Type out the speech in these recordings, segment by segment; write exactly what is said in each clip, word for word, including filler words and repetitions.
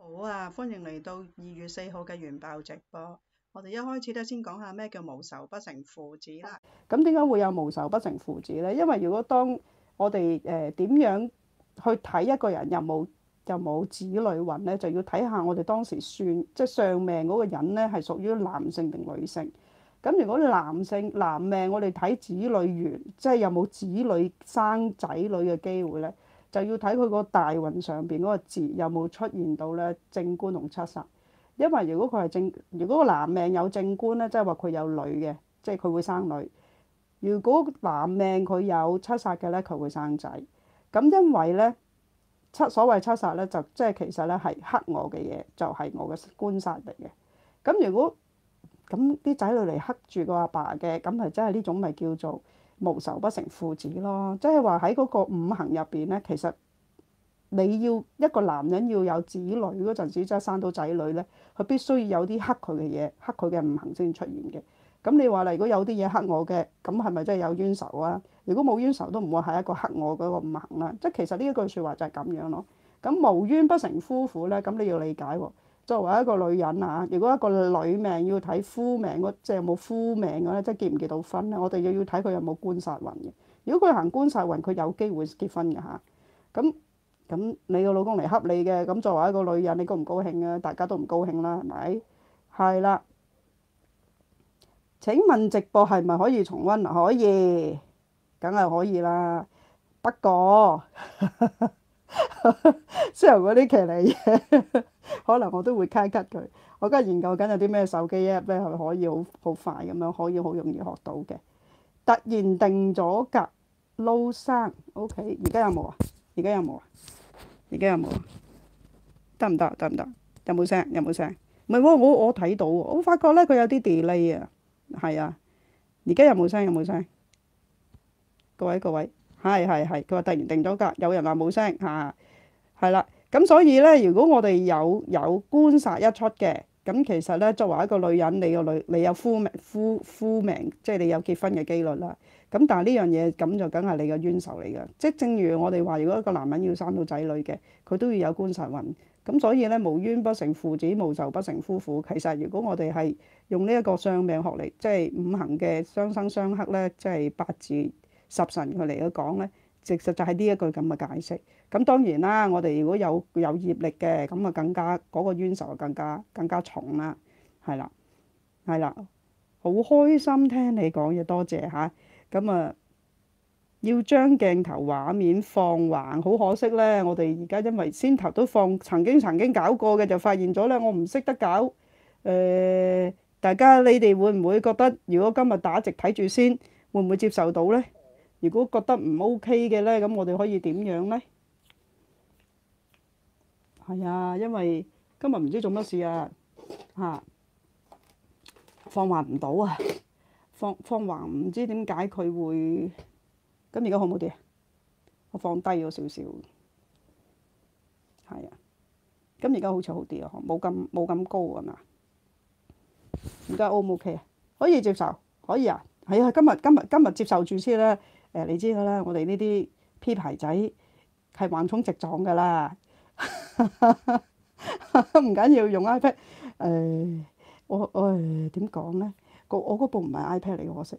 好啊，歡迎嚟到二月四號嘅原爆直播。我哋一開始咧先講下咩叫無仇不成父子啦。 咁點解會有無仇不成父子呢？因為如果當我哋誒點樣去睇一個人有冇有冇子女運呢，就要睇下我哋當時算即係上命嗰個人呢係屬於男性定女性。咁如果男性男命，我哋睇子女緣，即係有冇子女生仔女嘅機會呢，就要睇佢個大運上邊嗰個字有冇出現到呢正官同七殺。因為如果佢係正，如果個男命有正官呢，即係話佢有女嘅，即係佢會生女。如果男命佢有七殺嘅咧，佢會生仔。咁因為咧七所謂七殺咧，就即係其實咧係克我嘅嘢，就係我嘅官殺嚟嘅。咁如果咁啲仔女嚟克住個阿爸嘅，咁係真係呢種咪叫做無仇不成父子咯。即係話喺嗰個五行入邊咧，其實你要一個男人要有子女嗰陣時，即係生到仔女咧，佢必須要有啲克佢嘅嘢，克佢嘅五行先出現嘅。咁你話啦，如果有啲嘢克我嘅，咁係咪真係有冤仇啊？如果冇冤仇，都唔會係一個克我嗰個五行啦。即係其實呢一句説話就係咁樣咯。咁無冤不成夫婦咧，咁你要理解喎。作為一個女人啊，如果一個女命要睇夫命嗰，即係有冇夫命嘅咧，即係結唔結到婚咧，我哋又要睇佢有冇官殺運嘅。如果佢行官殺運，佢有機會結婚嘅嚇。咁咁你個老公嚟恰你嘅，咁作為一個女人，你高唔高興啊？大家都唔高興啦，係咪？係啦。請問直播係咪可以重溫？可以，梗係可以啦。不過，之後嗰啲騎呢嘢，可能我都會 cut cut 佢。我而家研究緊有啲咩手機 app 咧，係可以好好快咁樣，可以好容易學到嘅。突然定咗格撈生，OK，而家有冇啊？而家有冇啊？而家有冇啊？得唔得？得唔得？有冇聲？有冇聲？唔係喎，我我睇到喎，我發覺咧佢有啲 delay 啊。係啊，而家有冇聲？有冇聲？各位各位，係係係，佢話突然定咗格，有人話冇聲嚇，係啦。咁所以咧，如果我哋有有官煞一出嘅，咁其實咧作為一個女人，你個女你有夫命夫夫命，即係你有結婚嘅機率啦。咁但係呢樣嘢咁就梗係你嘅冤仇嚟㗎。即係正如我哋話，如果一個男人要生到仔女嘅，佢都要有官煞運。咁所以咧，無冤不成父子，無仇不成夫婦。其實如果我哋係用呢一個相命學嚟，即係五行嘅相生相克咧，即係八字十神佢嚟講咧，其實就係呢一句咁嘅解釋。咁當然啦，我哋如果有有業力嘅，咁啊更加嗰個冤仇就更加更加重啦，係啦，係啦，好開心聽你講嘢，多謝嚇。咁啊，要將鏡頭畫面放橫，好可惜咧。我哋而家因為先頭都放，曾經曾經搞過嘅，就發現咗咧，我唔識得搞。誒，大家你哋會唔會覺得，如果今日打直睇住先，會唔會接受到咧？如果覺得唔 OK 嘅咧，咁我哋可以點樣咧？係啊，因為今日唔知做乜事啊，嚇放橫唔到啊，放放橫唔知點解佢會。咁而家好唔好啲啊？我放低咗少少，係啊。咁而家好似好啲啊，冇咁冇咁高啊嘛。而家 O 唔 OK 啊？可以接受，可以啊。係啊，今日今日今日接受住先啦。誒，你知㗎啦，我哋呢啲 P 牌仔係橫衝直撞㗎啦。唔緊要，用 iPad。誒，我我誒點講咧？個我嗰部唔係 iPad 嚟嘅，可惜。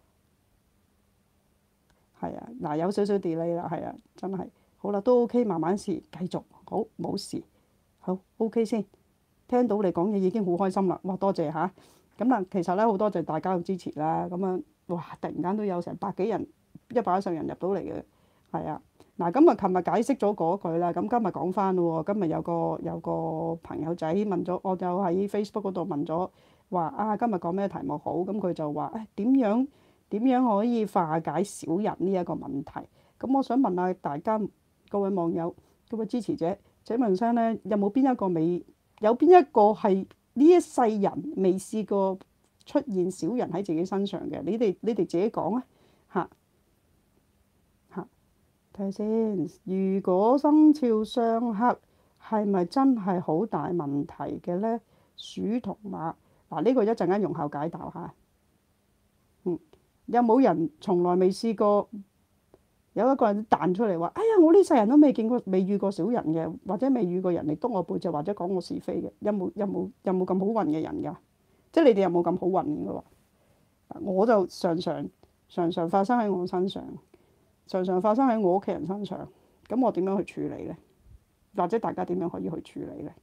係啊，嗱有少少 delay 啦，係啊，真係好啦，都 OK，慢慢試，繼續好冇事，好 OK 先。聽到你講嘢已經好開心啦，哇！多謝嚇。咁啦，其實咧好多謝大家嘅支持啦。咁樣哇，突然間都有成百幾人、一百一十人入到嚟嘅，係啊。嗱，咁啊，琴日解釋咗嗰句啦，咁今日講翻咯喎。今日有個有個朋友仔問咗，我就喺 Facebook 嗰度問咗，話啊，今日講咩題目好？咁佢就話誒點樣？點樣可以化解小人呢一個問題？咁我想問下大家各位網友、各位支持者，請問聲咧，有冇邊一個未有邊一個係呢一世人未試過出現小人喺自己身上嘅？你哋你哋自己講啊嚇嚇，睇下先。如果生肖相克，係咪真係好大問題嘅咧？鼠同馬嗱，呢個一陣間容後解答嚇。嗯。有冇人從來未試過有一個人彈出嚟話：哎呀，我呢世人都未見過、未遇過小人嘅，或者未遇過人嚟督我背脊，或者講我是非嘅，有冇有冇有冇咁好運嘅人㗎？即係你哋有冇咁好運嘅喎？我就常常常常發生喺我身上，常常發生喺我屋企人身上。咁我點樣去處理呢？或者大家點樣可以去處理呢？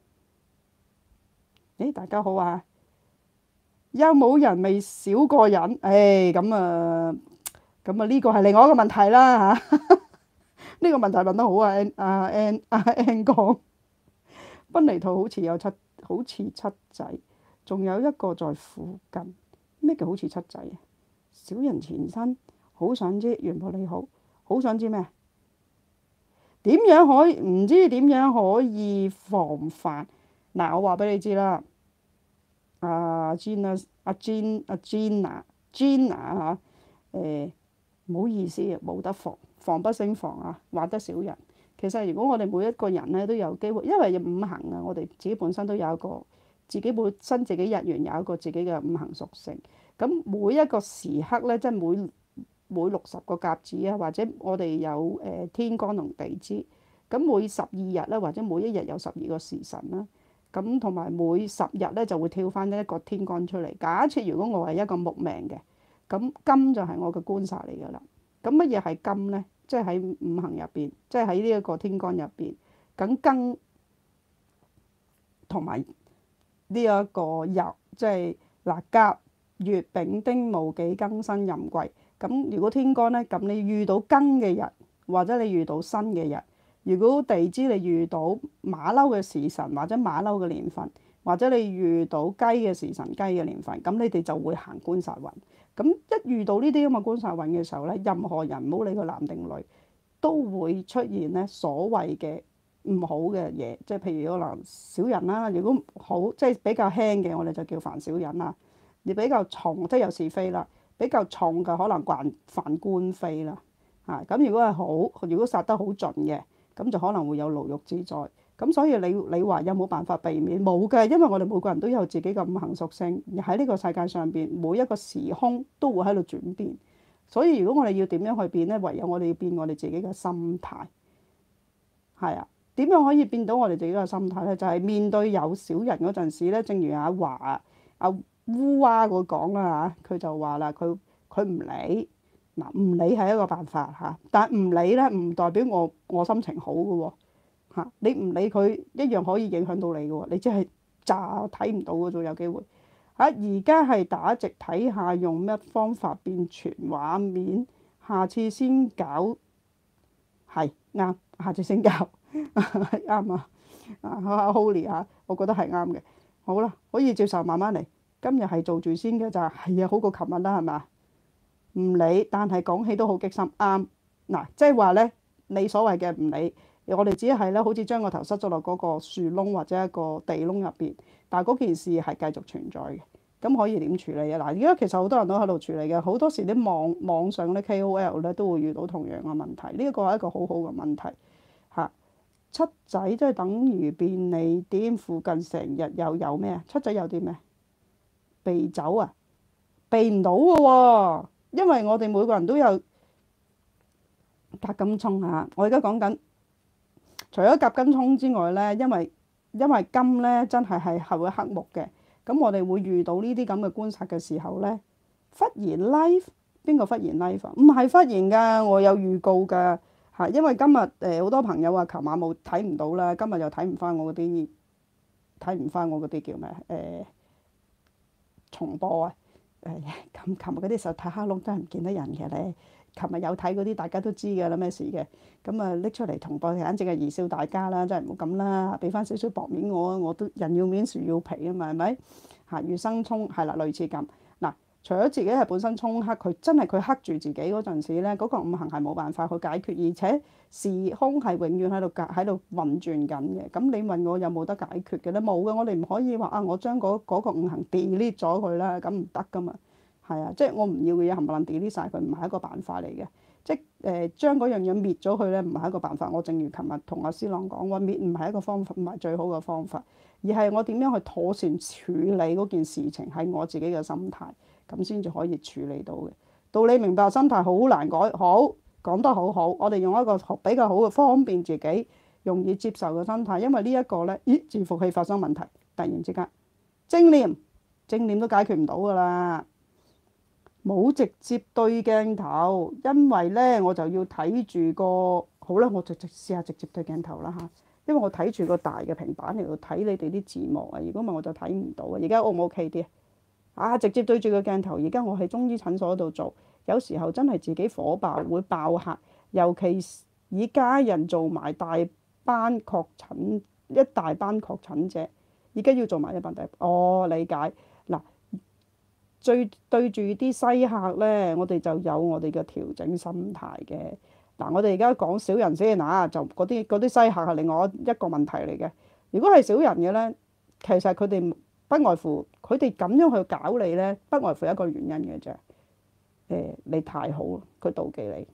誒，大家好啊！有冇人未少過人？誒，咁啊〜咁啊，呢個係另外一個問題啦嚇。呢個問題問得好啊，N 阿 N 阿 N 講，賓尼兔好似有七，好似七仔，仲有一個在附近。咩叫好似七仔啊？小人前身，好想知。元寶你好，好想知咩？點樣可以唔知點樣可以防範？嗱，我話俾你知啦。阿 Gina 阿 Gina 阿 Gina Gina 嚇誒。唔好意思啊，冇得防，防不勝防啊，話得小人。其實如果我哋每一個人咧都有機會，因為五行啊，我哋自己本身都有一個自己本身自己日元有一個自己嘅五行屬性。咁每一個時刻咧，即係每每六十個甲子啊，或者我哋有誒、呃、天干同地支。咁每十二日咧，或者每一日有十二個時辰啦。咁同埋每十日咧就會跳翻一個天干出嚟。假設如果我係一個木命嘅。咁金就係我嘅官煞嚟㗎啦。咁乜嘢係金呢？即係喺五行入邊，即係喺呢一個天干入邊。咁庚同埋呢一個酉，即係嗱甲、乙、丙、丁、戊、己、庚、辛、壬、癸。咁如果天干呢，咁你遇到庚嘅日，或者你遇到辛嘅日，如果地支你遇到馬騮嘅時辰，或者馬騮嘅年份，或者你遇到雞嘅時辰、雞嘅年份，咁你哋就會行官煞運。咁一遇到呢啲咁嘅官煞運嘅時候咧，任何人唔好理佢男定女，都會出現咧所謂嘅唔好嘅嘢，即係譬如可能小人啦。如果好即係比較輕嘅，我哋就叫犯小人啦。而比較重即係有是非啦，比較重嘅可能犯犯官非啦。嚇咁如果係好，如果殺得好盡嘅，咁就可能會有牢獄之災。咁所以你你話有冇辦法避免？冇嘅，因為我哋每個人都有自己嘅五行屬性，而喺呢個世界上邊每一個時空都會喺度轉變。所以如果我哋要點樣去變呢？唯有我哋要變我哋自己嘅心態。係啊，點樣可以變到我哋自己嘅心態呢？就係面對有小人嗰陣時咧，正如阿華阿烏鴉佢講啦嚇，佢就話啦，佢佢唔理嗱，唔理係一個辦法嚇，但係唔理咧唔代表我我心情好嘅喎。嚇！你唔理佢一樣可以影響到你嘅喎，你只係詐睇唔到嘅啫，有機會嚇。而家係打直睇下用咩方法變全畫面，下次先搞係啱，下次先搞啱啊！啊 Holy 嚇，我覺得係啱嘅。好啦，可以接受，慢慢嚟。今日係做住先嘅咋，係啊，好過琴日啦，係咪啊？唔理，但係講起都好激心，啱嗱，即係話咧，你所謂嘅唔理。我哋只係咧，好似將個頭塞咗落嗰個樹窿或者一個地窿入邊，但係嗰件事係繼續存在嘅。咁可以點處理啊？嗱，而家其實好多人都喺度處理嘅，好多時啲網網上啲 K O L 咧都會遇到同樣嘅問題。呢一個係一個好好嘅問題嚇。七仔即係等於便利店附近成日又有咩啊？七仔有啲咩？避走啊？避唔到嘅喎，因為我哋每個人都有夾金葱嚇。我而家講緊。除咗夾金葱之外咧，因為因為金咧真係係係會克木嘅，咁我哋會遇到呢啲咁嘅官煞嘅時候咧，忽然 live 邊個忽然 live 啊？唔係忽然㗎，我有預告㗎嚇。因為今日誒好多朋友話琴晚冇睇唔到啦，今日又睇唔翻我嗰啲睇唔翻我嗰啲叫咩誒、呃、重播啊誒，琴琴日嗰啲實睇黑窿真係唔見得人嘅咧。琴日有睇嗰啲，大家都知㗎啦，咩事嘅？咁啊拎出嚟同播，簡直係貽笑大家啦！真係唔好咁啦，俾翻少少薄面我啊！我都人要面樹要皮啊嘛，係咪嚇？月生沖係啦，類似咁嗱。除咗自己係本身沖克，佢真係佢克住自己嗰陣時咧，嗰個五行係冇辦法去解決，而且時空係永遠喺度喺度運轉緊嘅。咁你問我有冇得解決嘅咧？冇嘅，我哋唔可以話啊！我將嗰嗰個五行 delete 咗佢啦，咁唔得噶嘛。係啊，即係我唔要嘅嘢冚唪唥 delete 曬佢，唔係一個辦法嚟嘅。即係誒、呃、將嗰樣嘢滅咗佢咧，唔係一個辦法。我正如琴日同阿思朗講話，滅唔係一個方法，唔係最好嘅方法，而係我點樣去妥善處理嗰件事情，係我自己嘅心態，咁先至可以處理到嘅。道理明白，心態好難改。好， 講得好好，我哋用一個比較好嘅方便自己容易接受嘅心態，因為呢一個咧，咦，伺服器發生問題，突然之間正念正念都解決唔到㗎啦，冇直接對鏡頭，因為咧我就要睇住個好啦，我就直試下直接對鏡頭啦嚇，因為我睇住個大嘅平板嚟到睇你哋啲字幕啊，如果唔係我就睇唔到啊。而家 O 唔 OK 啲啊？直接對住個鏡頭，而家我喺中醫診所度做，有時候真係自己火爆會爆客，尤其以家人做埋大班確診，一大班確診者，而家要做埋一班大，哦，理解嗱。最對住啲西客呢，我哋就有我哋嘅調整心態嘅。嗱，我哋而家講小人先啊，就嗰啲嗰啲西客係另外一個問題嚟嘅。如果係小人嘅呢，其實佢哋不外乎佢哋咁樣去搞你呢，不外乎一個原因嘅啫。誒，你太好，佢妒忌你。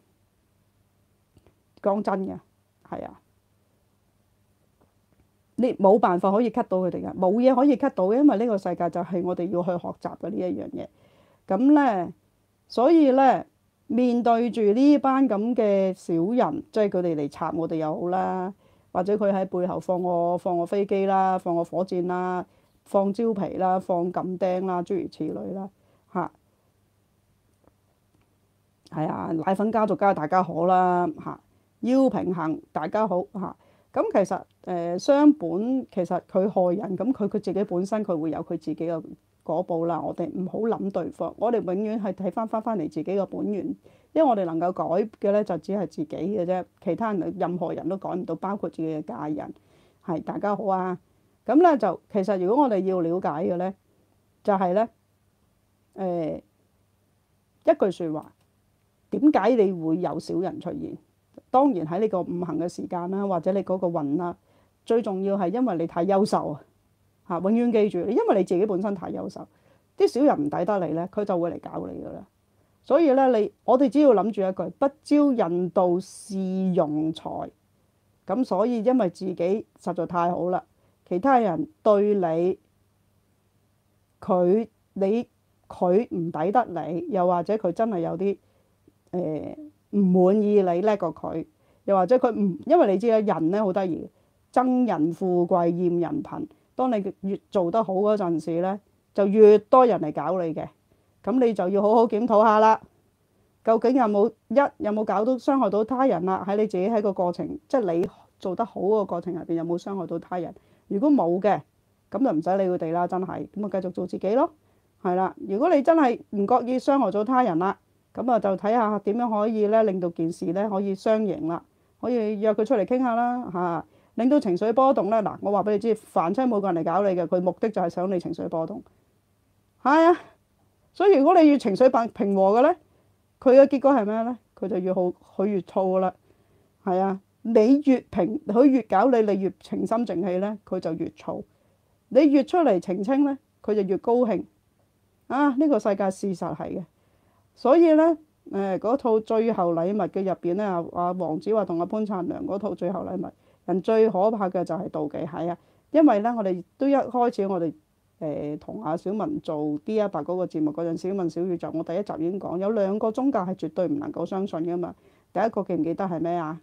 講真嘅，係啊，你冇辦法可以 cut 到佢哋嘅，冇嘢可以 cut 到嘅，因為呢個世界就係我哋要去學習嘅呢一樣嘢。咁呢，所以呢，面對住呢班咁嘅小人，即係佢哋嚟插我哋又好啦，或者佢喺背後放我放我飛機啦，放我火箭啦，放蕉皮啦，放撳釘啦，諸如此類啦，嚇。係啊，奶粉家族梗係大家好啦，嚇。要平衡，大家好嚇。咁其實誒雙本其實佢害人，咁佢佢自己本身佢會有佢自己嘅果報啦。我哋唔好諗對方，我哋永遠係睇翻翻翻嚟自己嘅本源，因為我哋能夠改嘅咧就只係自己嘅啫，其他人任何人都改唔到，包括自己嘅家人。係大家好啊。咁咧就其實如果我哋要了解嘅咧，就係咧誒一句説話，點解你會有小人出現？當然喺呢個五行嘅時間啦，或者你嗰個運啦，最重要係因為你太優秀啊！嚇，永遠記住，因為你自己本身太優秀，啲小人唔抵得你咧，佢就會嚟搞你噶啦。所以咧，你我哋只要諗住一句，不招引道是庸才。咁所以因為自己實在太好啦，其他人對你佢你佢唔抵得你，又或者佢真係有啲誒唔滿意你叻過佢，又或者佢唔，因為你知啦，人咧好得意，憎人富貴厭人貧。當你越做得好嗰陣時咧，就越多人嚟搞你嘅。咁你就要好好檢討下啦，究竟有冇一有冇搞到傷害到他人啦？喺你自己喺個過程，即係你做得好個過程入邊有冇傷害到他人？如果冇嘅，咁就唔使理佢哋啦，真係咁啊，繼續做自己咯，係啦。如果你真係唔覺意傷害咗他人啦，咁啊，就睇下點樣可以咧，令到件事咧可以雙贏啦，可以約佢出嚟傾下啦嚇，令到情緒波動咧。嗱，我話俾你知，凡親每個人嚟搞你嘅，佢目的就係想你情緒波動，係啊。所以如果你越情緒平平和嘅咧，佢嘅結果係咩咧？佢就越好，佢越燥噶啦，係啊。你越平，佢越搞你，你越情深靜氣咧，佢就越燥。你越出嚟澄清咧，佢就越高興。啊，呢個世界事實係嘅。所以咧，誒嗰套最後禮物嘅入邊咧，阿阿黃子華同阿潘燦良嗰套最後禮物，人最可怕嘅就係妒忌，係啊，因為咧我哋都一開始我哋誒同阿小文做 D 一百嗰個節目嗰陣，小文小宇宙，我第一集已經講有兩個宗教係絕對唔能夠相信噶嘛。第一個記唔記得係咩啊？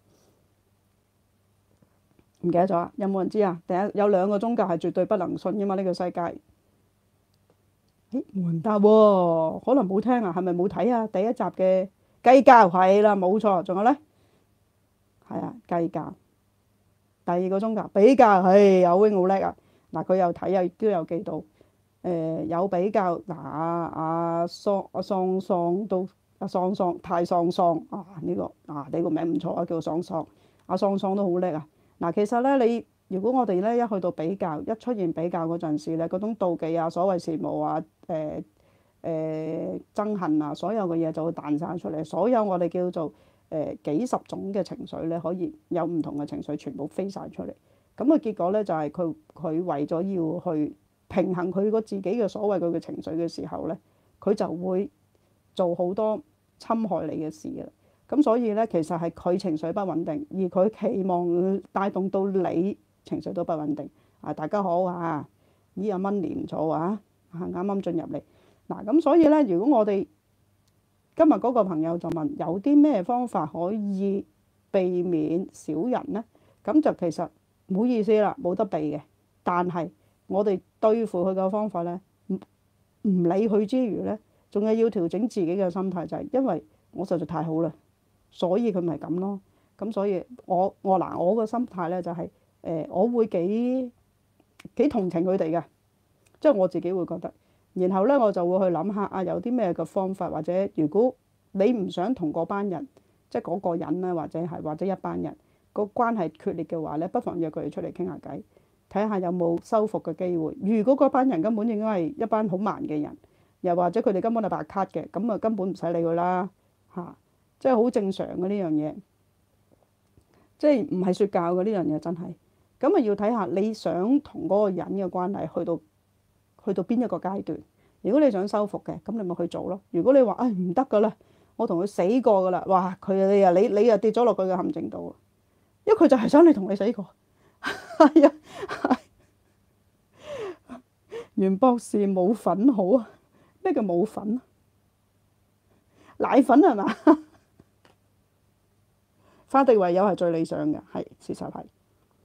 唔記得咗啊？有冇人知啊？第一有兩個宗教係絕對不能信噶嘛，呢個世界。誒冇人答喎，可能冇聽啊，係咪冇睇啊？第一集嘅計較係啦，冇錯，仲有咧，係啊，計較。第二個宗教比較，係阿 wing 好叻啊！嗱，佢有睇又都有記到，誒有比較嗱，阿阿桑阿桑桑都阿桑桑太桑桑啊，呢個啊呢個名唔錯啊，叫做桑桑，阿桑桑都好叻啊！嗱，其實咧你。如果我哋咧一去到比較，一出現比較嗰陣時咧，嗰種妒忌啊、所謂羨慕啊、誒、呃、誒、呃、憎恨啊，所有嘅嘢就會彈晒出嚟。所有我哋叫做誒、呃、幾十種嘅情緒咧，可以有唔同嘅情緒全部飛晒出嚟。咁嘅結果咧就係佢佢為咗要去平衡佢個自己嘅所謂佢嘅情緒嘅時候咧，佢就會做好多侵害你嘅事嘅。咁所以咧，其實係佢情緒不穩定，而佢期望帶動到你。情緒都不穩定啊！大家好啊，咦阿蚊年唔錯啊，啱啱進入嚟嗱，咁所以咧，如果我哋今日嗰個朋友就問有啲咩方法可以避免小人呢？咁就其實唔好意思啦，冇得避嘅。但係我哋對付佢嘅方法呢，唔唔理佢之餘呢，仲係要調整自己嘅心態，就係因為我實在太好啦，所以佢咪咁咯。咁所以我我嗱我個心態呢就係誒，我會幾幾同情佢哋嘅，即係我自己會覺得。然後呢，我就會去諗下啊，有啲咩嘅方法，或者如果你唔想同嗰班人，即係嗰個人咧，或者係或者一班人個關係決裂嘅話呢，不妨約佢哋出嚟傾下偈，睇下有冇修復嘅機會。如果嗰班人根本應該係一班好慢嘅人，又或者佢哋根本係白卡嘅，咁啊根本唔使理佢啦嚇，即係好正常嘅呢樣嘢，即係唔係説教嘅呢樣嘢真係。咁啊要睇下你想同嗰個人嘅關係去到去到邊一個階段。如果你想修復嘅，咁你咪去做咯。如果你話唉唔得㗎啦，我同佢死過㗎啦，哇佢你啊你你啊跌咗落佢嘅陷阱度，因為佢就係想你同你死過。係啊，袁博士冇粉好啊？咩叫冇粉啊？奶粉係嘛？花地為友係最理想嘅，係事實係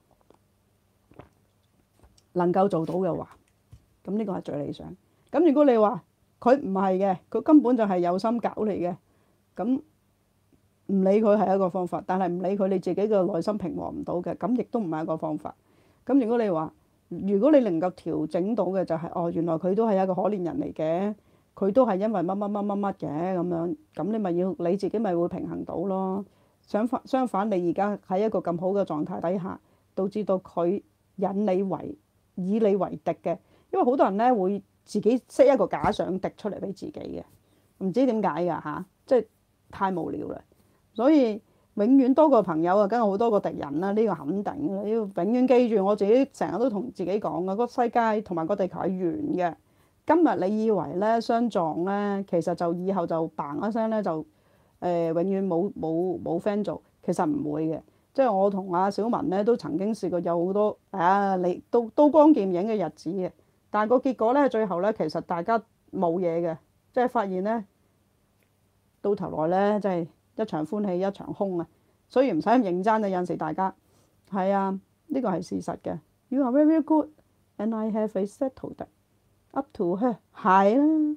能夠做到嘅話，咁呢個係最理想。咁如果你話佢唔係嘅，佢根本就係有心搞你嘅，咁唔理佢係一個方法，但係唔理佢你自己嘅內心平和唔到嘅，咁亦都唔係一個方法。咁如果你話，如果你能夠調整到嘅就係、是、哦，原來佢都係一個可憐人嚟嘅，佢都係因為乜乜乜乜乜嘅咁樣，咁你咪要你自己咪會平衡到咯。相反相反，你而家喺一個咁好嘅狀態底下，導致到佢引你為以你為敵嘅，因為好多人咧會自己 set 一個假想敵出嚟俾自己嘅，唔知點解㗎嚇，即係太無聊啦。所以永遠多個朋友啊，梗係好多個敵人啦，呢個肯定嘅。要永遠記住，我自己成日都同自己講嘅，個世界同埋個地球係圓嘅。今日你以為咧相撞咧，其實就以後就嘭一聲咧就〜誒、呃、永遠冇冇冇 friend 做，其實唔會嘅。即係我同阿小文咧都曾經試過有好多啊，你刀刀光劍影嘅日子嘅。但係個結果咧，最後咧其實大家冇嘢嘅，即係發現咧到頭來咧，即係一場歡喜一場空啊。所以唔使咁認真啊，有陣時大家係啊，呢個係事實嘅。You are very good and I have a settled up to her 係啦。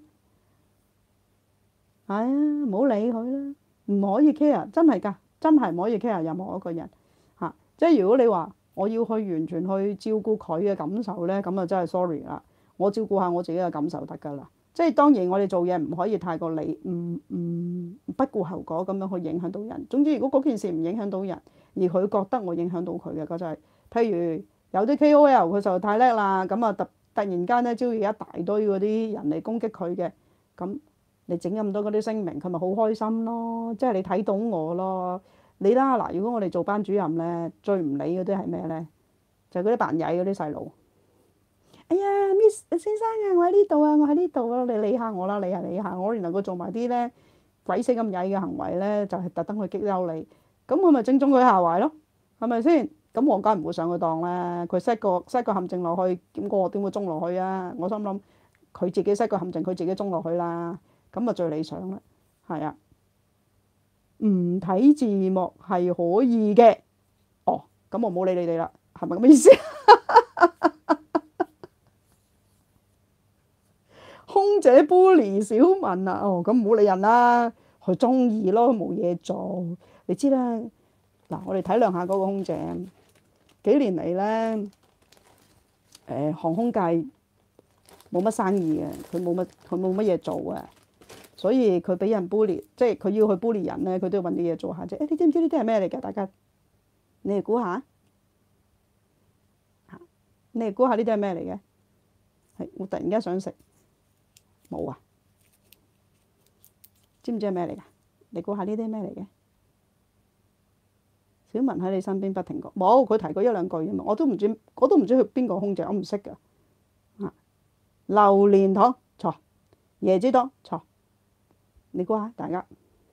係啊，唔好理佢啦，唔可以 care，真係㗎，真係唔可以 care 任何一個人嚇、啊。即係如果你話我要去完全去照顧佢嘅感受咧，咁啊真係 sorry 啦。我照顧下我自己嘅感受得㗎啦。即係當然我哋做嘢唔可以太過理，唔唔不顧後果咁樣去影響到人。總之如果嗰件事唔影響到人，而佢覺得我影響到佢嘅，嗰就係譬如有啲 K O L 佢就太叻啦，咁啊突突然間咧招惹一大堆嗰啲人嚟攻擊佢嘅，咁。你整咁多嗰啲聲明，佢咪好開心咯？即係你睇到我咯。你啦嗱，如果我哋做班主任咧，最唔理嗰啲係咩咧？就係嗰啲扮曳嗰啲細路。哎呀 ，Miss 先生啊，我喺呢度啊，我喺呢度啊，你理下我啦，理下理下我，然後佢做埋啲咧鬼死咁曳嘅行為咧，就係特登去激嬲你。咁我咪正中佢下懷咯，係咪先？咁我梗係唔會上佢當啦。佢 set 個 set 個陷阱落去，點我點會中落去啊？我心諗佢自己 set 個陷阱，佢自己中落去啦。咁啊最理想啦，係啊，唔睇字幕係可以嘅。哦，咁我冇理你哋啦，係咪咁嘅意思？空姐 bully 小文啊，哦，咁唔好理人啦，佢中意咯，冇嘢做，你知啦。嗱，我哋體諒下嗰個空姐，幾年嚟咧，誒航空界冇乜生意嘅，佢冇乜佢冇乜嘢做啊。所以佢俾人 bully，即係佢要去 bully 人咧，佢都要揾啲嘢做下啫。誒，你知唔知呢啲係咩嚟㗎？大家，你哋估下，你哋估下呢啲係咩嚟嘅？係我突然間想食，冇啊？知唔知係咩嚟㗎？你估下呢啲係咩嚟嘅？小文喺你身邊不停講，冇佢提過一兩句啫嘛，我都唔知，我都唔知佢邊個空姐，我唔識㗎。啊，榴蓮糖錯，椰子糖錯。你估下，大家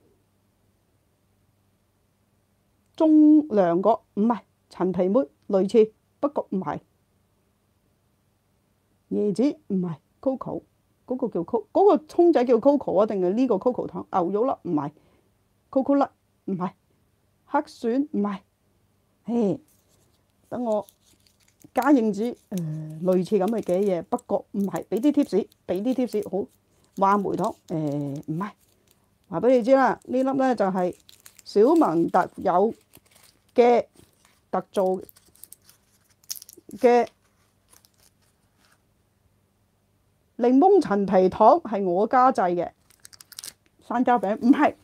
中糧果唔係陳皮妹，類似不過唔係椰子，唔係 Coco 嗰個叫 Co 嗰個葱仔叫 Coco 啊，定係呢個 Coco 糖？牛肉粒唔係，Coco 粒唔係，黑蒜唔係，誒，等我加應子誒、呃、類似咁嘅嘅嘢，不過唔係，俾啲 tips，俾啲 tips 好。話梅糖誒唔係，話俾你知啦，呢粒咧就係小萌特有嘅特做嘅檸檬陳皮糖，係我家製嘅山楂餅，唔係。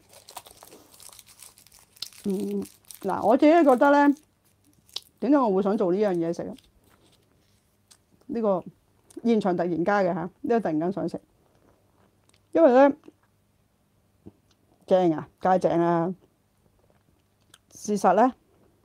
嗯，嗱，我自己覺得咧，點解我會想做呢樣嘢食啊？呢個現場突然加嘅嚇，呢個突然間想食，因為咧正啊，梗係正啊！事實咧，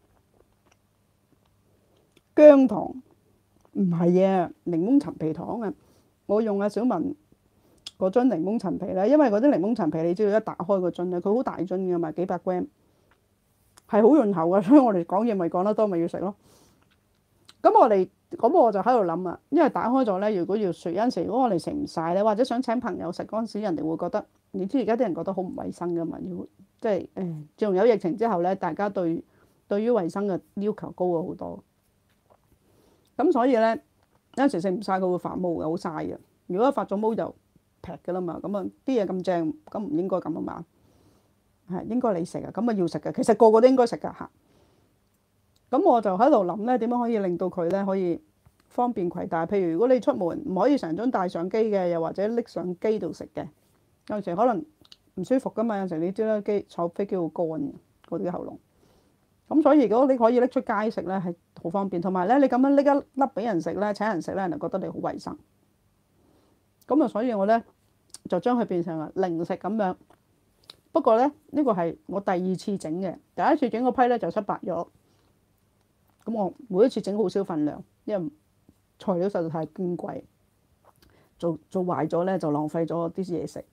薑糖唔係啊，檸檬陳皮糖啊！我用阿小文嗰樽檸檬陳皮咧，因為嗰啲檸檬陳皮你知道一打開個樽咧，佢好大樽嘅嘛，幾百 gram，係好潤喉嘅，所以我哋講嘢咪講得多，咪要食咯。咁我哋咁我就喺度諗啊，因為打開咗咧，如果要食有陣時，如果我哋食唔晒咧，或者想請朋友食嗰陣時，人哋會覺得，你知而家啲人覺得好唔衞生噶嘛，要即係誒，自從有疫情之後咧，大家對對於衞生嘅要求高咗好多。咁所以咧，有陣時食唔晒，佢會發毛嘅，好嘥嘅。如果發咗毛就劈㗎啦嘛，咁啊啲嘢咁正，咁唔應該咁啊嘛，係應該你食啊，咁啊要食嘅，其實個個都應該食㗎嚇。咁我就喺度諗咧，點樣可以令到佢咧可以方便攜帶？譬如如果你出門唔可以成張帶上機嘅，又或者拎上機度食嘅，有陣時可能唔舒服㗎嘛。有陣時你知啦，機坐飛機好乾嘅嗰啲喉嚨。咁所以如果你可以拎出街食咧，係好方便。同埋咧，你咁樣拎一粒俾人食咧，請人食咧，人就覺得你好衞生。咁啊，所以我咧就將佢變成啊零食咁樣。不過咧，呢個係我第二次整嘅，第一次整嗰批咧就失敗咗。咁我每一次整好少份量，因為材料實在太矜貴，做做壞咗咧就浪費咗啲嘢食。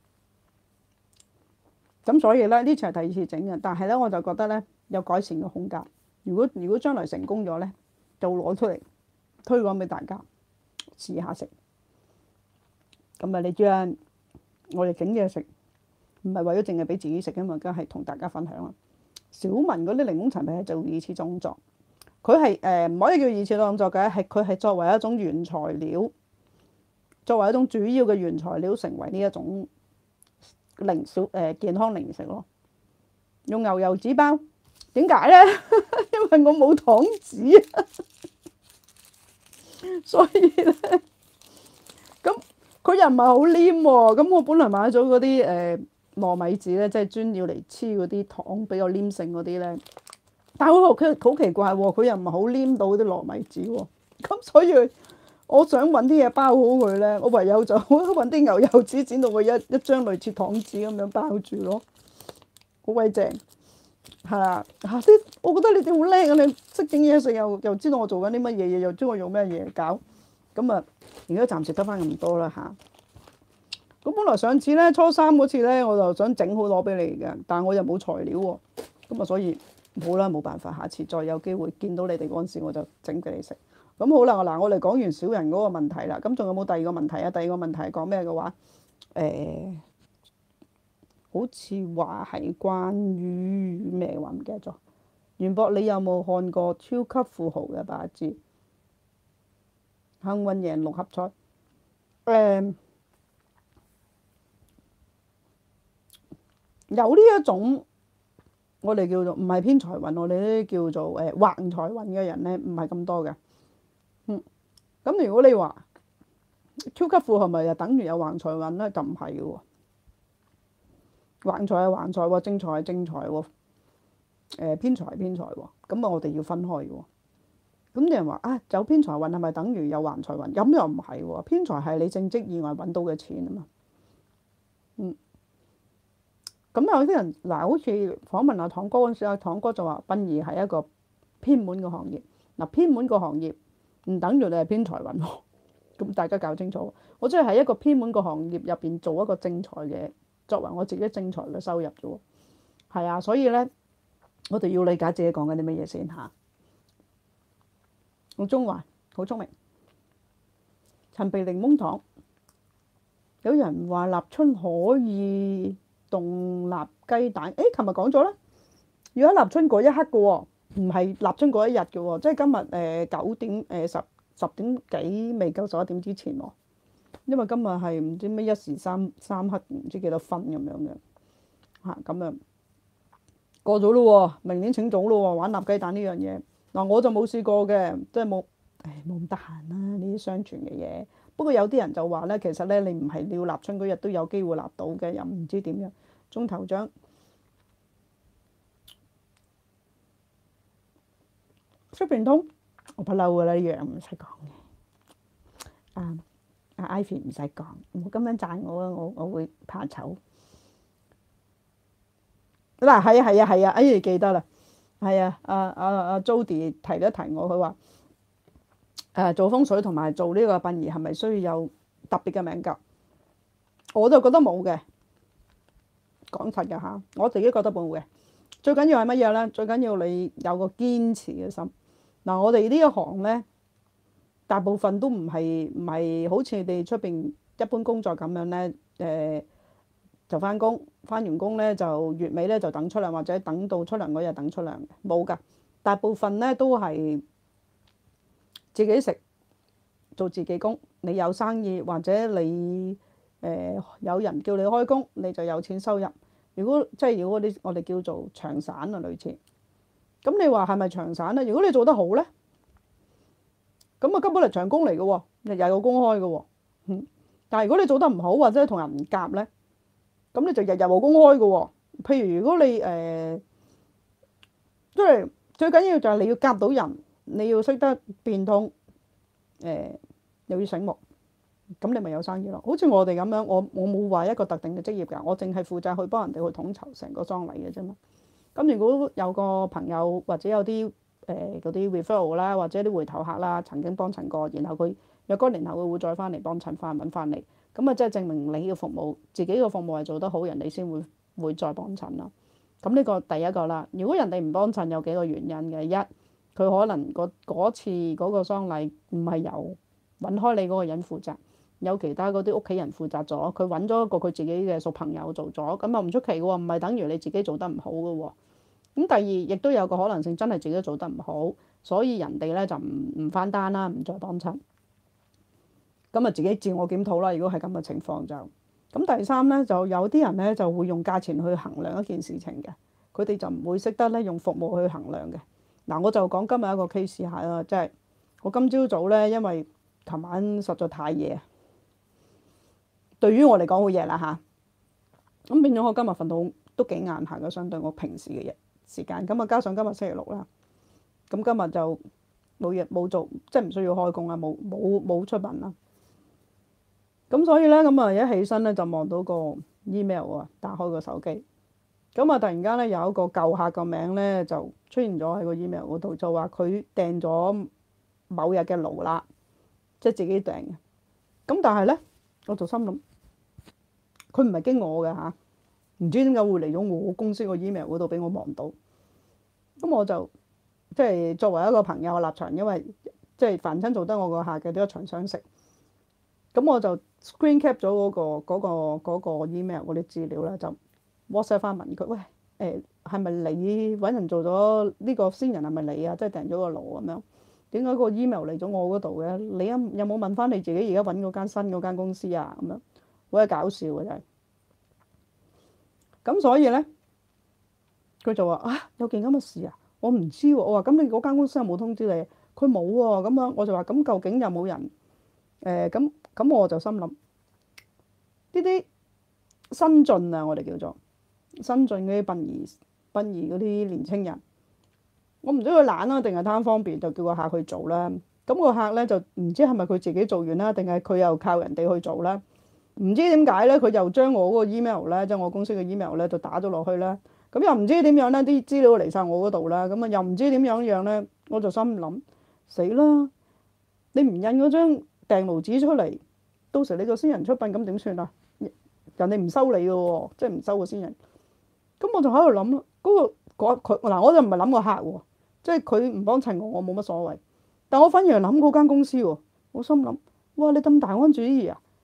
咁所以咧呢次係第二次整嘅，但係咧我就覺得咧有改善嘅空間。如果如果將來成功咗咧，就攞出嚟推廣俾大家試下食。咁啊，你知啦，我哋整嘢食唔係為咗淨係俾自己食嘅嘛，梗係同大家分享啦。小文嗰啲檸檬陳皮係做二次創作。佢係誒唔可以叫二次創作嘅，係佢係作為一種原材料，作為一種主要嘅原材料，成為呢一種零小誒、呃、健康零食咯。用牛油紙包，點解咧？因為我冇糖紙，所以咧，咁佢又唔係好黏喎。咁我本來買咗嗰啲誒糯米紙咧，即係專要嚟黐嗰啲糖比較黏性嗰啲咧。但係我佢好奇怪喎，佢又唔係好黏到啲糯米紙喎，咁所以我想揾啲嘢包好佢咧，我唯有就揾啲牛油紙剪到佢一一張類似糖紙咁樣包住咯，好鬼正，係啦嚇啲，我覺得你哋好叻啊！你識整嘢食又又知道我做緊啲乜嘢嘢，又知我用咩嘢搞，咁啊而家暫時得翻咁多啦嚇。咁本來上次咧初三嗰次咧，我就想整好攞俾你嘅，但係我又冇材料喎，咁啊所以。好啦，冇辦法，下次再有機會見到你哋嗰陣時，我就整俾你食。咁好啦，嗱，我哋講完小人嗰個問題啦，咁仲有冇第二個問題啊？第二個問題係講咩嘅話？誒、欸，好似話係關於咩話唔記得咗。袁博，你有冇看過超級富豪嘅八字？幸運贏六合彩。誒、欸，有呢一種。我哋叫做唔係偏財運，我哋呢啲叫做誒橫財運嘅人咧，唔係咁多嘅。嗯，咁如果你話超級富豪咪就等於有橫財運咧，就唔係嘅喎。橫財係橫財喎，正財係正財喎，誒偏財係偏財喎。咁啊，我哋要分開嘅喎。咁啲人話啊，有偏財運係咪等於有橫財運？咁又唔係喎，偏財係你正職以外揾到嘅錢啊嘛。嗯。咁有啲人嗱，好似訪問阿堂哥嗰陣時，阿堂哥就話殯儀係一個偏門嘅行業。嗱，偏門個行業唔等於你係偏財運喎。咁大家搞清楚，我即係喺一個偏門個行業入邊做一個正財嘅，作為我自己正財嘅收入啫喎。係啊，所以咧，我哋要理解自己講緊啲乜嘢先嚇。好中環，好聰明。陳皮檸檬糖有人話立春可以凍立雞蛋，誒，琴日講咗啦。如果立春嗰一刻嘅喎，唔係立春嗰一日嘅喎，即係今日誒九點誒十十點幾未夠十一點之前喎。因為今日係唔知咩一時三三刻唔知幾多分咁樣嘅嚇，咁樣過咗咯喎，明年請早咯喎，玩立雞蛋呢樣嘢嗱，我就冇試過嘅，即係冇誒冇咁得閒啦呢啲相傳嘅嘢。不過有啲人就話咧，其實咧你唔係要立春嗰日都有機會立到嘅，又唔知點樣中頭獎。出邊通我不嬲㗎啦，呢樣唔使講嘅。啊阿 Ivy 唔使講，唔好咁樣讚我啊！我我會怕醜。嗱係啊係啊係啊，哎你記得啦，係啊，阿阿阿 Jody 提一提我，佢話誒做風水同埋做呢個殯儀係咪需要有特別嘅名格？我就覺得冇嘅，講thật㗎嚇，我自己覺得冇嘅。最緊要係乜嘢咧？最緊要你有個堅持嘅心。嗱，我哋呢一行咧，大部分都唔係唔係好似你哋出邊一般工作咁樣咧，誒就翻工，翻完工咧就月尾咧就等出糧，或者等到出糧嗰日等出糧，冇㗎。大部分咧都係自己食，做自己工。你有生意或者你誒有人叫你開工，你就有錢收入。如果即係如果啲我哋叫做長散啊，類似。咁你話係咪長散咧？如果你做得好咧，咁啊根本係長工嚟嘅喎，日日有工開嘅喎。嗯，但係如果你做得唔好或者同人唔夾咧，咁你就日日冇工開嘅喎。譬如如果你誒，即係最緊要就係你要夾到人，你要識得變通，誒又要醒目，咁你咪有生意咯。好似我哋咁樣，我我冇話一個特定嘅職業㗎，我淨係負責去幫人哋去統籌成個喪禮嘅啫嘛。咁如果有個朋友或者有啲誒嗰啲 referral 啦，或者啲回頭客啦，曾經幫襯過，然後佢若干年後佢會再翻嚟幫襯翻揾翻你，咁啊即係證明你嘅服務，自己嘅服務係做得好，人哋先會會再幫襯啦。咁呢個第一個啦。如果人哋唔幫襯，有幾個原因嘅。一，佢可能嗰嗰次嗰個喪禮唔係由揾開你嗰個人負責，有其他嗰啲屋企人負責咗，佢揾咗一個佢自己嘅熟朋友做咗，咁又唔出奇嘅喎，唔係等於你自己做得唔好嘅喎。咁第二亦都有個可能性，真係自己做得唔好，所以人哋咧就唔唔翻單啦，唔再幫襯。咁啊自己自我檢討啦。如果係咁嘅情況就咁。第三咧就有啲人咧就會用價錢去衡量一件事情嘅，佢哋就唔會識得咧用服務去衡量嘅。嗱，我就講今日一個 case 下啦，即係我今朝早咧，因為琴晚實在太夜，對於我嚟講好夜啦嚇，咁變咗我今日瞓到都幾晏下嘅，相對我平時嘅日時間。咁啊加上今日星期六啦，咁今日就冇嘢冇做，即係唔需要開工啦，冇冇冇出品啦。咁所以咧，咁啊一起身咧就望到個 email 啊，打開個手機，咁啊突然間咧有一個舊客個名咧就出現咗喺個 email 嗰度，就話佢訂咗某日嘅爐啦，即係自己訂嘅。咁但係咧，我就心諗佢唔係經我嘅嚇，唔知點解會嚟咗我公司個 email 嗰度俾我望到。咁我就即係作為一個朋友嘅立場，因為即係凡親做得我個客嘅都一場相識。咁我就 screen cap 咗嗰個嗰個嗰個 email 嗰啲資料咧，就 WhatsApp 翻問佢，喂誒係咪你揾人做咗呢個先人係咪你啊？即係訂咗個爐咁樣，點解個 email 嚟咗我嗰度嘅？你有有冇問翻你自己而家揾嗰間新嗰間公司啊？咁樣好鬼搞笑嘅真係。咁所以咧，佢就話啊有件咁嘅事啊，我唔知喎。我話咁你嗰間公司有冇通知你？佢冇喎。咁樣我就話咁究竟有冇人誒咁？咁我就心諗呢啲新進啊，我哋叫做新進嗰啲殯儀殯儀嗰啲年青人，我唔知佢懶啊定係貪方便，就叫個客去做啦。咁個客咧就唔知係咪佢自己做完啦，定係佢又靠人哋去做啦？唔知點解咧，佢又將我嗰個 email 咧，即係我公司嘅 email 咧，就打咗落去啦。咁又唔知點樣咧，啲資料嚟晒我嗰度啦。咁啊又唔知點樣樣咧，我就心諗死啦！你唔印嗰張訂爐紙出嚟，到時你個先人出殯咁點算啊？人哋唔收你嘅喎，即係唔收個先人。咁我就喺度諗啦，嗰個佢嗱，我就唔係諗個客喎，即係佢唔幫襯我，我冇乜所謂。但我反而係諗嗰間公司喎，我心諗哇，你咁大安主義啊！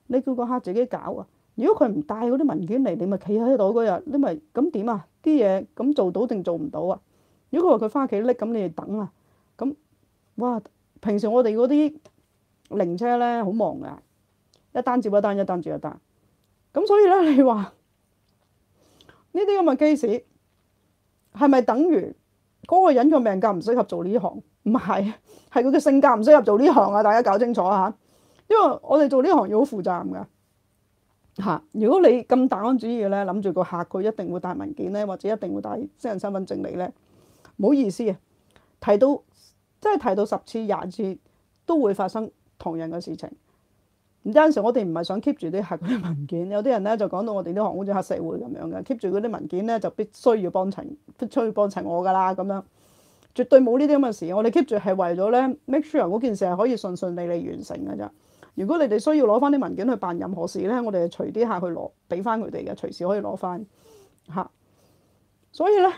你叫個客自己搞啊！如果佢唔帶嗰啲文件嚟，你咪企喺度嗰日，你咪咁點啊？啲嘢咁做到定做唔到啊？如果佢話佢翻屋企拎，咁你哋等啊！咁哇，平時我哋嗰啲靈車咧好忙㗎，一單接一單，一單接一單。咁所以咧，你話呢啲咁嘅 case 係咪等於嗰個人個命格唔適合做呢行？唔係，係佢嘅性格唔適合做呢行啊！大家搞清楚啊！因為我哋做呢行要好負責任㗎嚇。如果你咁大安旨意咧，諗住個客佢一定會帶文件咧，或者一定會帶私人身份證嚟咧，唔好意思啊！提到即係提到十次廿次都會發生同樣嘅事情。有陣時我哋唔係想 keep 住啲客嗰啲文件，有啲人咧就講到我哋啲行好似黑社會咁樣嘅，keep 住嗰啲文件咧就必須要幫襯，必須要幫襯我㗎啦咁樣。絕對冇呢啲咁嘅事，我哋 keep 住係為咗咧 make sure 嗰件事係可以順順利利完成㗎咋。如果你哋需要攞翻啲文件去辦任何事咧，我哋就隨啲客去攞，俾翻佢哋嘅，隨時可以攞翻嚇。所以咧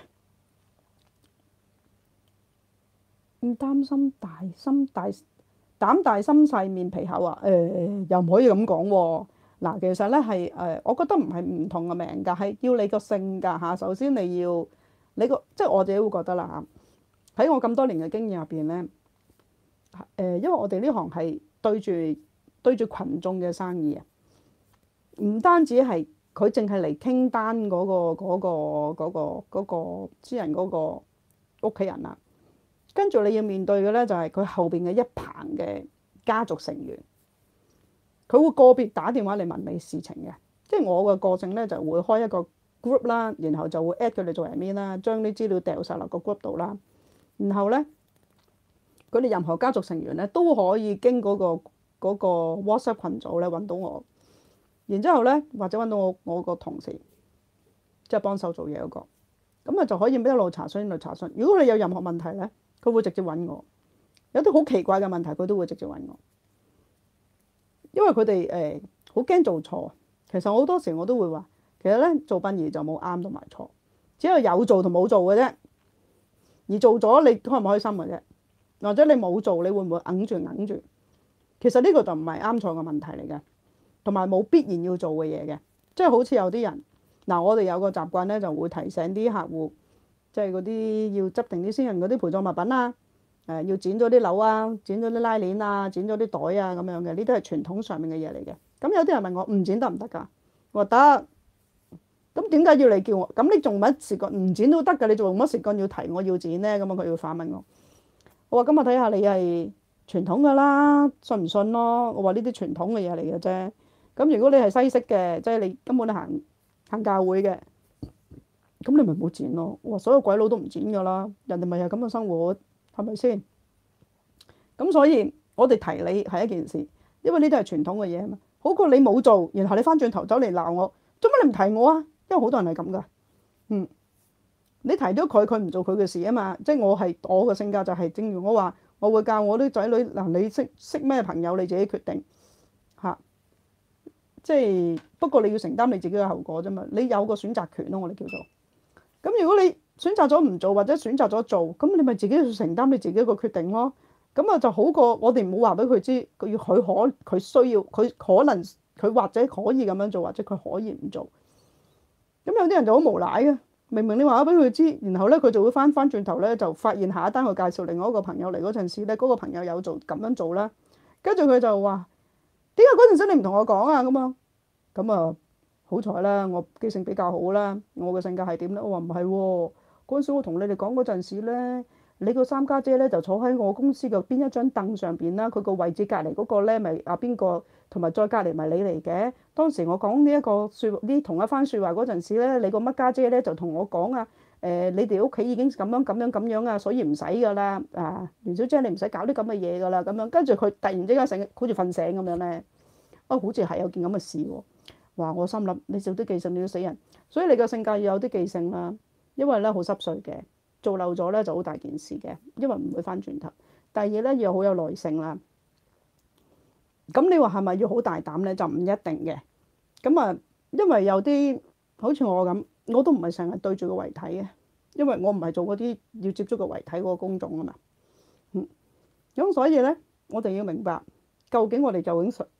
唔擔心大心大膽大心細面皮厚啊！誒、呃、又唔可以咁講喎。嗱，其實咧係誒，我覺得唔係唔同嘅命格，係要你個性格嚇。首先你要你個即係我自己會覺得啦嚇。喺我咁多年嘅經驗入邊咧，誒、呃，因為我哋呢行係對住對住羣眾嘅生意啊，唔單止係佢淨係嚟傾單嗰、嗰個嗰、嗰個嗰、嗰個嗰個私人嗰個屋企人啦，跟住你要面對嘅咧就係佢後邊嘅一棚嘅家族成員，佢會個別打電話嚟問你事情嘅，即係我嘅個性咧就會開一個 group 啦，然後就會 at 佢哋做 admin 啦，將啲資料掉晒落個 group 度啦。然後咧，佢哋任何家族成員咧都可以經嗰、嗰個嗰個 WhatsApp 群組咧揾到我，然之後咧或者揾到我我個同事，即係幫手做嘢嗰、嗰個，咁啊就可以一路查詢一路查詢。如果你有任何問題咧，佢會直接揾我。有啲好奇怪嘅問題，佢都會直接揾我，因為佢哋誒好驚做錯。其實我好多時我都會話，其實咧做殯儀就冇啱同埋錯，只有有做同冇做嘅啫。而做咗你開唔開心嘅啫，或者你冇做你會唔會揞住揞住？其實呢個就唔係啱錯嘅問題嚟嘅，同埋冇必然要做嘅嘢嘅。即係好似有啲人嗱，我哋有個習慣咧，就會提醒啲客戶，即係嗰啲要執定啲先人嗰啲陪葬物品啊，誒要剪咗啲紐啊，剪咗啲拉鏈啊，剪咗啲袋啊咁樣嘅，呢啲係傳統上面嘅嘢嚟嘅。咁有啲人問我唔剪得唔得㗎？我話得。咁點解要你叫我？咁你仲乜事幹唔剪都得㗎？你做乜事幹要提我要剪咧？咁啊佢要反問我。我話咁我睇下你係傳統㗎啦，信唔信咯？我話呢啲傳統嘅嘢嚟嘅啫。咁如果你係西式嘅，即係你根本都行行教會嘅，咁你咪唔好剪咯。我話所有鬼佬都唔剪㗎啦，人哋咪係咁嘅生活，係咪先？咁所以我哋提你係一件事，因為呢啲係傳統嘅嘢啊嘛。好過你冇做，然後你翻轉頭走嚟鬧我，做乜你唔提我啊？因為好多人係咁噶，嗯，你提咗佢，佢唔做佢嘅事啊嘛。即係我係我嘅性格就係、是，正如我話，我會教我啲仔女嗱，你識識咩朋友你自己決定嚇、啊。即係不過你要承擔你自己嘅後果啫嘛。你有個選擇權咯，我哋叫做。咁如果你選擇咗唔做或者選擇咗做，咁你咪自己要承擔你自己一個決定咯。咁啊就好過我哋唔好話俾佢知，佢要佢可佢需要佢可能佢或者可以咁樣做，或者佢可以唔做。咁有啲人就好無賴嘅，明明你話咗俾佢知，然後咧佢就會翻翻轉頭咧就發現下一單佢介紹另外一個朋友嚟嗰陣時咧，嗰、嗰個朋友有做咁樣做啦，跟住佢就話點解嗰陣時你唔同我講啊？咁啊咁啊好彩啦，我記性比較好啦，我嘅性格係點咧？我話唔係喎，嗰陣時我同你哋講嗰陣時咧，你個三家姐咧就坐喺我公司嘅邊一張凳上邊啦，佢個位置隔離嗰個咧咪啊邊個？同埋再隔離埋你嚟嘅。當時我講呢一個説呢同一番説話嗰陣時咧，你個乜家姐咧就同我講啊，誒、呃、你哋屋企已經咁樣咁樣咁樣啊，所以唔使噶啦啊，袁小姐你唔使搞啲咁嘅嘢噶啦咁樣。跟住佢突然之間醒，好似瞓醒咁樣咧，啊好似係有件咁嘅事喎。話我心諗你少啲記性你要死人，所以你個性格要有啲記性啦，因為咧好濕碎嘅，做漏咗咧就好大件事嘅，因為唔會翻轉頭。第二咧要好有耐性啦。咁你話係咪要好大膽咧？就唔一定嘅。咁啊，因為有啲好似我咁，我都唔係成日對住個遺體嘅，因為我唔係做嗰啲要接觸個遺體嗰個工種啊嘛。嗯。咁所以咧，我哋要明白究竟我哋究竟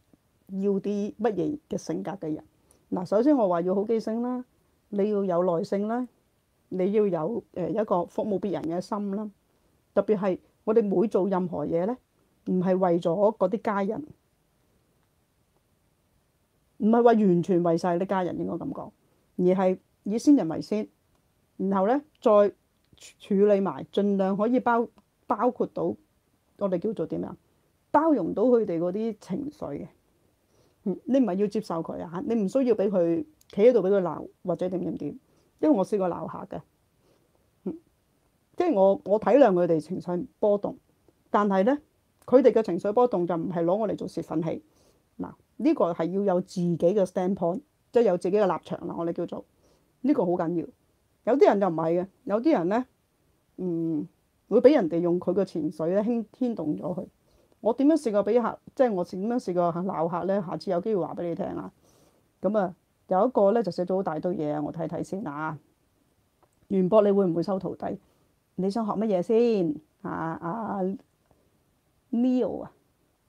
要啲乜嘢嘅性格嘅人。嗱，首先我話要好記性啦，你要有耐性啦，你要有誒一個服務別人嘅心啦。特別係我哋每做任何嘢咧，唔係為咗嗰啲家人，唔係話完全為晒啲家人應該咁講，而係以先人為先，然後咧再處理埋，盡量可以包包括到我哋叫做點樣，包容到佢哋嗰啲情緒嘅。嗯，你唔係要接受佢啊，你唔需要俾佢企喺度俾佢鬧或者點點點，因為我試過鬧下嘅。嗯，即係我我體諒佢哋情緒波動，但係咧佢哋嘅情緒波動就唔係攞我嚟做泄憤氣。嗱，呢個係要有自己嘅 standpoint，即係有自己嘅立場啦。我哋叫做呢個好緊要。有啲人就唔係嘅，有啲人咧，嗯，會俾人哋用佢嘅情緒咧牽牽動咗佢。我點樣試過俾客，即係我點樣試過鬧客咧？下次有機會話俾你聽啊。咁啊，有一個咧就寫咗好大堆嘢啊，我睇睇先啊。袁博，你會唔會收徒弟？你想學乜嘢先？啊啊 Leo 啊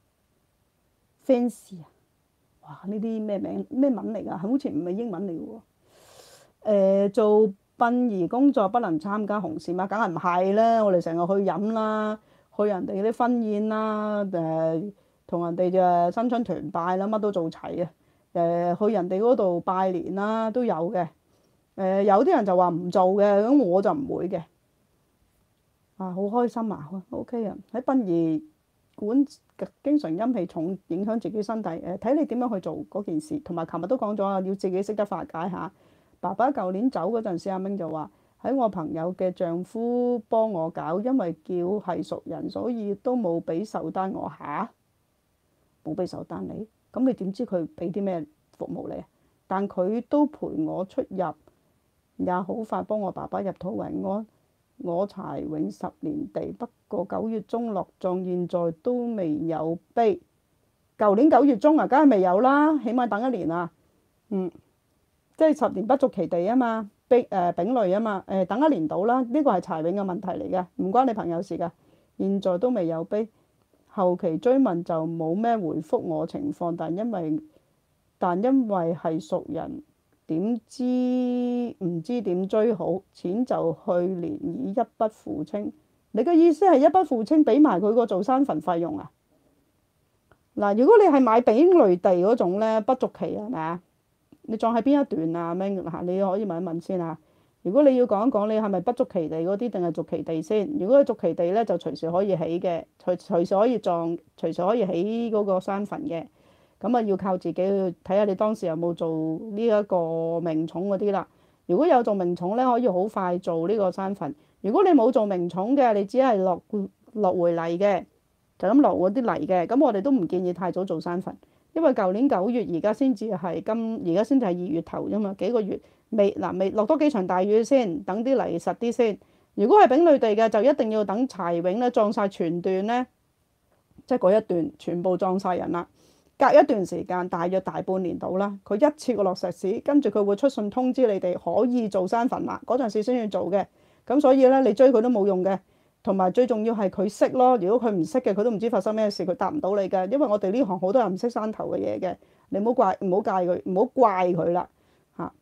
，Fancy 啊，哇！呢啲咩名咩文嚟㗎？好似唔係英文嚟嘅喎。誒，做殯儀工作不能參加紅事嘛？梗係唔係啦！我哋成日去飲啦。去人哋啲婚宴啦，誒同人哋嘅新春團拜啦，乜都做齊嘅。誒去人哋嗰度拜年啦，都有嘅。誒有啲人就話唔做嘅，咁我就唔會嘅。啊，好開心啊 ！OK 啊，喺殯儀館經常陰氣重，影響自己身體。誒睇你點樣去做嗰件事，同埋琴日都講咗啊，要自己識得化解下。爸爸舊年走嗰陣時，阿明就話，喺我朋友嘅丈夫幫我搞，因為叫係熟人，所以都冇俾手單我嚇，冇俾手單你，咁你點知佢俾啲咩服務你啊？但佢都陪我出入，也好快幫我爸爸入土為安。我柴永十年地，不過九月中落葬，現在都未有碑。舊年九月中啊，梗係未有啦，起碼等一年啊。嗯，即係十年不足其地啊嘛。丙誒丙類啊嘛，誒等一年到啦，呢個係柴永嘅問題嚟嘅，唔關你朋友事㗎。現在都未有碑，後期追問就冇咩回覆我情況，但因為但因為係熟人，點知唔知點追好，錢就去年已一筆付清。你嘅意思係一筆付清，俾埋佢個做山墳費用啊？嗱，如果你係買丙類地嗰種咧，不續期係咪啊？你葬喺邊一段啊？咩嚇？你可以問一問先嚇。如果你要講一講，你係咪不續期地嗰啲定係續期地先？如果係續期地咧，就隨時可以起嘅，隨隨時可以葬，隨時可以起嗰個山墳嘅。咁啊，要靠自己去睇下你當時有冇做呢一個名重嗰啲啦。如果有做名重咧，可以好快做呢個山墳。如果你冇做名重嘅，你只係落落回泥嘅，就咁落嗰啲泥嘅，咁我哋都唔建議太早做山墳。因為舊年九月，而家先至係今，而家先至係二月頭啫嘛，幾個月未嗱未落多幾場大雨先，等啲泥實啲先。如果係丙類地嘅，就一定要等柴永咧葬晒全段咧，即係嗰一段全部葬晒人啦。隔一段時間，大約大半年到啦，佢一次過落石屎，跟住佢會出信通知你哋可以做山墳啦。嗰陣時先要做嘅，咁所以咧你追佢都冇用嘅。同埋最重要係佢識咯，如果佢唔識嘅，佢都唔知發生咩事，佢答唔到你嘅。因為我哋呢行好多人唔識山頭嘅嘢嘅，你唔好怪唔好介佢，唔好怪佢啦嚇。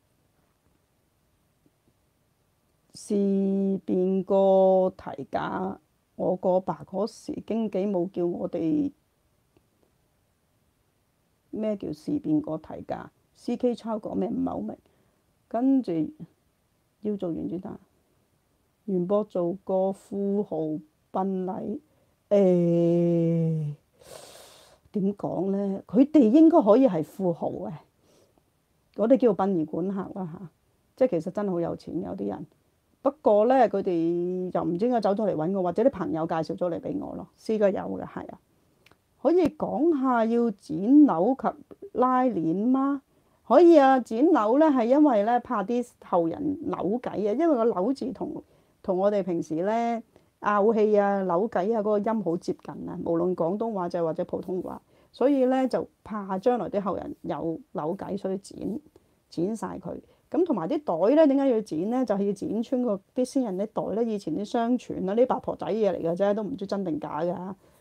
試變個提價，我個爸嗰時經紀冇叫我哋咩叫試變個提價 ，C K 抄講咩唔係好明，跟住要做原轉單。袁博做個富豪殯禮，誒點講咧？佢哋應該可以係富豪嘅，我哋叫殯儀館客啦嚇，即係其實真係好有錢有啲人。不過咧，佢哋又唔知點解走咗嚟揾我，或者啲朋友介紹咗嚟俾我咯。試過有嘅係啊，可以講下要剪樓及拉鏈嗎？可以啊，剪樓咧係因為咧怕啲後人扭計啊，因為個扭字同同我哋平時咧拗氣啊、扭計啊嗰個音好接近啊，無論廣東話就或者普通話，所以咧就怕將來啲後人有扭計，所以剪剪晒佢。咁同埋啲袋咧，點解要剪咧？就係要剪穿個啲先人啲袋咧。以前啲相傳啊，啲八婆仔嘢嚟嘅啫，都唔知真定假㗎。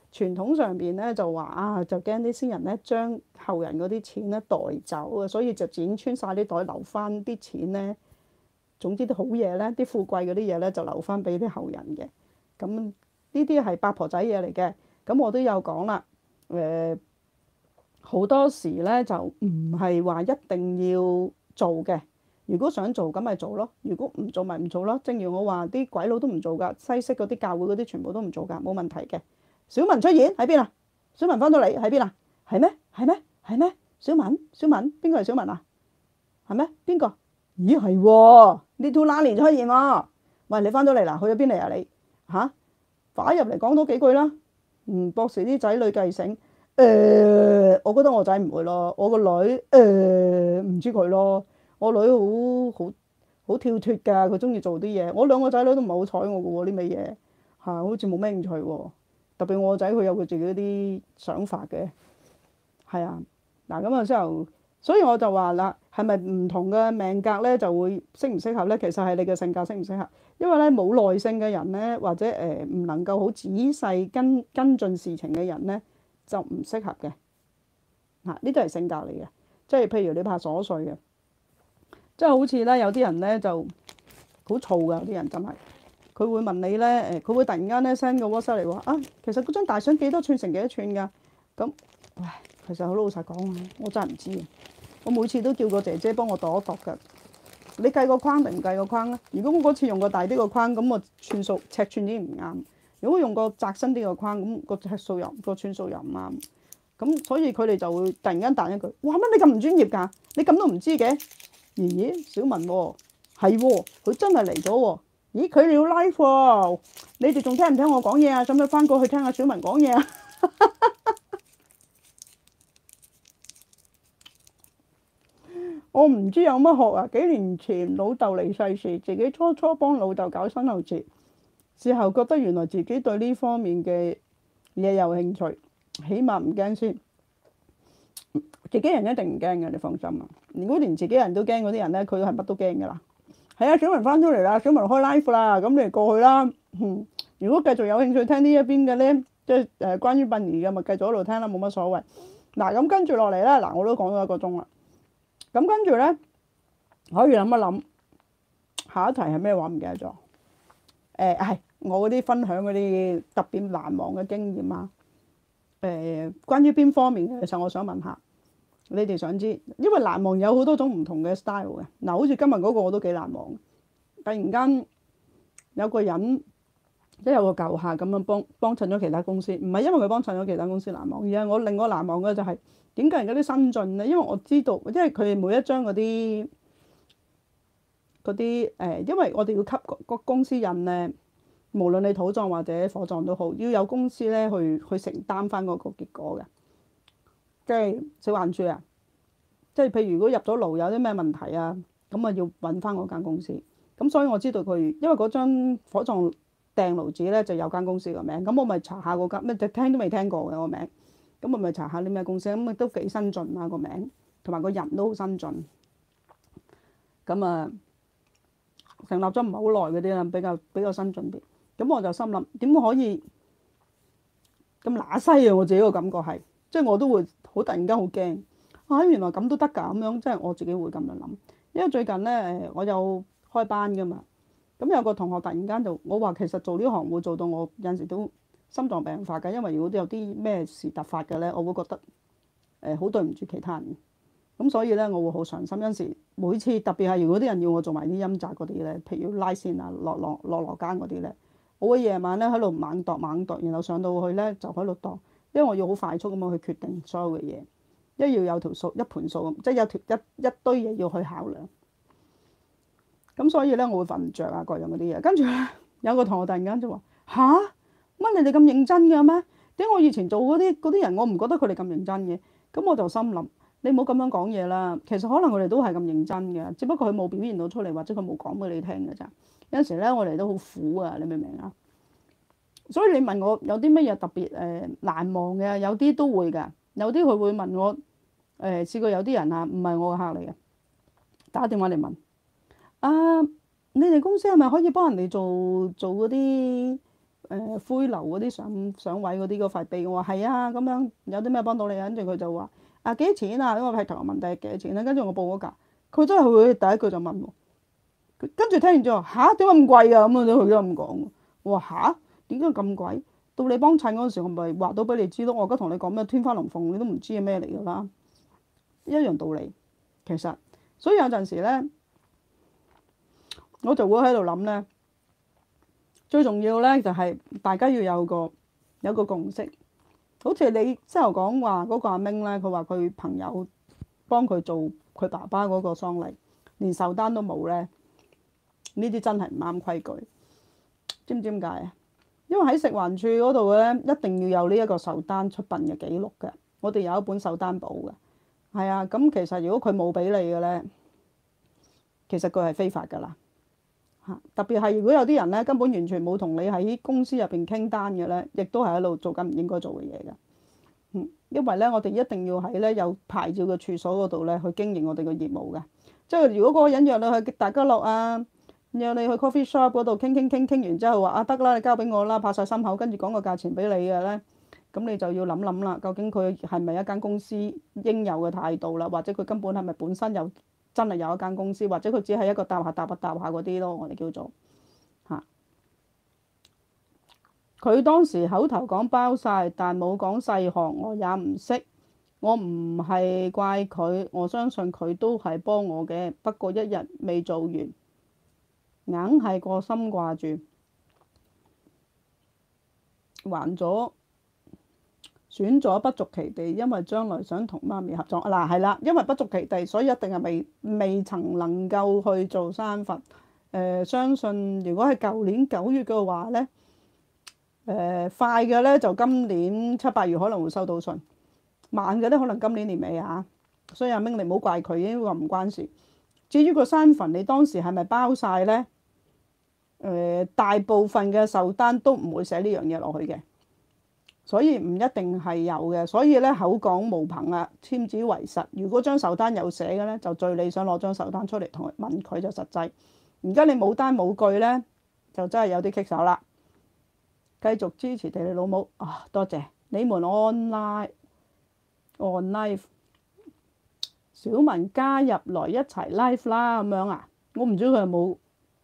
傳統上邊咧就話啊，就驚啲先人咧將後人嗰啲錢咧帶走啊，所以就剪穿晒啲袋，留翻啲錢咧。總之啲好嘢咧，啲富貴嗰啲嘢咧就留翻俾啲後人嘅。咁呢啲係八婆仔嘢嚟嘅。咁我都有講啦，誒、呃、好多時咧就唔係話一定要做嘅。如果想做咁咪做咯，如果唔做咪唔做咯。正如我話啲鬼佬都唔做㗎，西式嗰啲教會嗰啲全部都唔做㗎，冇問題嘅。小文出現喺邊啊？小文翻到嚟喺邊啊？係咩？係咩？係咩？小文，小文，邊個係小文啊？係咩？邊個？咦係喎，呢套拉年出現喎。喂，你翻到嚟啦？去咗邊嚟啊你？嚇，快入嚟講多幾句啦。嗯，博士啲仔女繼承，誒、呃，我覺得我仔唔會咯，我個女誒唔知佢咯。我女好好好跳脱㗎，佢中意做啲嘢。我兩個仔女都唔係好睬我嘅喎，呢味嘢嚇，好似冇咩興趣喎。特別我個仔佢有佢自己啲想法嘅，係啊。嗱咁啊之後，所以我就話啦，係咪唔同嘅命格咧就會適唔適合咧？其實係你嘅性格適唔適合。因為咧冇耐性嘅人咧，或者誒唔能夠好仔細跟跟進事情嘅人咧，就唔適合嘅。嗱，呢都係性格嚟嘅，即係譬如你怕瑣碎嘅。即係好似咧，有啲人咧就好燥㗎，有啲人真係，佢會問你咧，誒，佢會突然間咧 send 個 WhatsApp 嚟話啊，其實嗰張大相幾多寸乘幾多寸㗎？咁，唉，其實好老實講啊，我真係唔知啊。我每次都叫個姐姐幫我度一度㗎。你計個框定唔計個框咧？如果我嗰次用個大啲個框，咁我寸數尺寸已經唔啱；如果用個窄身啲個框，咁個尺數又個寸數又唔啱。咁所以佢哋就會突然間彈一句：哇！乜你咁唔專業㗎？你咁都唔知嘅？咦咦，小文喎，係喎，佢真係嚟咗喎。咦，佢要 live 喎，你哋仲聽唔聽我講嘢啊？使唔使翻過去聽下小文講嘢啊？我唔知有乜學啊！幾年前老豆離世時，自己初初幫老豆搞身後事，事後覺得原來自己對呢方面嘅嘢有興趣，起碼唔驚先。自己人一定唔驚嘅，你放心啊！如果連自己人都驚嗰啲人咧，佢都係乜都驚㗎啦。係啊，小文翻咗嚟啦，小文開 live 啦，咁你過去啦。嗯，如果繼續有興趣聽呢一邊嘅咧，即係誒關於殯儀嘅，咪繼續喺度聽啦，冇乜所謂。嗱，咁跟住落嚟咧，嗱我都講咗一個鐘啦。咁跟住咧，可以諗一諗，下一題係咩話？唔記得咗。誒係我嗰啲分享嗰啲特別難忘嘅經驗啊。誒，關於邊方面嘅？其實我想問下。你哋想知，因為難忘有好多種唔同嘅 style 嘅。嗱，好似今日嗰個我都幾難忘。突然間有個人，即係有個舊客咁樣幫幫襯咗其他公司，唔係因為佢幫襯咗其他公司難忘，而係我令我難忘嘅就係點解而家啲新進咧？因為我知道，因為佢哋每一張嗰啲嗰啲誒，因為我哋要給個公司印咧，無論你土葬或者火葬都好，要有公司咧去去承擔翻嗰個結果嘅。即係小環珠啊！即係譬如如果入咗爐有啲咩問題啊，咁啊要揾翻嗰間公司。咁所以我知道佢，因為嗰張火葬訂爐紙咧就有間公司個名，咁我咪查下嗰間咩？就聽都未聽過嘅個名，咁我咪查下啲咩公司，咁啊都幾新進啊個名，同埋個人都好新進。咁啊成立咗唔係好耐嗰啲啦，比較比較新進啲。咁我就心諗點可以咁乸西啊？我自己個感覺係。即係我都會好突然間好驚啊！原來咁都得㗎咁樣，即係我自己會咁樣諗。因為最近咧，我有開班㗎嘛，咁有個同學突然間就我話其實做呢行會做到我有陣時都心臟病發㗎，因為如果有啲咩事突發嘅咧，我會覺得誒好、呃、對唔住其他人。咁所以咧，我會好上心。有陣時每次特別係如果啲人要我做埋啲陰宅嗰啲咧，譬如拉線啊、落落落落間嗰啲咧，我會夜晚咧喺度猛度猛度，然後上到去咧就喺度度。因為我要好快速咁樣去決定所有嘅嘢，一要有條數一盤數，即係有條一一堆嘢要去考量。咁所以咧，我會瞓唔着啊，各樣嗰啲嘢。跟住咧，有個同學突然間就話：吓？乜你哋咁認真嘅咩？點解我以前做嗰啲嗰啲人，我唔覺得佢哋咁認真嘅？咁我就心諗：你唔好咁樣講嘢啦。其實可能佢哋都係咁認真嘅，只不過佢冇表現到出嚟，或者佢冇講俾你聽嘅咋。有陣時咧，我哋都好苦啊，你明唔明啊？所以你問我有啲乜嘢特別誒、呃、難忘嘅，有啲都會㗎。有啲佢會問我誒、呃，試過有啲人啊，唔係我個客嚟嘅，打電話嚟問啊，你哋公司係咪可以幫人哋做做嗰啲誒灰樓嗰啲上上位嗰啲嗰塊碑，我話係啊，咁樣有啲咩幫到你啊？跟住佢就話啊幾多錢啊？因為劈頭問第幾多錢咧，跟住我報嗰價，佢真係會第一句就問喎，跟住聽完之後吓，點解咁貴啊？咁啊佢都咁講，我話吓，點解咁貴？到你幫襯嗰陣時，我咪話到俾你知咯。我而家同你講咩天花龍鳳，你都唔知係咩嚟㗎啦，一樣道理其實。所以有陣時咧，我就會喺度諗咧。最重要咧就係大家要有個有個共識，好似你之後講話嗰個阿明咧，佢話佢朋友幫佢做佢爸爸嗰個喪禮，連壽單都冇咧，呢啲真係唔啱規矩。知唔知點解啊？因為喺食環署嗰度咧，一定要有呢一個壽單出殯嘅記錄嘅。我哋有一本壽單簿嘅，係啊。咁其實如果佢冇俾你嘅咧，其實佢係非法㗎啦。特別係如果有啲人咧根本完全冇同你喺公司入邊傾單嘅咧，亦都係喺度做緊唔應該做嘅嘢嘅。嗯，因為咧我哋一定要喺咧有牌照嘅處所嗰度咧去經營我哋嘅業務嘅。即係如果嗰個人約你去大家樂啊，約你去 coffee shop 嗰度傾傾傾傾完之後話啊得啦，你交俾我啦，拍晒心口，跟住講個價錢俾你嘅咧，咁你就要諗諗啦，究竟佢係咪一間公司應有嘅態度啦，或者佢根本係咪本身有？真係有一間公司，或者佢只係一個搭下搭下搭下嗰啲咯，我哋叫做嚇。佢當時口頭講包晒，但冇講細項，我也唔識。我唔係怪佢，我相信佢都係幫我嘅。不過一日未做完，硬係個心掛住，還咗。選咗不足其地，因為將來想同媽咪合作。嗱係啦，因為不足其地，所以一定係未未曾能夠去做山墳。誒、呃，相信如果係舊年九月嘅話咧，誒、呃、快嘅咧就今年七八月可能會收到信，慢嘅咧可能今年年尾啊。所以阿明你唔好怪佢，呢個唔關事。至於個山墳，你當時係咪包晒咧？誒、呃，大部分嘅壽單都唔會寫呢樣嘢落去嘅。所以唔一定係有嘅，所以咧口講無憑啊，簽字為實。如果張壽單有寫嘅咧，就最理想攞張壽單出嚟同佢問佢就實際。而家你冇單冇據咧，就真係有啲棘手啦。繼續支持地理老母啊，多謝你們 online on live 小文加入來一齊 live 啦咁樣啊，我唔知佢有冇。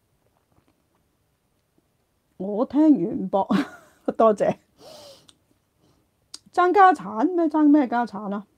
我聽完播多謝。爭家產咩？爭咩家產啊？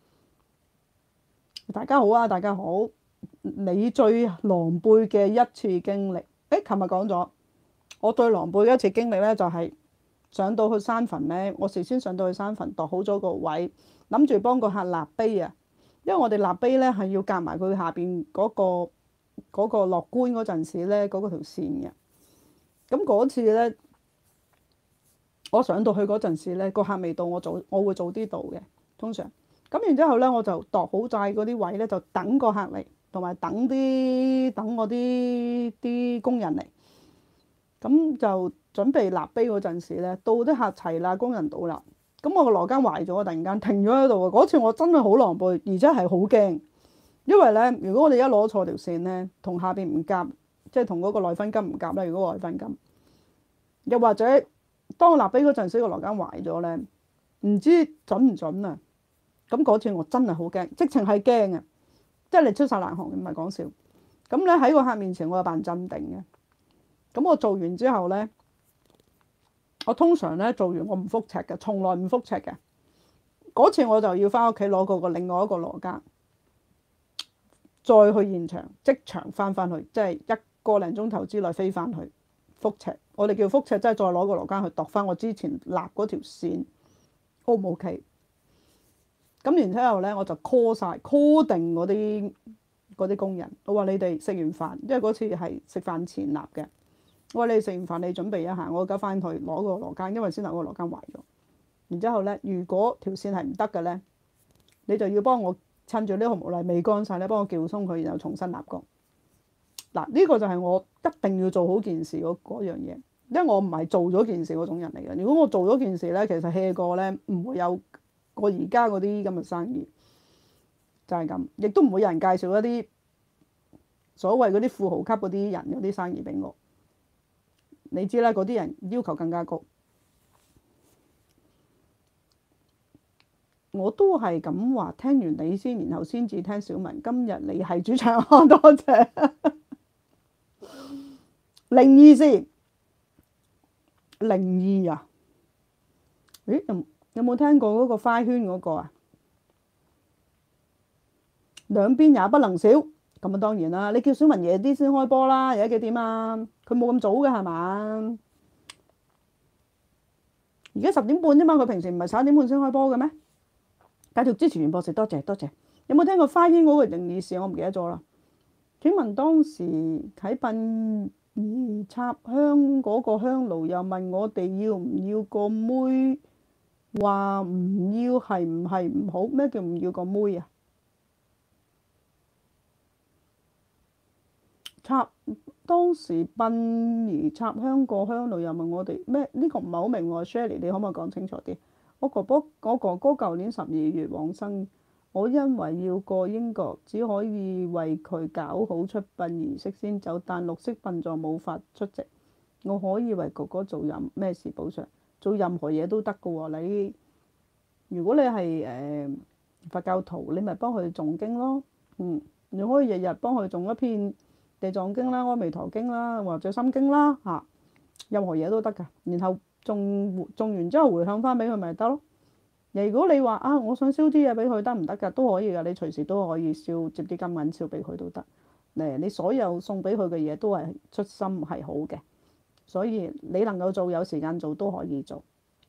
大家好啊！大家好，你最狼狽嘅一次經歷？誒，琴日講咗，我最狼狽嘅一次經歷咧，就係上到去山墳咧，我事先上到去山墳度好咗個位，諗住幫個客立碑啊，因為我哋立碑咧係要夾埋佢下邊嗰個嗰個落棺嗰陣時咧嗰個條線嘅。咁嗰次咧。我上到去嗰陣時咧，個客未到，我早我會早啲到嘅，通常。咁然之後咧，我就度好晒嗰啲位咧，就等個客嚟，同埋等啲等我啲啲工人嚟。咁就準備立碑嗰陣時咧，到啲客齊啦，工人到啦。咁我個羅庚壞咗，突然間停咗喺度啊！嗰次我真係好狼狽，而且係好驚，因為咧，如果我哋一攞錯條線咧，同下邊唔夾，即係同嗰個內分金唔夾咧。如果內分金，又或者。當我立碑嗰陣時，個羅庚壞咗咧，唔知準唔準啊？咁嗰次我真係好驚，直情係驚啊！即係你出晒冷汗，唔係講笑。咁咧喺個客面前，我又扮鎮定嘅。咁我做完之後咧，我通常咧做完我唔覆尺嘅，從來唔覆尺嘅。嗰次我就要翻屋企攞個個另外一個羅庚，再去現場即場翻翻去，即係一個零鐘頭之內飛翻去覆尺。我哋叫覆尺，即係再攞個羅庚去度翻我之前立嗰條線 O 唔 OK？ 咁然之後咧，我就 call 晒 call 定嗰啲嗰啲工人。我話你哋食完飯，因為嗰次係食飯前立嘅。我話你哋食完飯，你準備一下，我而家翻去攞個羅庚，因為先頭個羅庚壞咗。然之後咧，如果條線係唔得嘅咧，你就要幫我趁住呢個毛泥未乾晒咧，幫我撬鬆佢，然後重新立過。嗱，呢個就係我一定要做好件事嗰嗰樣嘢。因為我唔係做咗件事嗰種人嚟嘅。如果我做咗件事咧，其實 hea 過咧，唔會有我而家嗰啲咁嘅生意，就係咁，亦都唔會有人介紹一啲所謂嗰啲富豪級嗰啲人嗰啲生意俾我。 你知啦，嗰啲人要求更加高。我都係咁話，聽完你先，然後先至聽小文。今日你係主場，多謝。靈異先，靈異啊？咦，有有冇聽過嗰個花圈嗰個啊？兩邊也不能少，咁啊當然啦。你叫小文夜啲先開波啦，而家幾點啊？佢冇咁早嘅係嘛？而家十點半啫嘛，佢平時唔係十一點半先開波嘅咩？繼續支持袁博士，多謝多謝。有冇聽過花園嗰個靈異事？我唔記得咗啦。請問當時喺殯儀插香嗰個香爐，又問我哋要唔要個妹，話唔要係唔係唔好？咩叫唔要個妹啊？插當時殯儀插香個香爐，又問我哋咩？呢、這個唔係好明喎 ，Shirley 你可唔可以講清楚啲？我哥哥我哥哥舊年十二月往生，我因為要過英國，只可以為佢搞好出殯儀式先走，但綠色殯葬冇法出席。我可以為哥哥做任咩事補償？做任何嘢都得㗎喎。你如果你係誒、呃、佛教徒，你咪幫佢誦經咯。嗯，你可以日日幫佢誦一篇地藏經啦、阿彌陀經啦，或者心經啦嚇、啊，任何嘢都得㗎。然後種種完之後回向翻俾佢咪得咯。如果你話啊，我想燒啲嘢俾佢得唔得㗎？都可以㗎，你隨時都可以燒接啲金銀燒俾佢都得。誒，你所有送俾佢嘅嘢都係出心係好嘅，所以你能夠做有時間做都可以做。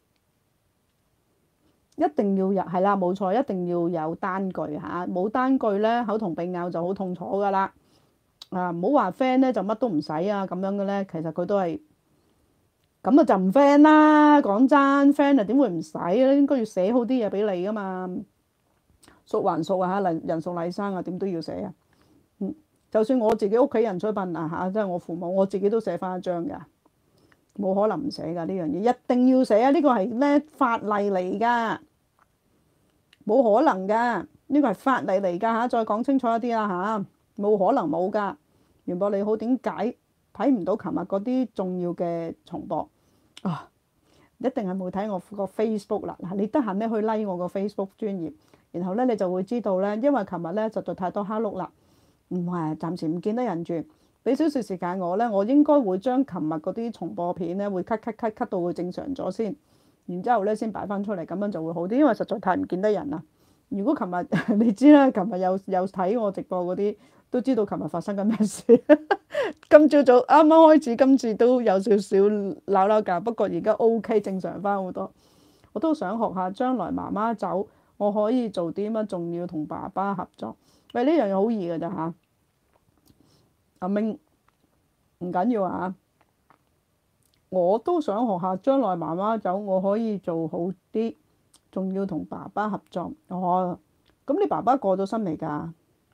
一定要有係啦，冇錯，一定要有單據嚇，冇單據咧口同鼻拗就好痛楚㗎啦。啊，唔好話 friend 咧就乜都唔使啊咁樣嘅咧，其實佢都係。咁啊就唔 friend 啦，講真 friend 啊點會唔使咧？應該要寫好啲嘢俾你噶嘛，熟還熟啊嚇，人人熟禮生啊，點都要寫啊。嗯，就算我自己屋企人出殯啊嚇，即係我父母，我自己都寫翻一張㗎，冇可能唔寫㗎呢樣嘢，一定要寫啊！呢個係咧法例嚟㗎，冇可能㗎，呢個係法例嚟㗎嚇，再講清楚一啲啦嚇，冇可能冇㗎。袁博你好，點解睇唔到琴日嗰啲重要嘅重播啊？一定係冇睇我個 Facebook 啦。嗱，你得閒咧去 like 我個 Facebook 專頁，然後咧你就會知道咧，因為琴日咧實在太多蝦碌啦，唔係暫時唔見得人住，俾少少時間我咧，我應該會將琴日嗰啲重播片咧會 cut cut cut cut 到會正常咗先，然之後咧先擺翻出嚟，咁樣就會好啲，因為實在太唔見得人啦。如果琴日你知啦，琴日有有睇我直播嗰啲。都知道琴日發生緊咩事。今朝早啱啱開始，今次都有少少鬧鬧架，不過而家 OK 正常翻好多。我都想學下，將來媽媽走，我可以做啲乜？仲要同爸爸合作。喂，呢樣嘢好易㗎咋嚇？阿明唔緊要啊！我都想學下，將來媽媽走，我可以做好啲，仲要同爸爸合作。哦，咁你爸爸過咗身未㗎？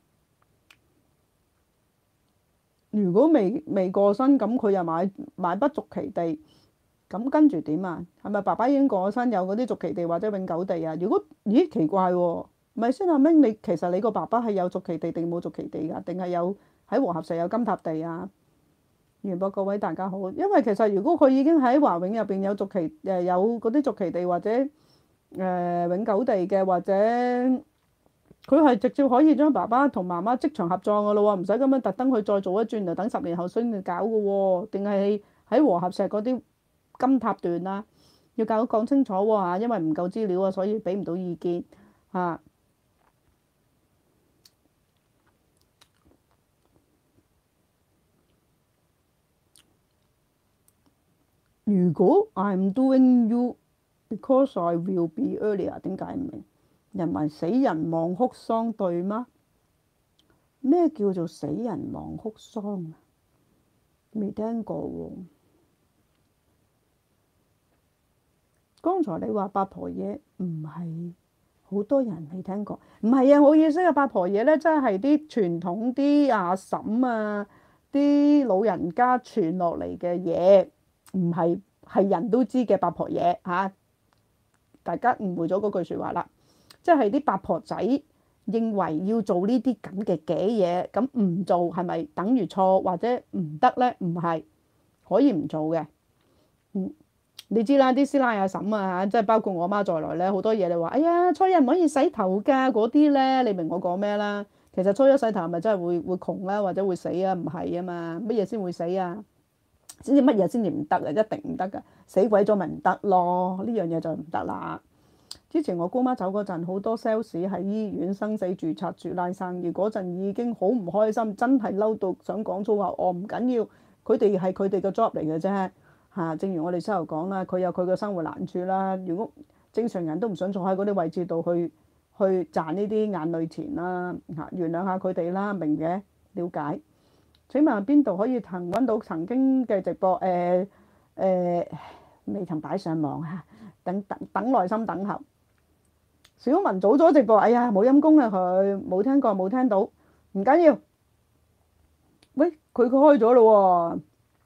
如果未未過身，咁佢又買買不續期地，咁跟住點啊？係咪爸爸已經過咗身，有嗰啲續期地或者永久地啊？如果咦奇怪喎，咪先阿明，你其實你個爸爸係有續期地定冇續期地㗎？定係有喺和合石有金塔地啊？原博各位大家好，因為其實如果佢已經喺華永入邊有續期誒有嗰啲續期地或者誒、呃、永久地嘅或者。佢係直接可以將爸爸同媽媽即場合葬㗎咯喎，唔使咁樣特登去再做一轉，就等十年後先至搞㗎喎。定係喺和合石嗰啲金塔段啊，要搞講清楚喎嚇，因為唔夠資料啊，所以俾唔到意見嚇。如果 I'm doing you because I will be earlier， 點解唔明？人民死人忘哭喪對嗎？咩叫做死人忘哭喪啊？未聽過喎。剛才你話八婆嘢唔係好多人未聽過，唔係啊！我意思嘅八婆嘢咧，真係啲傳統啲阿嬸啊，啲老人家傳落嚟嘅嘢，唔係係人都知嘅八婆嘢嚇、啊。大家誤會咗嗰句説話啦。即係啲八婆仔認為要做呢啲咁嘅嘅嘢，咁唔做係咪等於錯或者唔得呢？唔係可以唔做嘅， 你知啦，啲師奶阿嬸啊，即係包括我媽在內咧，好多嘢你話，哎呀，初一唔可以洗頭㗎嗰啲咧，你明我講咩啦？其實初一洗頭係咪真係會會窮啦，或者會死啊？唔係啊嘛，乜嘢先會死啊？先至乜嘢先至唔得啊？一定唔得㗎，死鬼咗咪唔得咯，呢樣嘢就唔得啦。之前我姑媽走嗰陣，好多 sales 喺醫院生死註冊處拉生意，嗰陣已經好唔開心，真係嬲到想講粗口。我唔緊要，佢哋係佢哋嘅 job 嚟嘅啫嚇。正如我哋先頭講啦，佢有佢嘅生活難處啦。如果正常人都唔想坐喺嗰啲位置度去去賺呢啲眼淚錢啦嚇，原諒下佢哋啦，明嘅，了解。請問邊度可以曾揾到曾經嘅直播？誒誒未曾擺上網嚇，等等等耐心等候。小文早咗直播，哎呀冇陰功啊佢，冇聽過冇聽到，唔緊要。喂，佢佢開咗咯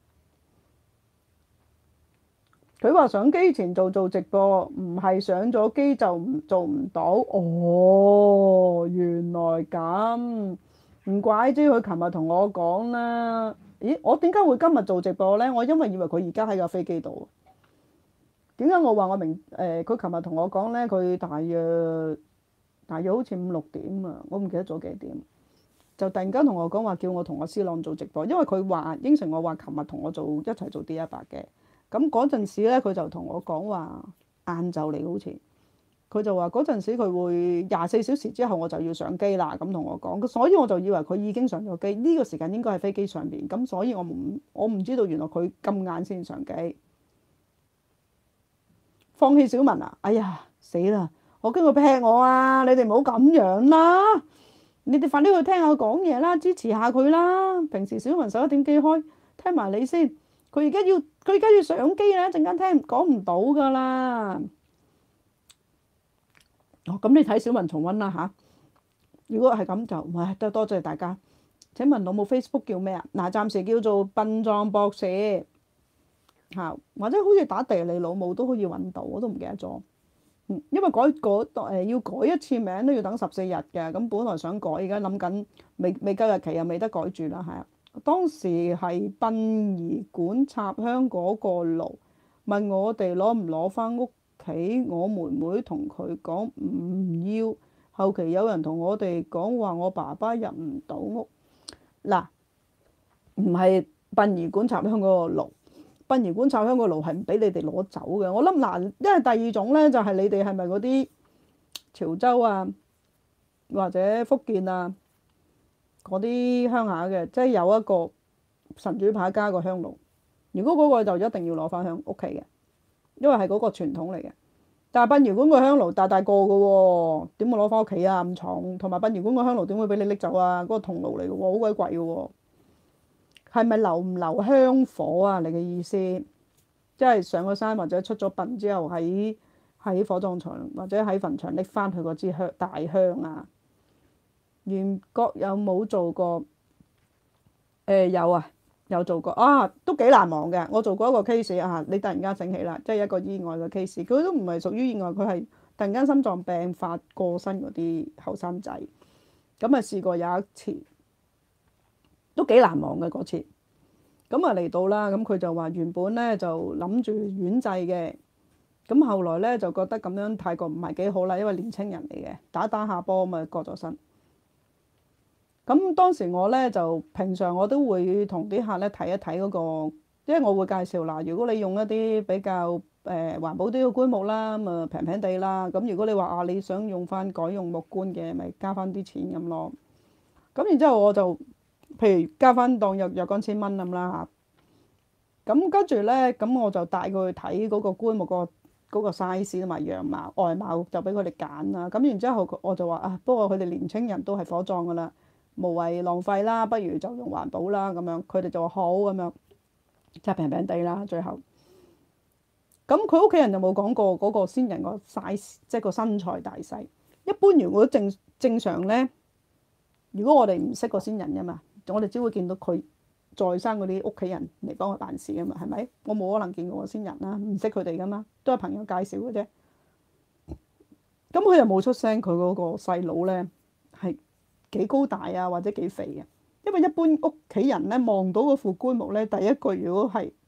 喎，佢話上機前做做直播，唔係上咗機就唔做唔到。哦，原來咁，唔怪之佢琴日同我講啦。咦，我點解會今日做直播呢？我因為以為佢而家喺架飛機度。點解我話我明？誒，佢琴日同我講咧，佢大約大約好似五六點啊，我唔記得咗幾點，就突然間同我講話，叫我同我師朗做直播，因為佢話應承我話，琴日同我做一齊做 D 一百嘅。咁嗰陣時咧，佢就同我講話晏晝嚟，好似佢就話嗰陣時佢會廿四小時之後我就要上機啦，咁同我講，所以我就以為佢已經上咗機，呢個時間應該喺飛機上邊，咁所以我唔我唔知道原來佢咁晏先上機。放棄小文啊！哎呀死啦！我驚佢劈我啊！你哋唔好咁樣啦！你哋快啲去聽下佢講嘢啦，支持下佢啦！平時小文十一點幾開，聽埋你先。佢而家要佢而家要上機啦，一陣間聽講唔到㗎啦。哦，咁你睇小文重溫啦嚇。如果係咁就，唉，多多謝大家。請問老母 Facebook 叫咩啊？嗱，暫時叫做殯葬博士。嚇，或者好似打地理老母都可以揾到，我都唔記得咗。嗯，因為改嗰誒要改一次名都要等十四日嘅，咁本來想改，而家諗緊未未夠日期又未得改住啦，係啊。當時係殯儀館插香嗰個爐，問我哋攞唔攞翻屋企，我妹妹同佢講唔要。後期有人同我哋講話，我爸爸入唔到屋。嗱，唔係殯儀館插香嗰個爐。殯儀館插香個爐係唔俾你哋攞走嘅。我諗嗱，因為第二種咧就係、是、你哋係咪嗰啲潮州啊，或者福建啊嗰啲鄉下嘅，即係有一個神主牌加個香爐。如果嗰個就一定要攞翻香屋企嘅，因為係嗰個傳統嚟嘅。但係殯儀館個香爐大大個嘅喎，點會攞翻屋企啊咁重？同埋殯儀館個香爐點會俾你拎走啊？嗰、那個銅爐嚟嘅喎，好鬼貴嘅喎。係咪留唔留香火啊？你嘅意思，即係上咗山或者出咗殯之後喺喺火葬場或者喺墳場拎翻去嗰支香大香啊？袁國有冇做過？誒、呃、有啊，有做過啊，都幾難忘嘅。我做過一個 case 啊，你突然間醒起啦，即係一個意外嘅 case。佢都唔係屬於意外，佢係突然間心臟病發過身嗰啲後生仔。咁啊試過有一次。都幾難忘嘅嗰次，咁啊嚟到啦，咁佢就話原本咧就諗住遠祭嘅，咁後來咧就覺得咁樣太過唔係幾好啦，因為年青人嚟嘅，打打下波咪過咗身。咁當時我咧就平常我都會同啲客咧睇一睇嗰個，因為我會介紹嗱，如果你用一啲比較誒、呃、環保啲嘅棺木啦，咁啊平平地啦，咁如果你話啊你想用翻改用木棺嘅，咪加翻啲錢咁咯。咁然之後我就。譬如加翻當若若干千蚊咁啦嚇，咁跟住咧，咁我就帶佢去睇嗰個棺木個嗰個 size 同埋樣貌外貌，就俾佢哋揀啦。咁然之後我就話啊，不過佢哋年青人都係火葬噶啦，無謂浪費啦，不如就用環保啦咁樣。佢哋就話好咁樣，即係平平地啦。最後，咁佢屋企人就冇講過嗰個先人個 size，即係個身材大細。一般如果正正常咧，如果我哋唔識個先人噶嘛。我哋只會見到佢在生嗰啲屋企人嚟幫我辦事啊嘛，係咪？我冇可能見過個先人啦，唔識佢哋噶嘛，都係朋友介紹嘅啫。咁佢又冇出聲，佢嗰個細佬咧係幾高大啊，或者幾肥嘅。因為一般屋企人咧望到嗰副棺木咧，第一句如果係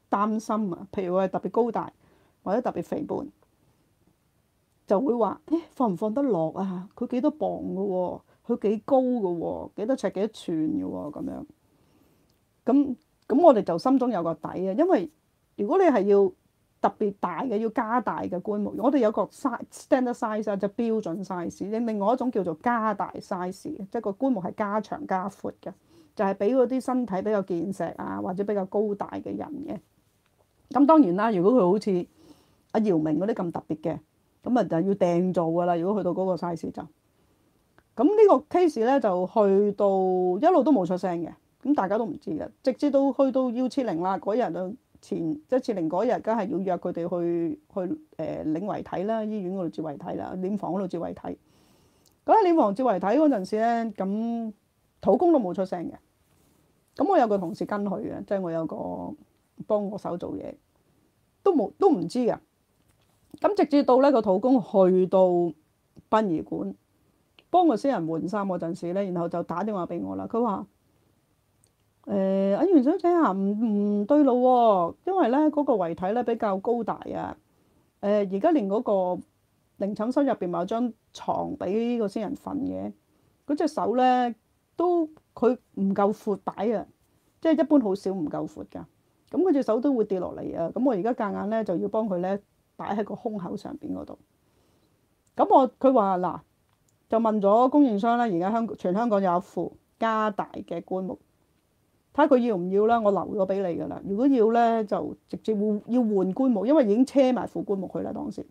擔心啊，譬如我係特別高大或者特別肥胖，就會話誒放唔放得落啊？佢幾多磅嘅喎？佢幾高嘅喎？幾多尺幾多寸嘅喎？咁樣咁咁，我哋就心中有個底啊。因為如果你係要特別大嘅，要加大嘅棺木，我哋有個 size standard size 啊，就標準 size。另外一種叫做加大 size，即係個棺木係加長加闊嘅，就係俾嗰啲身體比較健碩啊，或者比較高大嘅人嘅。咁當然啦，如果佢好似阿姚明嗰啲咁特別嘅，咁啊就要訂做㗎啦。如果去到嗰個 size 就，咁呢個 case 咧就去到一路都冇出聲嘅，咁大家都唔知嘅，直至到去到要設靈啦嗰日就前即係設靈嗰日，梗係要約佢哋去去誒、呃、領遺體啦，醫院嗰度接遺體啦，殮房嗰度接遺體。咁喺殮房接遺體嗰陣時咧，咁土公都冇出聲嘅。咁我有個同事跟佢嘅，即係我有個幫我手做嘢，都冇都唔知嘅。咁直至到咧個土公去到殯儀館幫個先人換衫嗰陣時咧，然後就打電話俾我啦。佢話：誒阿袁小姐啊，唔唔對路喎，因為咧嗰個遺體咧比較高大啊。誒而家連嗰個靈寢室入邊咪有張牀俾個先人瞓嘅，嗰隻手咧都佢唔夠闊擺啊，即係一般好少唔夠闊㗎。咁佢隻手都會跌落嚟啊！咁我而家夾硬咧就要幫佢咧擺喺個胸口上邊嗰度。咁我佢話嗱，就問咗供應商啦。而家香全香港有一副加大嘅棺木，睇下佢要唔要啦。我留咗俾你㗎啦。如果要咧，就直接會要換棺木，因為已經車埋副棺木去啦當時。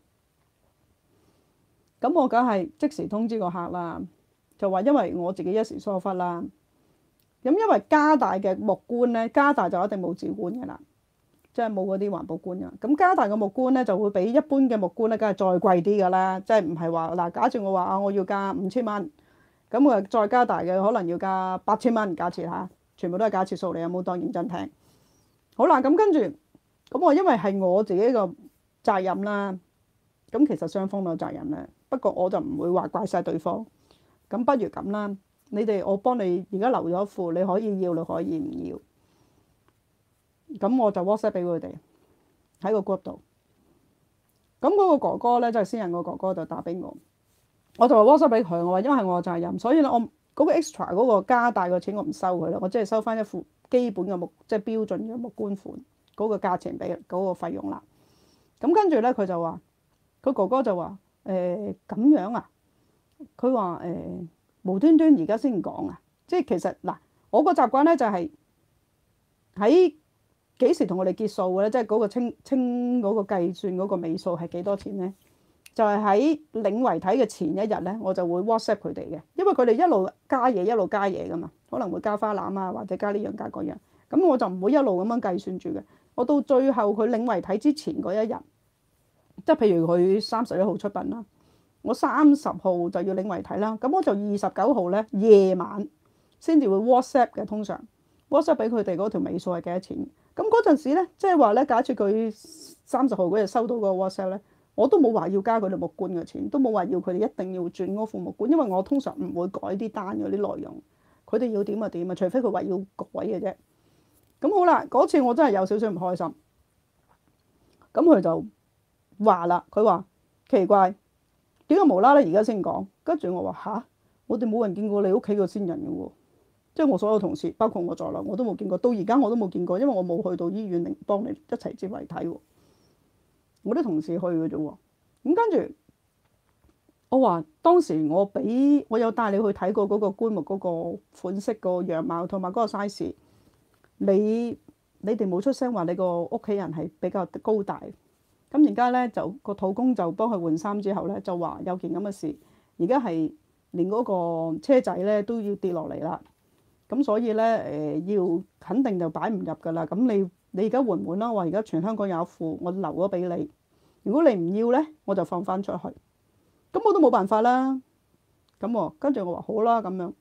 咁我梗係即時通知個客啦，就話因為我自己一時疏忽啦。咁因為加大嘅木棺咧，加大就一定冇紙棺嘅啦，即係冇嗰啲環保棺嘅。咁加大嘅木棺咧就會比一般嘅木棺咧，梗係再貴啲㗎啦。即係唔係話嗱，假設我話啊，我要加五千蚊，咁我再加大嘅可能要加八千蚊，假設嚇，全部都係假設數，你有冇當認真聽？好啦，咁跟住咁我因為係我自己個責任啦，咁其實雙方都有責任咧。不過我就唔會話怪晒對方，咁不如咁啦。你哋我幫你而家留咗副，你可以要，你可以唔要。咁我就 WhatsApp 俾佢哋喺個 group 度。咁嗰個哥哥咧，即係先人個哥哥就打俾我，我就話 WhatsApp 俾佢，我話因為係我責任，所以咧我嗰個 extra 嗰個加大嘅錢我唔收佢啦，我即係收翻一副基本嘅木，即係標準嘅木棺款嗰個價錢俾嗰個費用啦。咁跟住咧佢就話，佢哥哥就話誒咁樣啊，佢話誒。無端端而家先講啊！即係其實嗱，我個習慣咧就係喺幾時同我哋結數嘅咧，即係嗰個清清嗰個計算嗰個尾數係幾多錢咧？就係喺領遺體嘅前一日咧，我就會 WhatsApp 佢哋嘅，因為佢哋一路加嘢一路加嘢噶嘛，可能會加花籃啊，或者加呢樣加嗰樣，咁我就唔會一路咁樣計算住嘅。我到最後佢領遺體之前嗰一日，即係譬如佢三十一號出殯啦。我三十號就要領遺體啦，咁我就二十九號咧夜晚先至會 WhatsApp 嘅，通常 WhatsApp 俾佢哋嗰條尾數係幾多錢。咁嗰陣時咧，即係話咧，假設佢三十號嗰日收到個 WhatsApp 咧，我都冇話要加佢哋木棺嘅錢，都冇話要佢哋一定要轉嗰副木棺，因為我通常唔會改啲單嗰啲內容，佢哋要點就點啊，除非佢話要改嘅啫。咁好啦，嗰次我真係有少少唔開心，咁佢就話啦，佢話奇怪。點解無啦啦而家先講？跟住我話吓，我哋冇人見過你屋企個先人嘅喎，即係我所有同事，包括我在內，我都冇見過。到而家我都冇見過，因為我冇去到醫院嚟幫你一齊接遺體喎。我啲同事去嘅啫喎。咁跟住我話當時我俾我有帶你去睇過嗰個棺木嗰個款式、個樣貌同埋嗰個 size。你你哋冇出聲話你個屋企人係比較高大。咁而家咧就個土公就幫佢換衫之後咧，就話有件咁嘅事，而家係連嗰個車仔咧都要跌落嚟啦。咁所以咧誒、呃、要肯定就擺唔入㗎啦。咁你你而家換唔換啦？我話而家全香港有一副，我留咗俾你。如果你唔要咧，我就放翻出去。咁我都冇辦法啦。咁喎，跟住我話好啦咁樣。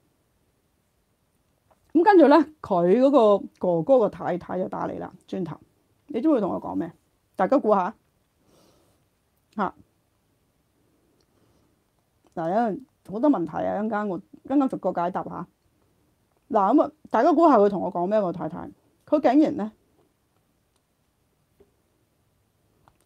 咁跟住咧，佢嗰個哥哥個太太就打嚟啦，轉頭，你知唔知佢同我講咩？大家估下嚇嗱，有好多問題啊！一陣間我一陣間逐個解答下嗱。咁啊，大家估下佢同我講咩？個太太佢竟然咧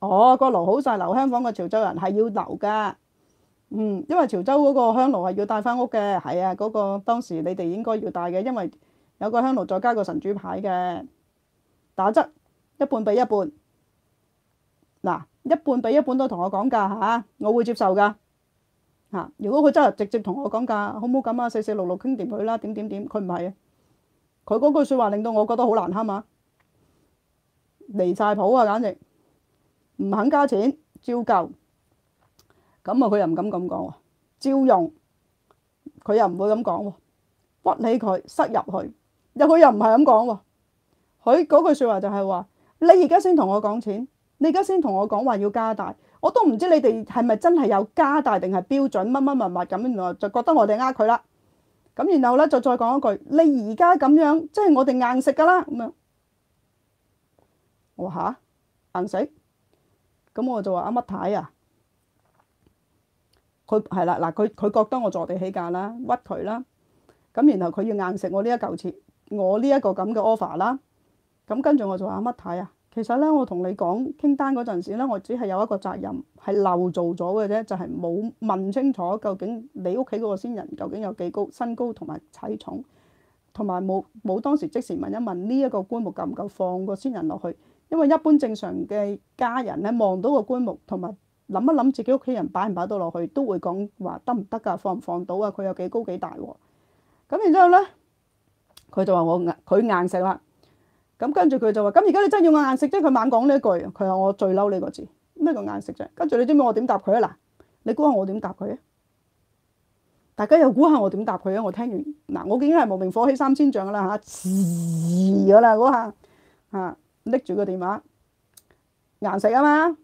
哦，個爐好晒，留香港嘅潮州人係要留㗎。嗯，因為潮州嗰個香爐係要帶翻屋嘅，係啊，嗰、個當時你哋應該要帶嘅，因為有個香爐再加個神主牌嘅，打則一半俾一半。嗱，一半俾一半都同我講價嚇，我會接受㗎嚇。如果佢真係直接同我講價，好唔好咁啊？四四六六傾掂佢啦，點點點，佢唔係啊，佢嗰句説話令到我覺得好難堪啊，離晒譜啊，簡直唔肯加錢，照舊。咁啊，佢又唔敢咁講喎，照用，佢又唔會咁講喎，屈起佢塞入去，又佢又唔係咁講喎，佢嗰句説話就係話：你而家先同我講錢，你而家先同我講話要加大，我都唔知你哋係咪真係有加大定係標準乜乜物物咁，原來就覺得我哋呃佢啦。咁然後咧就再講一句：你而家咁樣，即係我哋硬食㗎啦咁樣。我話嚇硬食，咁我就話阿乜太啊。佢係啦，嗱佢佢覺得我坐地起價啦，屈佢啦，咁然後佢要硬食我呢一嚿錢，我呢一個咁嘅 offer 啦，咁跟住我就話乜太啊，其實咧我同你講傾單嗰陣時咧，我只係有一個責任係漏做咗嘅啫，就係冇問清楚究竟你屋企嗰個先人究竟有幾高身高同埋體重，同埋冇冇當時即時問一問呢一個棺木夠唔夠放個先人落去，因為一般正常嘅家人咧望到個棺木同埋諗一諗自己屋企人擺唔擺到落去，都會講話得唔得㗎，放唔放到啊？佢有幾高幾大喎？咁然之後咧，佢就話我硬佢硬食啦。咁跟住佢就話：咁而家你真係要我硬食啫？佢猛講呢一句，佢話我最嬲呢個字，咩叫硬食啫？跟住你知唔知我點答佢啊？嗱，你估下我點答佢啊？大家又估下我點答佢啊？我聽完嗱，我已經係無名火起三千丈㗎啦嚇，遲㗎啦嗰下嚇，拎住個電話硬食啊嘛！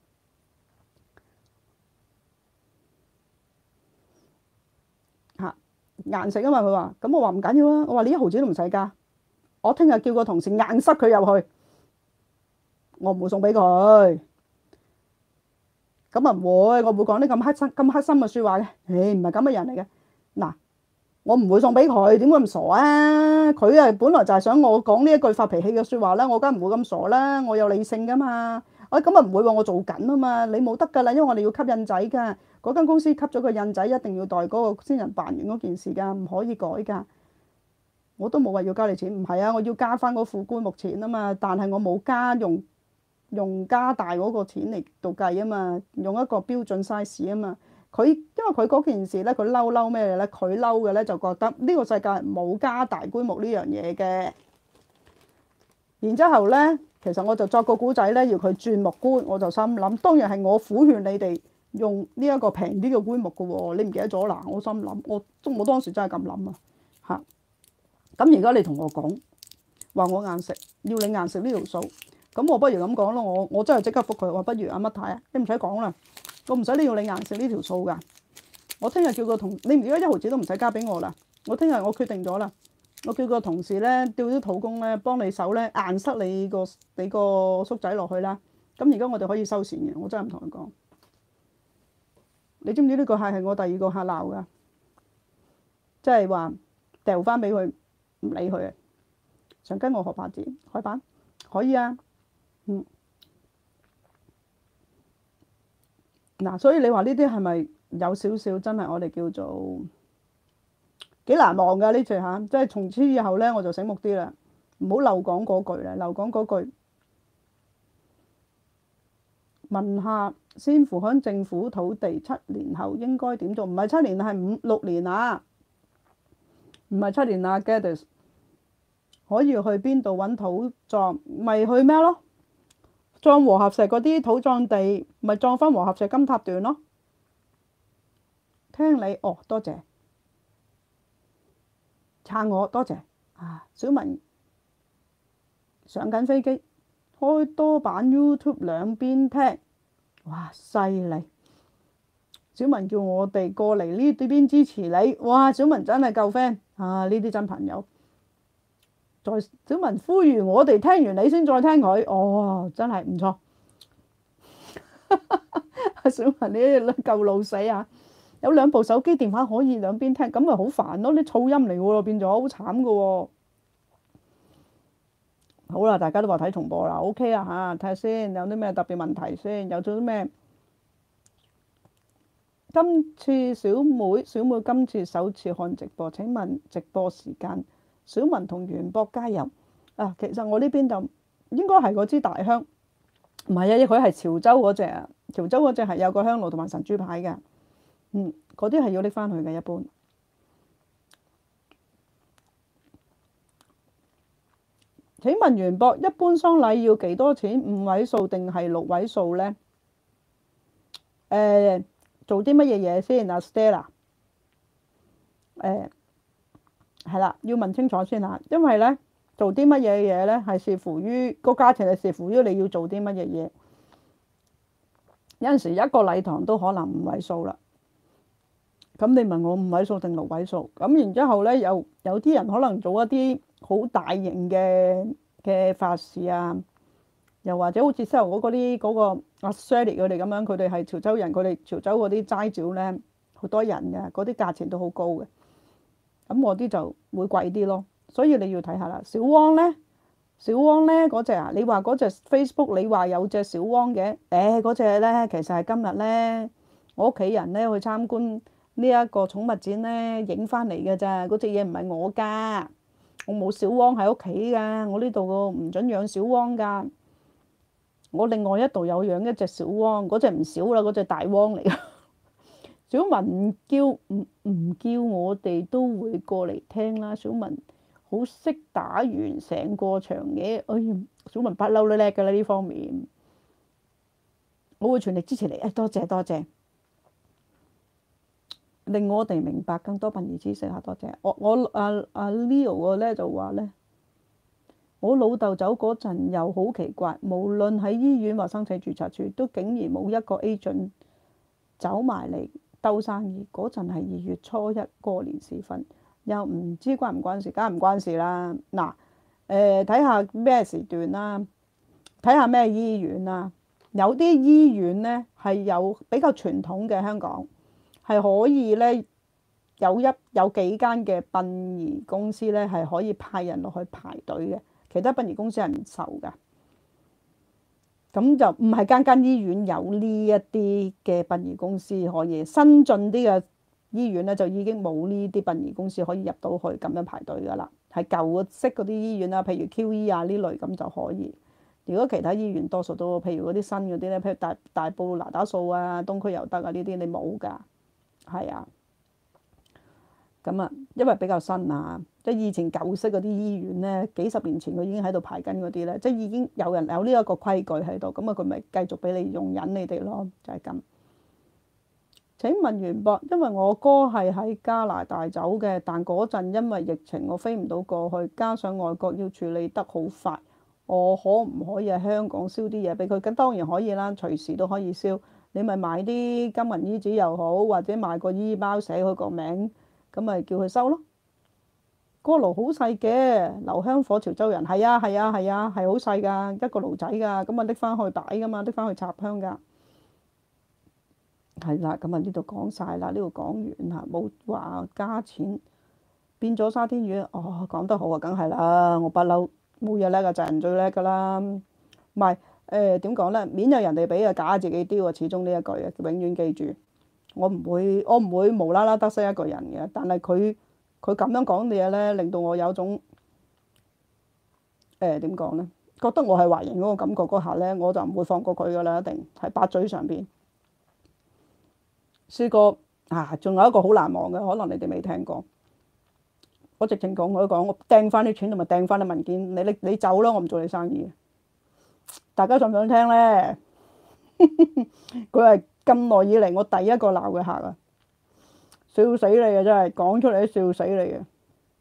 硬食啊嘛，佢話，咁我話唔緊要啊，我話你一毫子都唔使加，我聽日叫個同事硬塞佢入去，我唔會送俾佢，咁啊唔會，我唔會講啲咁黑心咁黑心嘅説話嘅，誒唔係咁嘅人嚟嘅，嗱我唔會送俾佢，點會咁傻啊？佢啊本來就係想我講呢一句發脾氣嘅説話啦，我梗係唔會咁傻啦，我有理性噶嘛，啊咁啊唔會話我做緊啊嘛，你冇得㗎啦，因為我哋要吸印仔㗎。嗰間公司吸咗個印仔，一定要代嗰個先人辦完嗰件事㗎，唔可以改㗎。我都冇話要加你錢，唔係啊，我要加翻嗰副棺木錢啊嘛。但係我冇加用用加大嗰個錢嚟到計啊嘛，用一個標準 size 啊嘛。佢因為佢嗰件事咧，佢嬲嬲咩咧？佢嬲嘅咧就覺得呢個世界冇加大棺木呢樣嘢嘅。然之後咧，其實我就作個古仔咧，要佢轉木棺，我就心諗，當然係我苦勸你哋。用呢一個平啲嘅棺木嘅喎，你唔記得咗啦？我心諗，我我當時真係咁諗啊嚇。咁而家你同我講話我硬食，要你硬食呢條數，咁我不如咁講咯。我我真係即刻覆佢話，不如阿乜太啊，你唔使講啦，我唔使你要你硬食呢條數㗎。我聽日叫個同你唔而家一毫子都唔使加俾我啦。我聽日我決定咗啦，我叫個同事咧調啲土工咧幫你手咧硬塞你個你個叔仔落去啦。咁而家我哋可以收錢嘅，我真係唔同佢講。你知唔知呢個客係我第二個客鬧㗎？即係話掉翻俾佢，唔理佢啊！想跟我學拍子開板，可以啊。嗯。嗱，所以你話呢啲係咪有少少真係我哋叫做幾難忘㗎呢次嚇？即係從此以後咧，我就醒目啲啦，唔好漏講嗰句啦，漏講嗰句。問下先符響政府土地七年後應該點做？唔係七年係五六年啊，唔係七年啊 Gadis 可以去邊度揾土葬？咪去咩咯？葬和合石嗰啲土葬地，咪葬翻和合石金塔段咯。聽你哦，多謝撐我，多謝啊！小文上緊飛機。開多版 YouTube 兩邊聽，哇犀利！小文叫我哋過嚟呢邊支持你，哇！小文真係夠 friend 啊！呢啲真朋友。再小文呼籲我哋聽完你先再聽佢，哦，真係唔錯。小文你夠老死啊！有兩部手機電話可以兩邊聽，咁咪好煩咯！啲噪音嚟喎，變咗好慘噶喎。 好啦，大家都話睇重播啦，OK 啦嚇，睇下先有啲咩特別問題先，有咗啲咩？今次小妹小妹今次首次看直播，請問直播時間？小文同袁博加油啊！其實我呢邊就應該係嗰支大香，唔係啊，佢係潮州嗰只啊，潮州嗰只係有個香爐同埋神豬排嘅，嗯，嗰啲係要拎翻去嘅一般。請問袁博，一般喪禮要幾多錢？五位數定係六位數呢？誒、呃，做啲乜嘢嘢先啊 Stella？誒係啦，要問清楚先嚇，因為呢，做啲乜嘢嘢呢係視乎於個價錢，係視乎於你要做啲乜嘢嘢。有陣時一個禮堂都可能五位數啦。咁你問我五位數定六位數？咁然之後呢，有有啲人可能做一啲好大型嘅嘅法事啊，又或者好似西遊嗰啲嗰個阿 Sally 佢哋咁樣，佢哋係潮州人，佢哋潮州嗰啲齋醮呢，好多人嘅，嗰啲價錢都好高嘅。咁我啲就會貴啲咯，所以你要睇下啦。小汪呢，小汪呢嗰隻啊，你話嗰隻 Facebook 你話有隻小汪嘅，誒嗰隻呢其實係今日呢，我屋企人呢去參觀呢一個寵物展呢影翻嚟嘅咋，嗰隻嘢唔係我㗎，我冇小汪喺屋企㗎，我呢度個唔準養小汪㗎，我另外一度有養一隻小汪，嗰隻唔少啦，嗰隻大汪嚟㗎。小文唔叫唔唔叫我哋都會過嚟聽啦。小文好識打完成個場嘅，哎呀，小文不嬲都叻㗎啦呢方面，我會全力支持你。誒，多謝多謝，令我哋明白更多殯儀知識嚇，多謝。我我阿阿 Leo 個咧就話咧，我老豆走嗰陣又好奇怪，無論喺醫院或生死註冊處，都竟然冇一個 agent 走埋嚟兜生意。嗰陣係二月初一過年時分，又唔知關唔關事，梗係唔關事啦。嗱，誒睇下咩時段啦，睇下咩醫院啦。有啲醫院呢係有比較傳統嘅，香港係可以呢，有一有幾間嘅殯儀公司呢係可以派人落去排隊嘅，其他殯儀公司係唔受㗎。咁就唔係間間醫院有呢一啲嘅殯儀公司可以，新進啲嘅醫院咧就已經冇呢啲殯儀公司可以入到去咁樣排隊㗎啦。係舊式嗰啲醫院啦，譬如 Q E 啊呢類咁就可以。如果其他醫院多數都，譬如嗰啲新嗰啲咧，譬如大大埔那打素啊、東區尤德啊呢啲，你冇㗎。係啊。咁啊，因為比較新啊，即係以前舊式嗰啲醫院咧，幾十年前佢已經喺度排緊嗰啲咧，即係已經有人有呢一個規矩喺度，咁啊佢咪繼續俾你用引你哋咯，就係咁。請問袁博，因為我哥係喺加拿大走嘅，但嗰陣因為疫情我飛唔到過去，加上外國要處理得好快，我可唔可以喺香港燒啲嘢俾佢？咁當然可以啦，隨時都可以燒。你咪買啲金銀衣紙又好，或者買個衣包寫佢個名。咁咪叫佢收咯。嗰個爐好細嘅，留香火潮州人係啊係啊係啊係好細㗎，一個爐仔㗎，咁啊拎翻去擺㗎嘛，拎翻去插香㗎。係啦，咁啊呢度講晒啦，呢度講完啦，冇話加錢變咗沙甸魚。哦，講得好啊，梗係啦，我不嬲冇嘢叻㗎，就係人最叻㗎啦。唔係誒點講咧？面有人哋俾啊，假自己丟啊，始終呢一句啊，永遠記住。我唔會，我唔會無啦啦得失一個人嘅，但係佢佢咁樣講嘅嘢咧，令到我有種誒點講咧，覺得我係壞人嗰個感覺嗰下咧，我就唔會放過佢噶啦，一定係八嘴上邊。試過啊，仲有一個好難忘嘅，可能你哋未聽過。我直情講佢講，我掟翻啲錢同埋掟翻啲文件，你你你走啦，我唔做你生意。大家想唔想聽咧？佢係咁耐以嚟，我第一個鬧嘅客啊！笑死你啊！真係講出嚟都笑死你啊！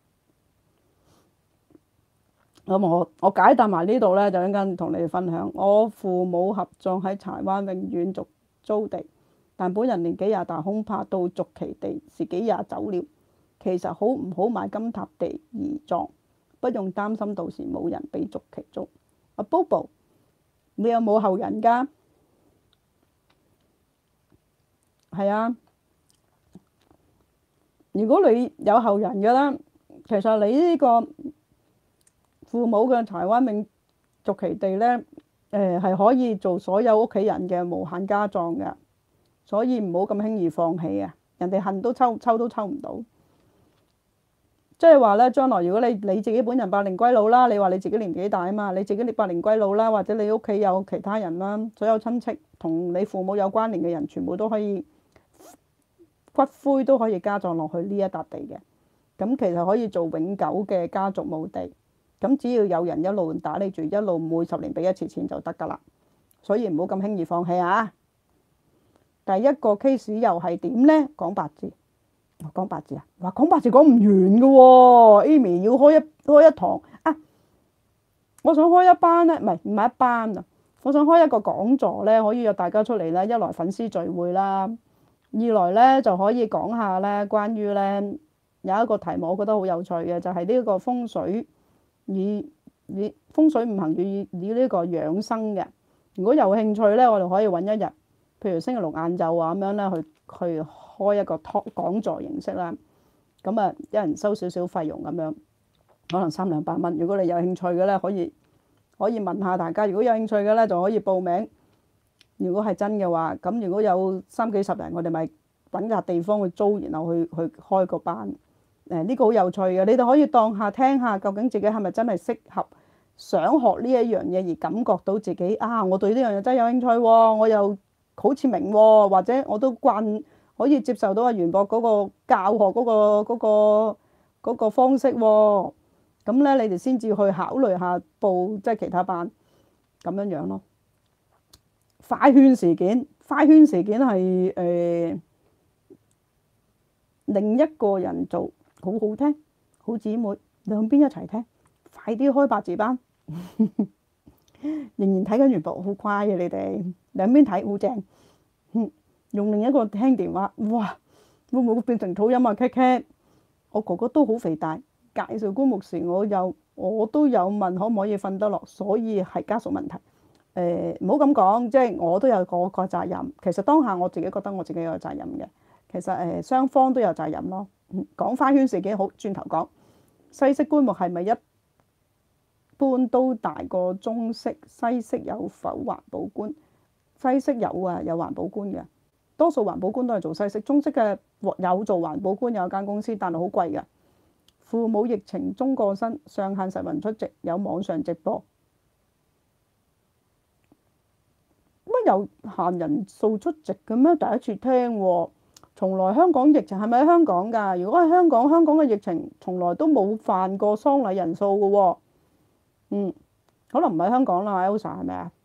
咁我我解答埋呢度咧，就一陣間同你哋分享。我父母合葬喺柴灣永遠續租地，但本人年紀也大，恐怕到續期地自己也走了。其實好唔好買金塔地而葬，不用擔心到時冇人俾續期租。阿 Bobo， 你有冇後人㗎？係啊，如果你有後人嘅啦，其實你呢個父母嘅柴灣永續期地咧，誒係可以做所有屋企人嘅無限家葬嘅，所以唔好咁輕易放棄啊！人哋恨都抽抽都抽唔到。即係話咧，將來如果你你自己本人百年歸老啦，你話你自己年紀大啊嘛，你自己百年歸老啦，或者你屋企有其他人啦，所有親戚同你父母有關聯嘅人，全部都可以骨灰都可以加葬落去呢一笪地嘅。咁其實可以做永久嘅家族墓地。咁只要有人一路打理住，一路每十年俾一次錢就得㗎啦。所以唔好咁輕易放棄啊！第一個 case 又係點呢？講八字。講八字啊！話講八字講唔完嘅喎，Amy 要開一開一堂啊！我想開一班咧，唔係唔係一班啊！我想開一個講座咧，可以約大家出嚟咧，一來粉絲聚會啦，二來咧就可以講下咧關於咧有一個題目，我覺得好有趣嘅，就係呢個風水以以風水五行以以呢個養生嘅。如果有興趣咧，我哋可以揾一日，譬如星期六晏晝啊咁樣咧去去。開一個 talk 講座形式啦，咁啊一人收少少費用咁樣，可能三兩百蚊。如果你有興趣嘅咧，可以可以問下大家。如果有興趣嘅咧，就可以報名。如果係真嘅話，咁如果有三幾十人，我哋咪揾笪地方去租，然後去去開個班。誒呢個好有趣嘅，你哋可以當下聽下，究竟自己係咪真係適合想學呢一樣嘢，而感覺到自己啊，我對呢樣嘢真係有興趣喎，我又好似明喎，或者我都慣。可以接受到阿袁博嗰個教學嗰、嗰個嗰、嗰個嗰個方式喎、哦，咁咧你哋先至去考慮下報即係其他班咁樣樣咯。快圈事件，快圈事件係誒、呃、另一個人做，好好聽，好姊妹兩邊一齊聽，快啲開八字班。仍然睇緊袁博，好乖嘅你哋兩邊睇好正。用另一個聽電話，哇！會唔會變成噪音啊？咳咳，我哥哥都好肥大，介紹棺木時我有我都有問可唔可以瞓得落，所以係家屬問題。誒唔好咁講，即係我都有個個責任。其實當下我自己覺得我自己有責任嘅。其實誒、呃、雙方都有責任咯。講花圈事件好，轉頭講西式棺木係咪一般都大過中式？西式有否環保棺？西式有啊，有環保棺嘅。多數環保棺都係做西式，中式嘅有做環保棺，有一間公司，但係好貴嘅。父母疫情中過身，上限十人出席，有網上直播。乜有限人數出席嘅咩？第一次聽喎，從來香港疫情係咪喺香港㗎？如果係香港，香港嘅疫情從來都冇犯過喪禮人數嘅喎。嗯，可能唔係香港啦 ，Elsa 係咪啊？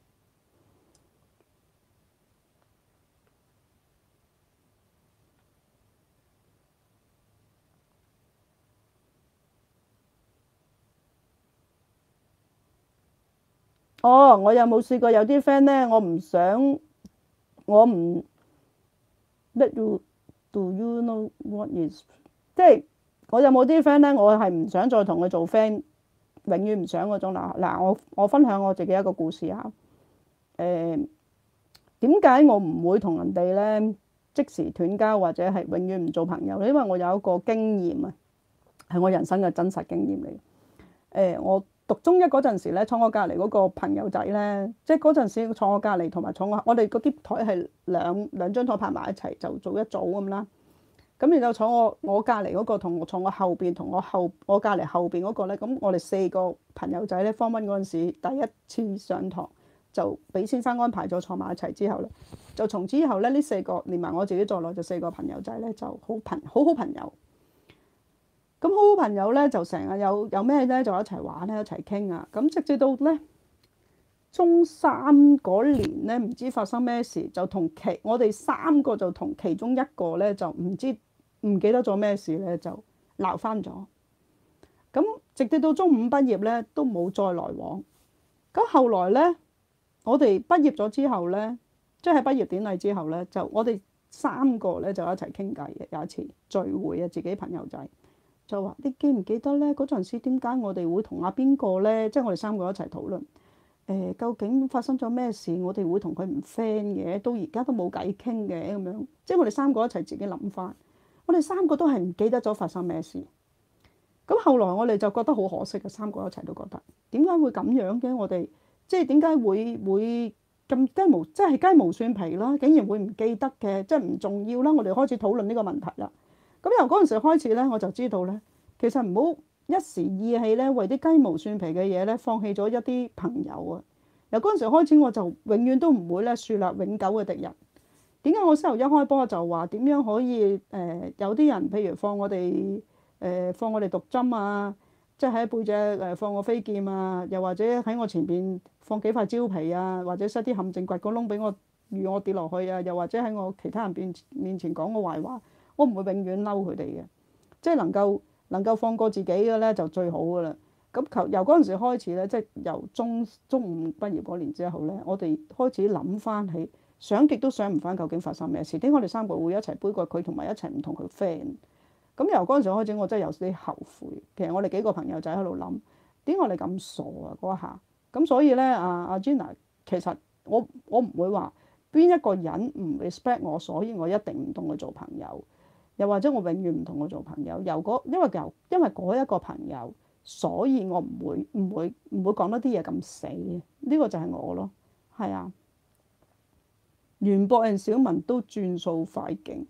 哦，我有冇試過有啲 friend 咧？我唔想，我唔 let you do you know what is， 即係我有冇啲 friend 咧？我係唔想再同佢做 friend，永遠唔想嗰種啦。嗱，我我分享我自己一個故事啊。誒，點解我唔會同人哋咧即時斷交或者係永遠唔做朋友咧？因為我有一個經驗啊，係我人生嘅真實經驗嚟。誒、呃，我。讀中一嗰陣時咧，坐我隔離嗰個朋友仔咧，即係嗰陣時坐我隔離同埋坐我，我哋嗰啲台係兩兩張台排埋一齊就做一組咁啦。咁然後坐我我隔離嗰個同我坐我後邊同我後我隔離後邊嗰個咧，咁我哋四個朋友仔咧，form one嗰陣時第一次上堂就俾先生安排咗坐埋一齊之後咧，就從此以後咧呢四個連埋我自己在內就四個朋友仔咧就好朋好好朋友。咁好好朋友咧，就成日有有咩咧，就一齊玩咧，一齊傾啊！咁直至到咧中三嗰年咧，唔知發生咩事，就同其我哋三個就同其中一個咧，就唔知唔記得咗咩事咧，就鬧翻咗。咁直至到中五畢業咧，都冇再來往。咁後來咧，我哋畢業咗之後咧，即係畢業典禮之後咧，就我哋三個咧就一齊傾偈嘅，有一次聚會啊，自己朋友仔。就話你記唔記得咧？嗰陣時點解我哋會同阿邊個咧？即係我哋三個一齊討論。誒、呃，究竟發生咗咩事？我哋會同佢唔 friend 嘅，到而家都冇偈傾嘅咁樣。即係我哋三個一齊自己諗翻，我哋三個都係唔記得咗發生咩事。咁後來我哋就覺得好可惜嘅，三個一齊都覺得點解會咁樣嘅？我哋即係點解會會咁雞毛，即係雞毛蒜皮啦，竟然會唔記得嘅，即係唔重要啦。我哋開始討論呢個問題啦。咁由嗰陣時開始咧，我就知道咧，其實唔好一時意氣咧，為啲雞毛蒜皮嘅嘢咧，放棄咗一啲朋友啊。由嗰陣時開始，我就永遠都唔會咧樹立永久嘅敵人。點解我先頭一開波就話點樣可以誒、呃、有啲人譬如放我哋誒、呃、放我哋毒針啊，即係喺背脊誒放個飛劍啊，又或者喺我前邊放幾塊蕉皮啊，或者塞啲陷阱掘個窿俾我預我跌落去啊，又或者喺我其他人面面前講我壞話，我唔會永遠嬲佢哋嘅，即係能夠能夠放過自己嘅咧就最好噶啦。咁求由嗰陣時開始咧，即係由中中五畢業嗰年之後咧，我哋開始諗翻起。想極都想唔翻，究竟發生咩事？點解我哋三個會一齊杯葛佢，同埋一齊唔同佢 friend？咁由嗰陣時開始，我真係有啲後悔。其實我哋幾個朋友仔喺度諗，點解我哋咁傻啊？嗰一下咁，所以咧，阿阿 Gina，其實我我唔會話邊一個人唔 respect 我，所以我一定唔同佢做朋友，又或者我永遠唔同佢做朋友。由嗰因為由因為嗰一個朋友，所以我唔會唔會唔會講多啲嘢咁死。呢個就係我咯，係啊。袁博人小文都轉數快勁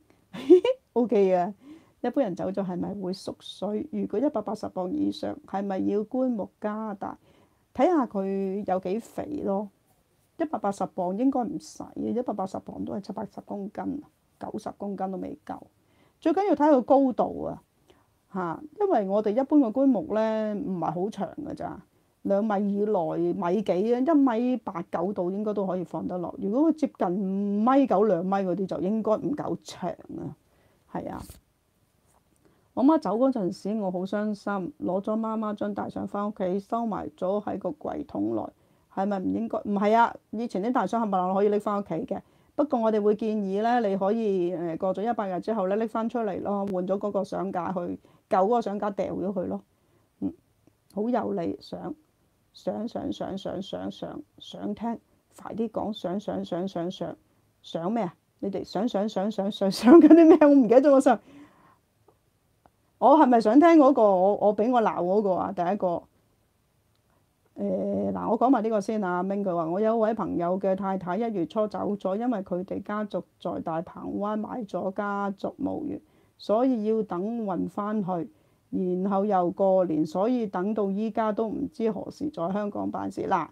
，O K 嘅。一般人走咗係咪會縮水？如果一百八十磅以上，係咪要棺木加大？睇下佢有幾肥咯。一百八十磅應該唔使嘅，一百八十磅都係七八十公斤，九十公斤都未夠。最緊要睇佢高度啊，嚇！因為我哋一般嘅棺木咧唔係好長㗎咋。兩米以內米幾啊，一米八九度應該都可以放得落。如果佢接近米九兩米嗰啲，就應該唔夠長啊。係啊，我媽走嗰陣時，我好傷心，攞咗媽媽張大相翻屋企，收埋咗喺個櫃桶內。係咪唔應該？唔係啊，以前啲大相冚唪唥可以拎翻屋企嘅。不過我哋會建議咧，你可以誒過咗一百日之後咧拎翻出嚟咯，換咗嗰個相架去，舊嗰個相架掉咗佢咯。嗯，好有理想。想想想想想想想聽，快啲講想想想想想想咩啊？你哋想想想想想想緊啲咩？我唔記得咗我想，我係咪想聽嗰個？我我俾我鬧嗰個啊！第一個誒嗱，我講埋呢個先啊。明佢話：我有位朋友嘅太太一月初走咗，因為佢哋家族在大鵬灣買咗家族墓園，所以要等運翻去。然後又過年，所以等到依家都唔知何時在香港辦事嗱。誒、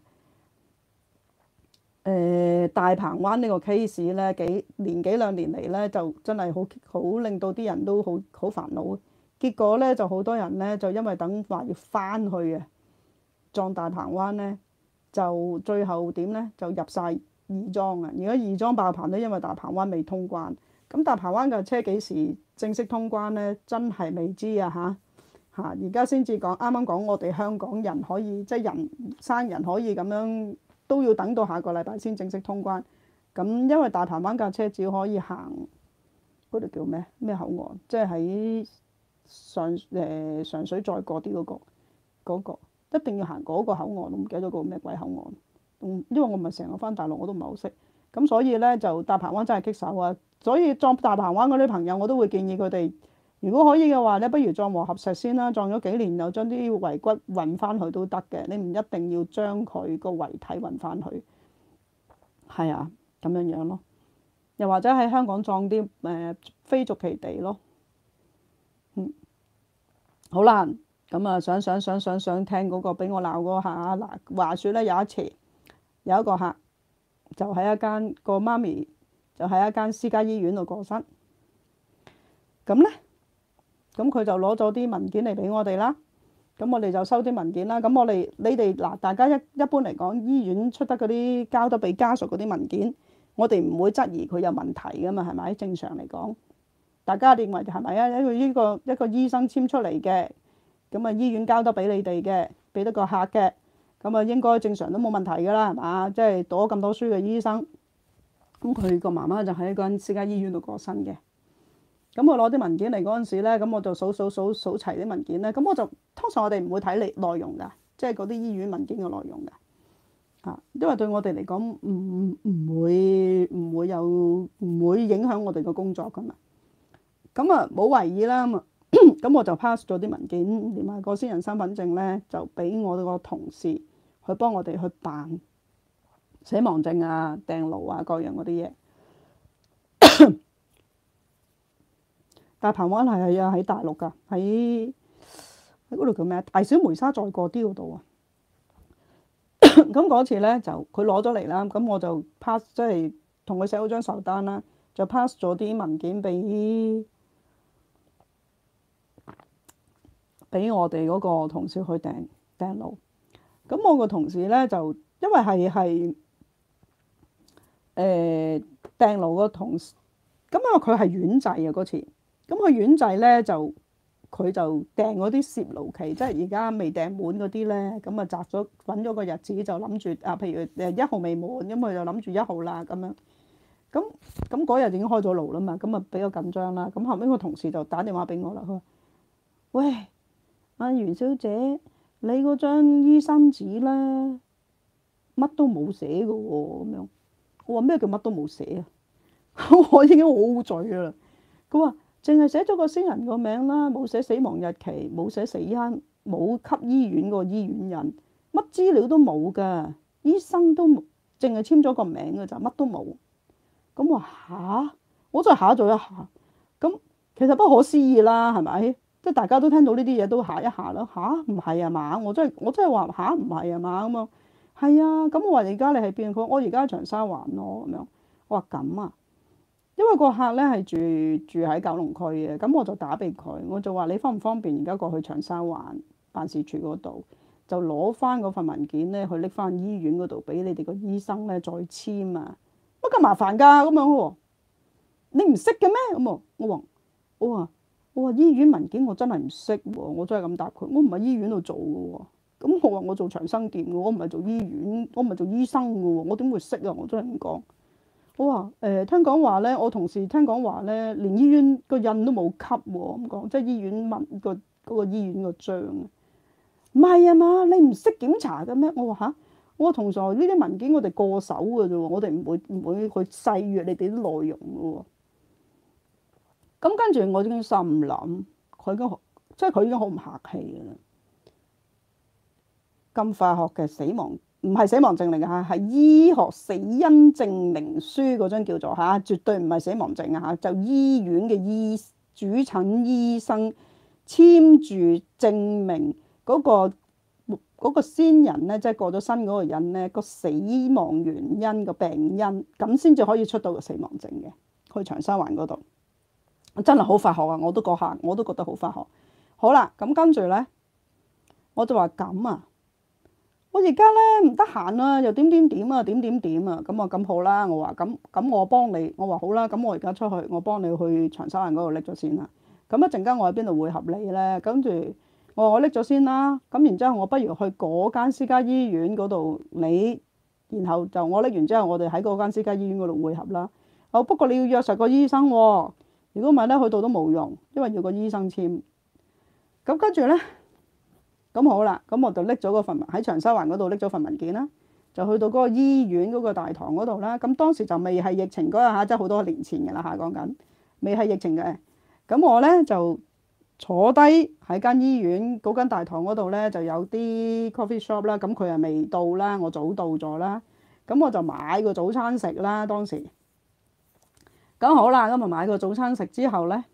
呃、大鵬灣呢個 case 咧，幾年幾兩年嚟咧，就真係好好令到啲人都好好煩惱。結果咧就好多人咧就因為等話要翻去啊，撞大鵬灣咧，就最後點咧就入晒義莊啊！而家義莊爆棚都因為大鵬灣未通關。咁大鵬灣嘅車幾時正式通關咧？真係未知啊嚇！嚇！而家先至講，啱啱講我哋香港人可以即係人生人可以咁樣，都要等到下個禮拜先正式通關。咁因為大鵬灣架車只可以行嗰度叫咩咩口岸，即係喺上誒、呃、上水再過啲嗰、嗰個嗰、嗰個，一定要行嗰個口岸。我唔記得咗個咩鬼口岸。嗯，因為我唔係成日翻大陸，我都唔係好識。咁所以咧就大鵬灣真係棘手啊！所以撞大鵬灣嗰啲朋友，我都會建議佢哋。如果可以嘅話咧，不如撞和合石先啦，撞咗幾年又將啲遺骨運翻去都得嘅。你唔一定要將佢個遺體運翻去，係啊，咁樣樣咯。又或者喺香港葬啲誒、呃、非俗其地咯。嗯，好啦，咁啊想想想想想聽嗰個俾我鬧嗰個客啊嗱，話説咧有一次有一個客就喺一間個媽咪就喺一間私家醫院度過身，咁咧。咁佢就攞咗啲文件嚟俾我哋啦，咁我哋就收啲文件啦。咁我哋你哋嗱，大家一一般嚟講，醫院出得嗰啲交得俾家屬嗰啲文件，我哋唔會質疑佢有問題噶嘛，係咪？正常嚟講，大家認為係咪啊？一個呢個一個醫生簽出嚟嘅，咁啊醫院交得俾你哋嘅，俾得個客嘅，咁啊應該正常都冇問題噶啦，係嘛？即係讀咗咁多書嘅醫生，咁佢個媽媽就喺嗰間私家醫院度過身嘅。咁我攞啲文件嚟嗰陣時咧，咁我就數數數數齊啲文件咧。咁我就通常我哋唔會睇你內容㗎，即係嗰啲醫院文件嘅內容㗎。啊，因為對我哋嚟講，唔唔會唔會有唔會影響我哋嘅工作㗎嘛。咁啊冇為意啦，咁啊咁我就 pass 咗啲文件，連埋個先人身份證咧，就俾我個同事去幫我哋去辦死亡證啊、掟爐啊各樣嗰啲嘢。但係澎灣係啊喺大陸㗎，喺喺嗰度叫咩啊？大小梅沙再過啲嗰度啊。咁嗰次咧就佢攞咗嚟啦，咁我就 pass 即係同佢寫咗張壽單啦，就 pass 咗啲文件俾俾我哋嗰個同事去訂訂爐。咁我個同事咧就因為係係誒訂爐個同事，咁因為佢係院製啊嗰次，咁佢院製咧就佢就訂嗰啲攝爐期，即係而家未訂滿嗰啲咧，咁啊擇咗揾咗個日子就諗住啊，譬如誒一號未滿，咁佢就諗住一號啦咁樣。咁咁嗰日已經開咗爐啦嘛，咁啊比較緊張啦。咁後尾個同事就打電話俾我啦，佢話：喂，阿袁小姐，你嗰張醫生紙咧乜都冇寫嘅喎，咁樣。我話咩叫乜都冇寫啊？我已經好醉啦。佢話淨係寫咗個先人個名啦，冇寫死亡日期，冇寫死因，冇給醫院個醫院人，乜資料都冇㗎。醫生都冇，淨係簽咗個名㗎咋，乜都冇。咁我話吓，我真係嚇咗一下。咁其實不可思議啦，係咪？即係大家都聽到呢啲嘢都嚇一下啦。吓？唔係啊嘛？我真係我真係話吓，唔係啊嘛？咁啊係啊。咁我話而家你喺邊？佢話我而家喺長沙灣咯咁樣。我話咁啊，因為個客咧係住住喺九龍區嘅，咁我就打俾佢，我就話你方唔方便而家過去長沙灣辦事處嗰度，就攞翻嗰份文件咧去拎翻醫院嗰度俾你哋個醫生咧再簽啊。乜咁麻煩㗎？咁樣喎，你唔識嘅咩？咁啊，我話我話我話醫院文件我真係唔識喎，我真係咁答佢。我唔係醫院度做嘅喎，咁我話我做長生店嘅，我唔係做醫院，我唔係做醫生嘅喎，我點會識啊？我真係咁講。我話誒、呃，聽講話咧，我同事聽講話咧，連醫院個印都冇給喎，咁講，即係醫院文個嗰個醫院個章啊。唔係啊嘛，你唔識檢查嘅咩？我話吓。我話同常呢啲文件我哋過手嘅啫喎，我哋唔會唔會去細閱你哋啲內容嘅喎。咁跟住我已經心諗，佢已經即係佢已經好唔客氣嘅啦。咁化學嘅死亡唔係死亡證嚟嘅嚇，係醫學死因證明書嗰張叫做嚇，絕對唔係死亡證啊嚇，就醫院嘅醫主診醫生簽住證明嗰個。嗰個先人咧，即係過咗身嗰個人咧，個死亡原因個病因，咁先至可以出到個死亡證嘅。去長沙灣嗰度，真係好化學啊！我都嗰下我都覺得好化學。好啦，咁跟住咧，我就話咁啊，我而家咧唔得閒啊，又點點點啊，點點點啊，咁啊咁好啦。我話咁咁，我幫你，我話好啦，咁我而家出去，我幫你去長沙灣嗰度拎咗先啦。咁一陣間我喺邊度會合你咧？跟住。我話我拎咗先啦，咁然之後我不如去嗰間私家醫院嗰度，你然後就我拎完之後，我哋喺嗰間私家醫院嗰度會合啦。哦，不過你要約實個醫生喎，如果唔係咧，去到都冇用，因為要個醫生簽。咁跟住咧，咁好啦，咁我就拎咗嗰份喺長沙灣嗰度拎咗份文件啦，就去到嗰個醫院嗰個大堂嗰度啦。咁當時就未係疫情嗰日嚇，即係好多年前嘅啦嚇，講緊未係疫情嘅。咁我咧就。坐低喺間醫院嗰間大堂嗰度咧，就有啲 coffee shop 啦。咁佢係未到啦，我早到咗啦。咁我就買個早餐食啦。當時咁好啦，咁啊買個早餐食之後咧，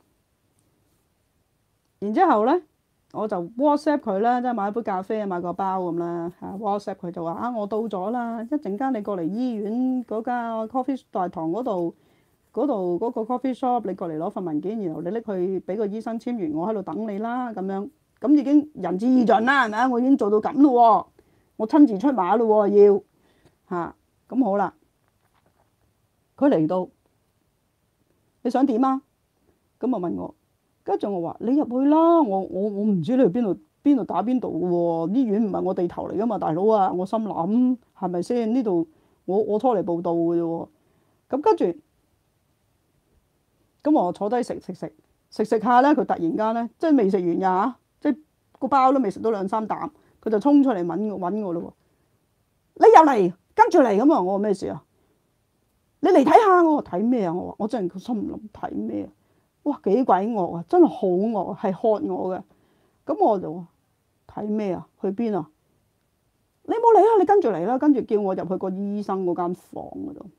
然之後咧我就 WhatsApp 佢啦，即係買杯咖啡啊，買個包咁啦嚇。WhatsApp 佢就話啊，我到咗啦，一陣間你過嚟醫院嗰間 coffee 大堂嗰度。嗰度嗰個 coffee shop，你過嚟攞份文件，然後你拎去俾個醫生簽完，我喺度等你啦，咁樣咁已經仁至義盡啦，係咪啊？我已經做到咁咯喎，我親自出馬咯喎，要嚇咁好啦。佢嚟到，你想點啊？咁啊問我，跟住我話你入去啦，我我我唔知你去邊度邊度打邊度嘅喎，醫院唔係我地頭嚟噶嘛，大佬啊！我心諗係咪先？呢度我我拖嚟報到嘅啫喎，咁跟住。咁我坐低食食食食食下咧，佢突然間咧，即係未食完呀嚇，即係個包都未食到兩三啖，佢就衝出嚟揾我揾我咯喎！你又嚟跟住嚟咁啊！我話咩事啊？你嚟睇下我睇咩啊？我話我真係個心諗睇咩啊？哇幾鬼惡啊！真係好惡，係喝我嘅。咁我就話睇咩啊？去邊啊？ 你冇嚟啦，你跟住嚟啦，跟住叫我入去個醫生嗰間房嗰度。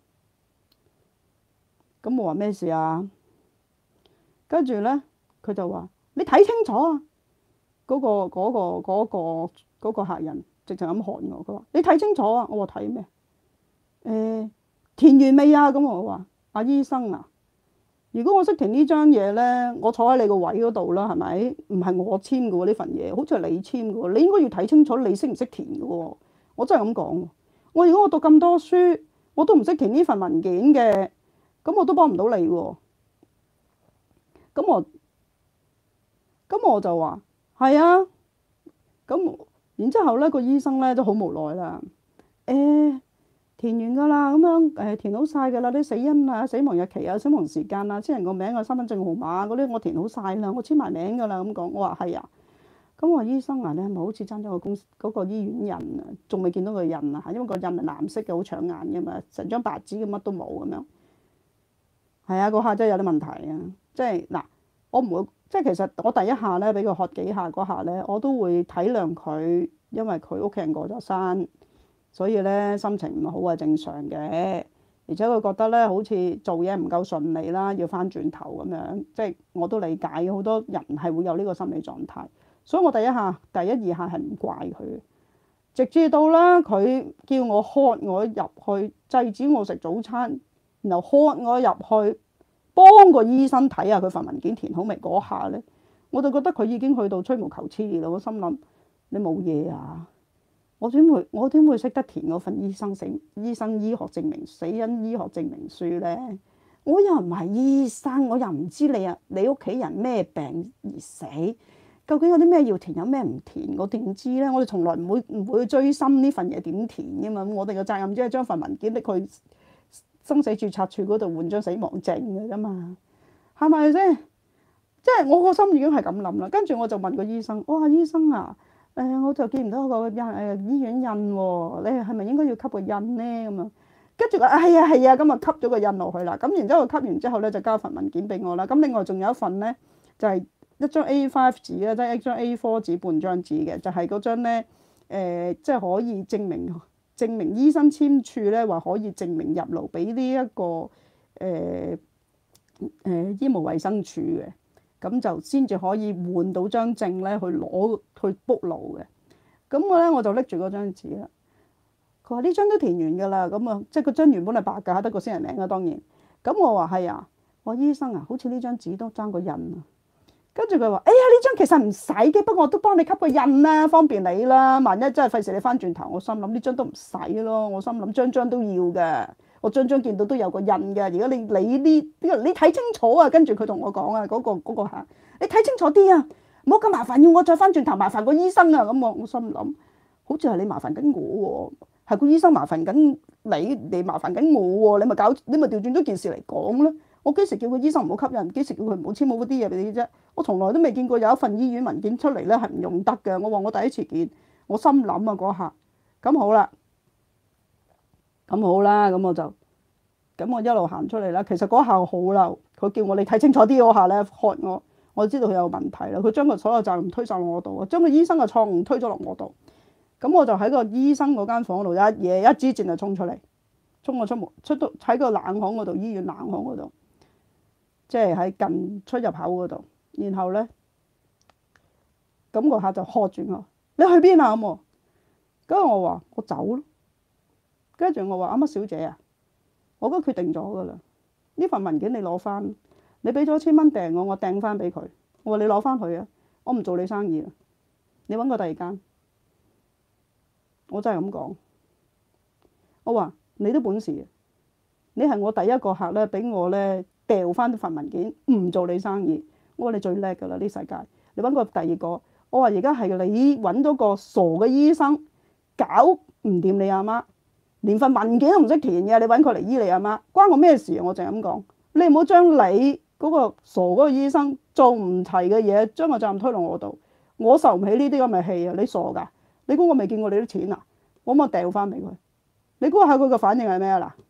咁我話咩事啊？跟住咧，佢就話：你睇清楚啊！嗰、個嗰、個嗰、個嗰、個客人直情咁喊我，佢話：你睇清楚啊！我話睇咩？誒、欸、填完未啊？咁我話：阿醫生啊，如果我識填呢張嘢咧，我坐喺你個位嗰度啦，係咪？唔係我簽嘅喎呢份嘢，好似係你簽嘅喎，你應該要睇清楚你識唔識填嘅喎。我真係咁講。我如果我讀咁多書，我都唔識填呢份文件嘅，咁我都幫唔到你喎。咁我咁我就話係啊。咁然之後咧，個醫生咧都好無奈啦。誒，填完㗎啦，咁樣誒填好晒㗎啦，啲死因啊、死亡日期啊、死亡時間啊、親人個名啊、身份證號碼嗰啲我填好晒啦，我簽埋名㗎啦。咁講，我話係啊。咁我話醫生啊，你係咪好似爭咗個公嗰、嗰個醫院印啊？仲未見到個印啊？因為個印係藍色嘅，好搶眼㗎嘛，成張白紙嘅乜都冇咁樣。係啊，嗰下真係有啲問題啊！即係嗱，我唔會即係其實我第一下咧俾佢喝幾下嗰下咧，我都會體諒佢，因為佢屋企人過咗身，所以咧心情唔好係正常嘅。而且佢覺得咧好似做嘢唔夠順利啦，要翻轉頭咁樣，即係我都理解好多人係會有呢個心理狀態。所以我第一下、第一二下係唔怪佢，直至到啦佢叫我喝我入去制止我食早餐，然後喝我入去幫個醫生睇下佢份文件填好未嗰下咧，我就覺得佢已經去到吹毛求疵啦。我心諗你冇嘢啊！我點會我點會識得填嗰份醫生死醫生醫學證明死因醫學證明書咧？我又唔係醫生，我又唔知你啊你屋企人咩病而死。究竟有啲咩要填，有咩唔填？我點知咧？我哋從來唔會唔會去追深呢份嘢點填嘅嘛。我哋嘅責任只係將份文件拎去生死註冊處嗰度換張死亡證嘅啫嘛，係咪先？即係我個心已經係咁諗啦。跟住我就問個醫生：我話醫生啊，誒、呃、我就見唔到個印誒、呃、醫院印喎，你係咪應該要吸個印咧？咁樣跟住佢係啊係啊，咁啊吸咗個印落去啦。咁然之後吸完之後咧，就交份文件俾我啦。咁另外仲有一份咧，就係、是。一張 A 五 紙啊，即係一張 A 四 紙半張紙嘅，就係嗰張咧誒，即係可以證明證明醫生簽署咧話可以證明入爐俾呢一個誒誒、呃呃、醫務衛生署嘅，咁就先至可以換到張證咧去攞去 book 爐嘅。咁我咧我就拎住嗰張紙啦。佢話呢張都填完㗎啦，咁啊即係嗰張原本係白㗎，得個先人名啊當然。咁我話係啊，我話醫生啊，好似呢張紙都爭個印啊。跟住佢話：哎呀，呢張其實唔使嘅，不過我都幫你吸個印啦，方便你啦。萬一真係費事你翻轉頭，我心諗呢張都唔使咯。我心諗張張都要嘅，我張張見到都有個印嘅。如果你你呢呢個你睇清楚啊，跟住佢同我講啊，嗰個嗰個客，你睇清楚啲啊，唔好咁麻煩，要我再翻轉頭麻煩個醫生啊。咁我我心諗，好似係你麻煩緊我喎，係個醫生麻煩緊你，你麻煩緊我喎，你咪搞你咪調轉咗件事嚟講啦。我幾時叫個醫生唔好吸印？幾時叫佢唔好簽好嗰啲嘢俾你啫？我從來都未見過有一份醫院文件出嚟咧係唔用得嘅。我話我第一次見，我心諗啊嗰下，咁好啦，咁好啦，咁我就咁我一路行出嚟啦。其實嗰下好嬲，佢叫我你睇清楚啲嗰下咧，喝我，我就知道佢有問題啦。佢將個所有責任推晒落我度啊，將個醫生嘅錯誤推咗落我度。咁我就喺個醫生嗰間房度一嘢一支箭就衝出嚟，衝我出門，出到喺個冷巷嗰度，醫院冷巷嗰度。即係喺近出入口嗰度，然後咧，咁個客就喝住我，你去邊啊？咁喎，跟住我話我走咯。跟住我話阿乜小姐啊，我都決定咗噶啦，呢份文件你攞翻，你俾咗一千蚊訂我，我訂翻俾佢。我話你攞翻去啊，我唔做你生意啦，你揾個第二間。我真係咁講，我話你都本事，你係我第一個客咧，俾我咧。掉翻份文件，唔做你生意。我話你最叻㗎啦，呢世界。你揾個第二個。我話而家係你揾咗個傻嘅醫生，搞唔掂你阿媽，連份文件都唔識填嘅，你揾佢嚟醫你阿媽，關我咩事啊？我就係咁講。你唔好將你嗰個傻嗰個醫生做唔齊嘅嘢，將個責任推落我度。我受唔起呢啲咁嘅氣啊！你傻㗎？你估我未見過你啲錢啊？我咪掉翻俾佢。你估下佢嘅反應係咩啊？嗱。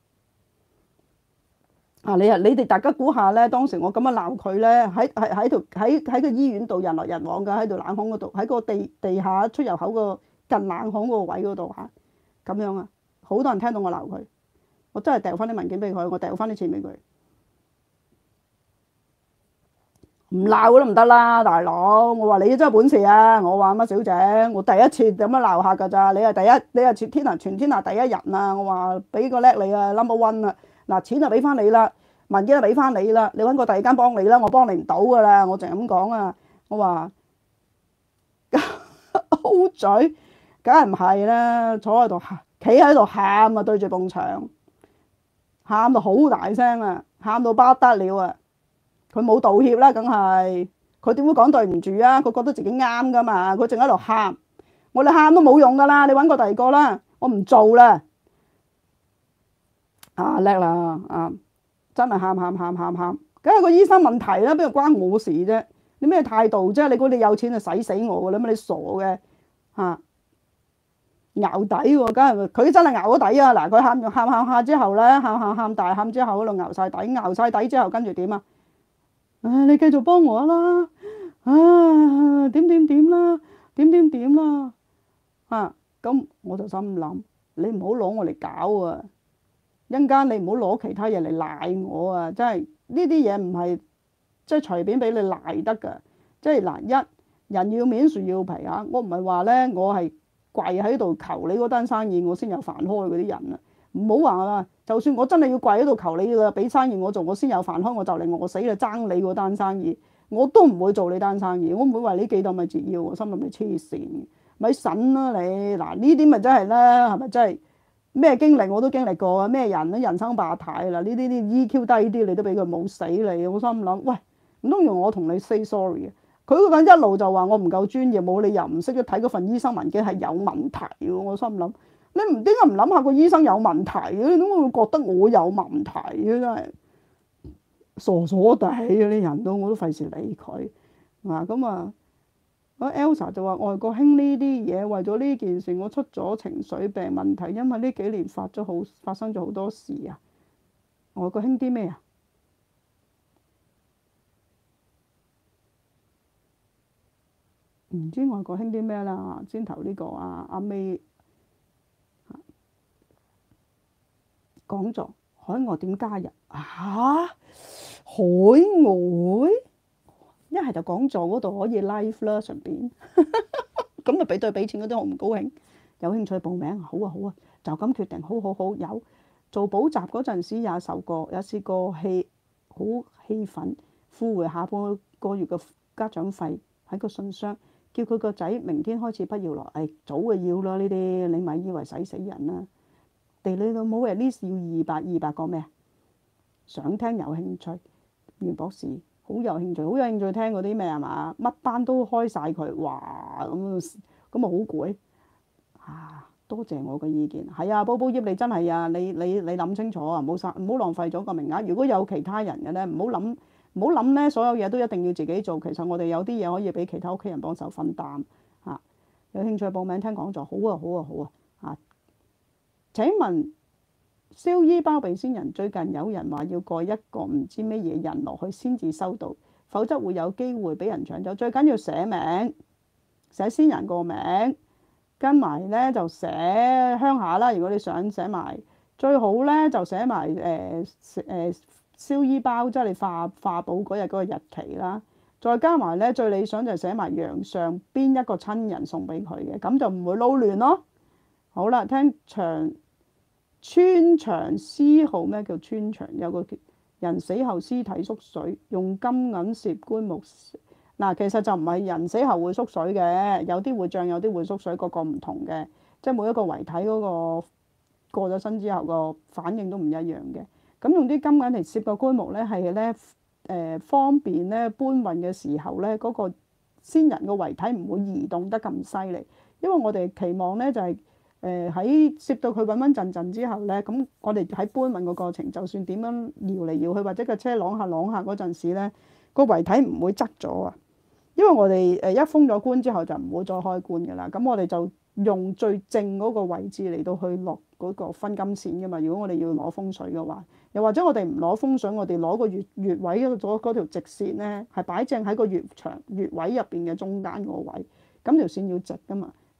啊！你啊，你哋大家估下咧，當時我咁樣鬧佢咧，喺喺喺度喺喺個醫院度人來人往㗎，喺度冷巷嗰度，喺個地地下出入口個近冷巷嗰個位嗰度嚇，咁樣啊，好多人聽到我鬧佢，我真係掉翻啲文件俾佢，我掉翻啲錢俾佢。唔鬧都唔得啦，大佬！我話你真係本事啊！我話乜小姐，我第一次咁樣鬧客㗎咋？你係第一，你係全天下全天下第一人啊！我話俾個叻你啊，number one 啊！嗱，錢就俾翻你啦，文件就俾翻你啦，你揾個第二間幫你啦，我幫你唔到㗎啦，我淨係咁講啊！我話 O 嘴，梗係唔係啦？坐喺度企喺度喊啊，對住埲牆，喊到好大聲啊，喊到不得了啊！佢冇道歉啦，梗係佢點會講對唔住啊？佢覺得自己啱噶嘛，佢淨喺度喊，我哋喊都冇用噶啦，你揾個第二個啦，我唔做啦。啊叻啦啊！真係喊喊喊喊喊，梗係個醫生問題啦，邊度關我事啫？你咩態度啫？你估你有錢就使死我噶啦咩？你傻嘅嚇，淆底喎，梗係佢真係淆咗底啊！嗱，佢喊喊喊喊之後咧，喊喊喊大喊之後喺度淆晒底，淆晒底之後跟住點啊？唉，你繼續幫我啦，啊點點點啦，點點點啦，啊咁我就心諗，你唔好攞我嚟搞啊！一陣間你唔好攞其他嘢嚟賴我啊！真係呢啲嘢唔係即係隨便俾你賴得㗎，即係嗱一人要面樹要皮啊！我唔係話咧，我係跪喺度求你嗰單生意，我先有飯開嗰啲人啊！唔好話啦，就算我真係要跪喺度求你㗎，俾生意我做，我先有飯開，我就嚟餓死啦！爭你嗰單生意，我都唔會做你單生意，我唔會為你幾多米折腰，我心諗你黐線，咪筍啦你！嗱呢啲咪真係啦，係咪真係咩經歷我都經歷過啊？咩人咧人生百態啦？呢啲啲 E Q 低啲，你都俾佢冇死你，我心諗喂，唔通用我同你 say sorry 嘅？佢嗰個人一路就話我唔夠專業，冇理由唔識得睇嗰份醫生文件係有問題喎，我心諗。你唔點解唔諗下個醫生有問題嘅？你點解會覺得我有問題嘅？真係傻傻地啊！啲人都我都費事理佢嗱咁啊。阿 Elsa 就話外國興呢啲嘢，為咗呢件事我出咗情緒病問題，因為呢幾年發咗好發生咗好多事啊。外國興啲咩啊？唔知外國興啲咩啦。先頭呢個啊阿 May。講座海外點加入啊？海外一係就講座嗰度可以 live 啦，順便咁啊俾對俾錢嗰啲我唔高興。有興趣報名好啊好啊，就咁決定，好好好。有做補習嗰陣時也受過，有試過氣好氣憤，付回下半個月嘅家長費喺個信箱，叫佢個仔明天開始不要來。誒、哎、早就要啦，呢啲你咪以為使死人啦。地理老母 at least 要二百二百個咩？想聽有興趣，袁博士好有興趣，好有興趣聽嗰啲咩係嘛？乜班都開晒佢，哇咁咁啊好攰啊！多謝我嘅意見，係啊，煲煲葉你真係啊，你你你諗清楚啊，唔好嘥唔好浪費咗個名額。如果有其他人嘅咧，唔好諗唔好諗咧，所有嘢都一定要自己做。其實我哋有啲嘢可以俾其他屋企人幫手分擔嚇、啊。有興趣報名聽講座，好啊好啊好啊嚇！請問燒衣包庇先人，最近有人話要蓋一個唔知乜嘢人落去先至收到，否則會有機會俾人搶走。最緊要寫名，寫先人個名，跟埋咧就寫鄉下啦。如果你想寫埋，最好咧就寫埋誒誒燒衣包，即係你化化寶嗰日嗰個日期啦。再加埋咧，最理想就寫埋陽上邊一個親人送俾佢嘅，咁就唔會撈亂咯。好啦，聽長穿牆絲號，咩叫穿牆？有個人死後屍體縮水，用金銀攝棺木。嗱，其實就唔係人死後會縮水嘅，有啲會脹，有啲會縮水，個個唔同嘅，即係每一個遺體嗰個過咗身之後個反應都唔一樣嘅。咁用啲金銀嚟攝個棺木咧，係咧誒方便咧搬運嘅時候咧，嗰個先人個遺體唔會移動得咁犀利，因為我哋期望咧就係、是。誒喺攝到佢穩穩陣陣之後咧，咁我哋喺搬運個過程，就算點樣搖嚟搖去，或者個車啷下啷下嗰陣時咧，個遺體唔會側咗啊！因為我哋誒一封咗棺之後就唔會再開棺㗎啦。咁我哋就用最正嗰個位置嚟到去落嗰個分金線㗎嘛。如果我哋要攞風水嘅話，又或者我哋唔攞風水，我哋攞個穴穴位嗰嗰條直線咧，係擺正喺個穴場穴位入邊嘅中間個位，咁條線要直㗎嘛。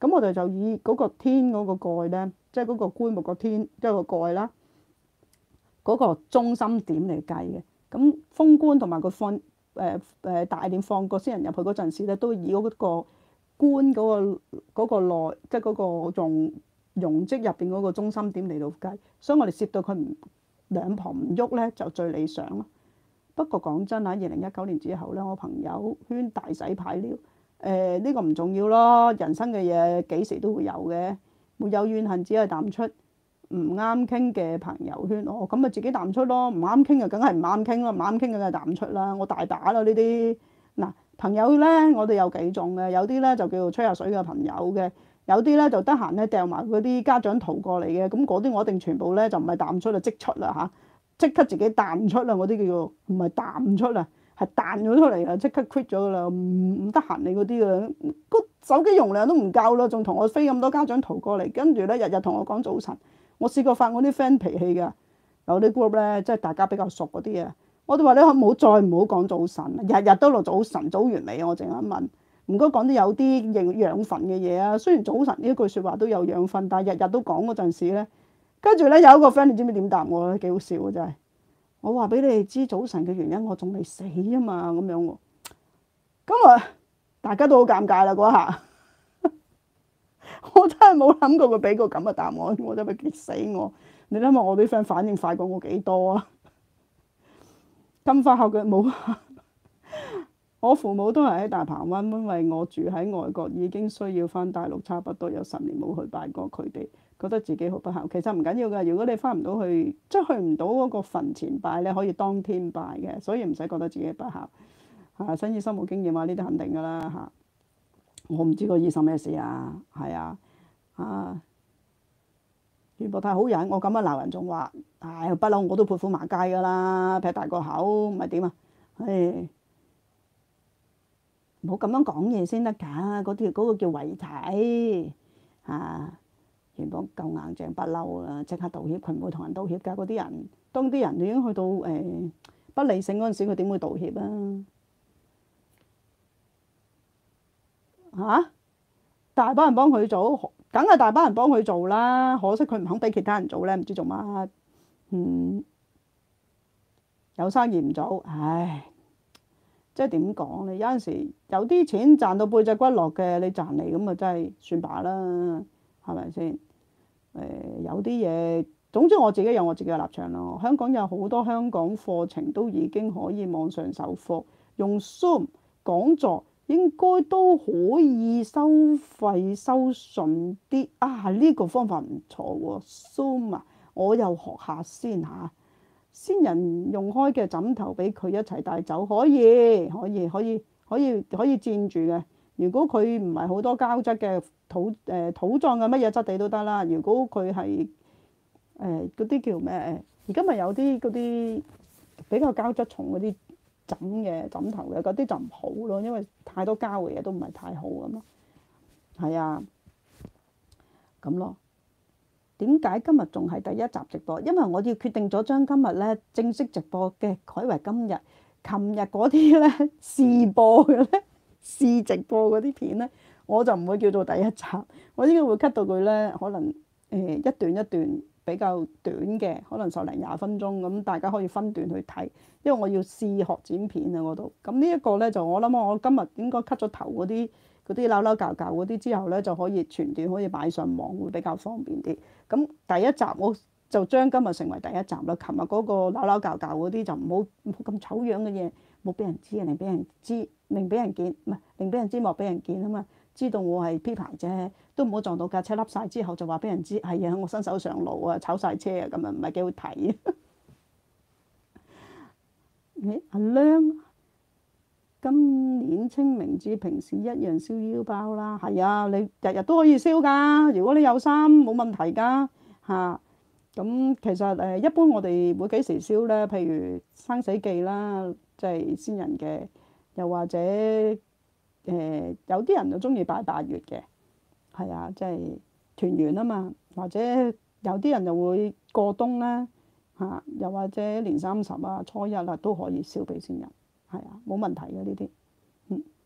咁我哋就以嗰個天嗰個蓋咧，即係嗰個棺木個天即係個蓋啦，嗰、個中心點嚟計嘅。咁封棺同埋佢放誒誒、呃呃、大殮放個先人入去嗰陣時咧，都以嗰個棺嗰、個嗰、個內，即係嗰個容容積入邊嗰個中心點嚟到計。所以我哋攝到佢唔兩旁唔喐咧，就最理想咯。不過講真啊，二零一九年之後咧，我朋友圈大洗牌了。誒呢個唔重要咯，人生嘅嘢幾時都會有嘅，沒有怨恨，只係淡出唔啱傾嘅朋友圈。哦，咁咪自己淡出咯，唔啱傾就梗係唔啱傾啦，唔啱傾梗係淡出啦。我大把啦呢啲。嗱，朋友咧，我哋有幾種嘅，有啲咧就叫做吹下水嘅朋友嘅，有啲咧就得閒咧掉埋嗰啲家長圖過嚟嘅，咁嗰啲我一定全部咧就唔係淡出啦，即出啦嚇，即刻自己彈出啦，嗰啲叫做唔係淡出啦。係彈咗出嚟啊！即刻 quit 咗噶啦，唔唔得閒你嗰啲噶啦，個手機容量都唔夠咯，仲同我飛咁多家長圖過嚟，跟住咧日日同我講早晨。我試過發我啲 friend 脾氣㗎，有啲 group 咧，即係大家比較熟嗰啲啊，我哋話你可唔好再唔好講早晨，日日都落早晨，早完未啊？我淨係問，唔該講啲有啲養養分嘅嘢啊。雖然早晨呢一句説話都有養分，但係日日都講嗰陣時咧，跟住咧有一個 friend 你知唔知點答我咧？幾好笑啊真係！我話俾你哋知早晨嘅原因，我仲未死啊嘛，咁樣喎。咁啊，大家都好尷尬啦嗰下。我真係冇諗過佢俾個咁嘅答案，我真係激死我。你諗下我啲 friend 反應快過我幾多啊？咁快學嘅冇。我父母都係喺大鵬灣，因為我住喺外國，已經需要翻大陸差不多有十年冇去拜過佢哋。覺得自己好不孝，其實唔緊要㗎。如果你翻唔到去，即係去唔到嗰個墳前拜咧，可以當天拜嘅，所以唔使覺得自己不孝。嚇，新醫生冇經驗啊，呢啲肯定㗎啦嚇。我唔知個醫生咩事啊，係啊，啊，袁博太好人，我咁樣鬧人仲話，唉不嬲我都潑婦罵街㗎啦，劈大個口唔係點啊？唉，唔好咁樣講嘢先得㗎，嗰啲嗰個叫遺體嚇。原本夠硬淨不嬲啦，即刻道歉，佢唔會同人道歉㗎。嗰啲人，當啲人已經去到誒、呃、不理性嗰陣時，佢點會道歉啊？嚇、啊！大班人幫佢做，梗係大班人幫佢做啦。可惜佢唔肯俾其他人做咧，唔知做乜。嗯，有生意唔做，唉，即係點講咧？有陣時有啲錢賺到背脊骨落嘅，你賺嚟咁啊，真係算罷啦。係咪先？誒、呃、有啲嘢，總之我自己有我自己嘅立場咯。香港有好多香港課程都已經可以網上授課，用 Zoom 講座應該都可以收費收順啲啊！呢、這個方法唔錯喎 ，Zoom 啊，我又學下先嚇、啊。先人用開嘅枕頭俾佢一齊帶走，可以可以可以可以可以佔住嘅。如果佢唔係好多膠質嘅土誒、呃、土狀嘅乜嘢質地都得啦。如果佢係誒嗰啲叫咩誒？而家咪有啲嗰啲比較膠質重嗰啲枕嘅枕頭嘅，嗰啲就唔好咯，因為太多膠嘅嘢都唔係太好咁咯。係啊，咁咯。點解今日仲係第一集直播？因為我要決定咗將今日咧正式直播嘅改為今日。琴日嗰啲咧試播嘅咧。試直播嗰啲片咧，我就唔會叫做第一集，我應該會 cut 到佢咧，可能誒、呃、一段一段比較短嘅，可能十零廿分鐘咁，大家可以分段去睇，因為我要試學剪片啊嗰度。咁呢一個咧就我諗我今日應該 cut 咗頭嗰啲嗰啲扭扭教教嗰啲之後咧，就可以全段可以擺上網，會比較方便啲。咁第一集我就將今日成為第一集啦。琴日嗰個扭扭教教嗰啲就唔好唔好咁醜樣嘅嘢，冇俾人知啊，令俾人知。令俾人見，唔係令俾人知莫俾人見啊嘛！知道我係 P 牌啫，都唔好撞到架車笠晒之後就話俾人知係啊！我新手上路啊，炒晒車啊，咁啊唔係幾好睇啊！誒阿亮，今年清明節平時一樣燒腰包啦，係啊，你日日都可以燒㗎，如果你有心冇問題㗎嚇。咁、啊、其實誒一般我哋會幾時燒咧？譬如生死忌啦，即係先人嘅。又或者誒、呃、有啲人就中意拜八月嘅，係啊，即係團圓啊嘛。或者有啲人就會過冬啦嚇、啊，又或者年三十啊、初一啊都可以燒俾先人，係啊，冇問題嘅呢啲。嗯，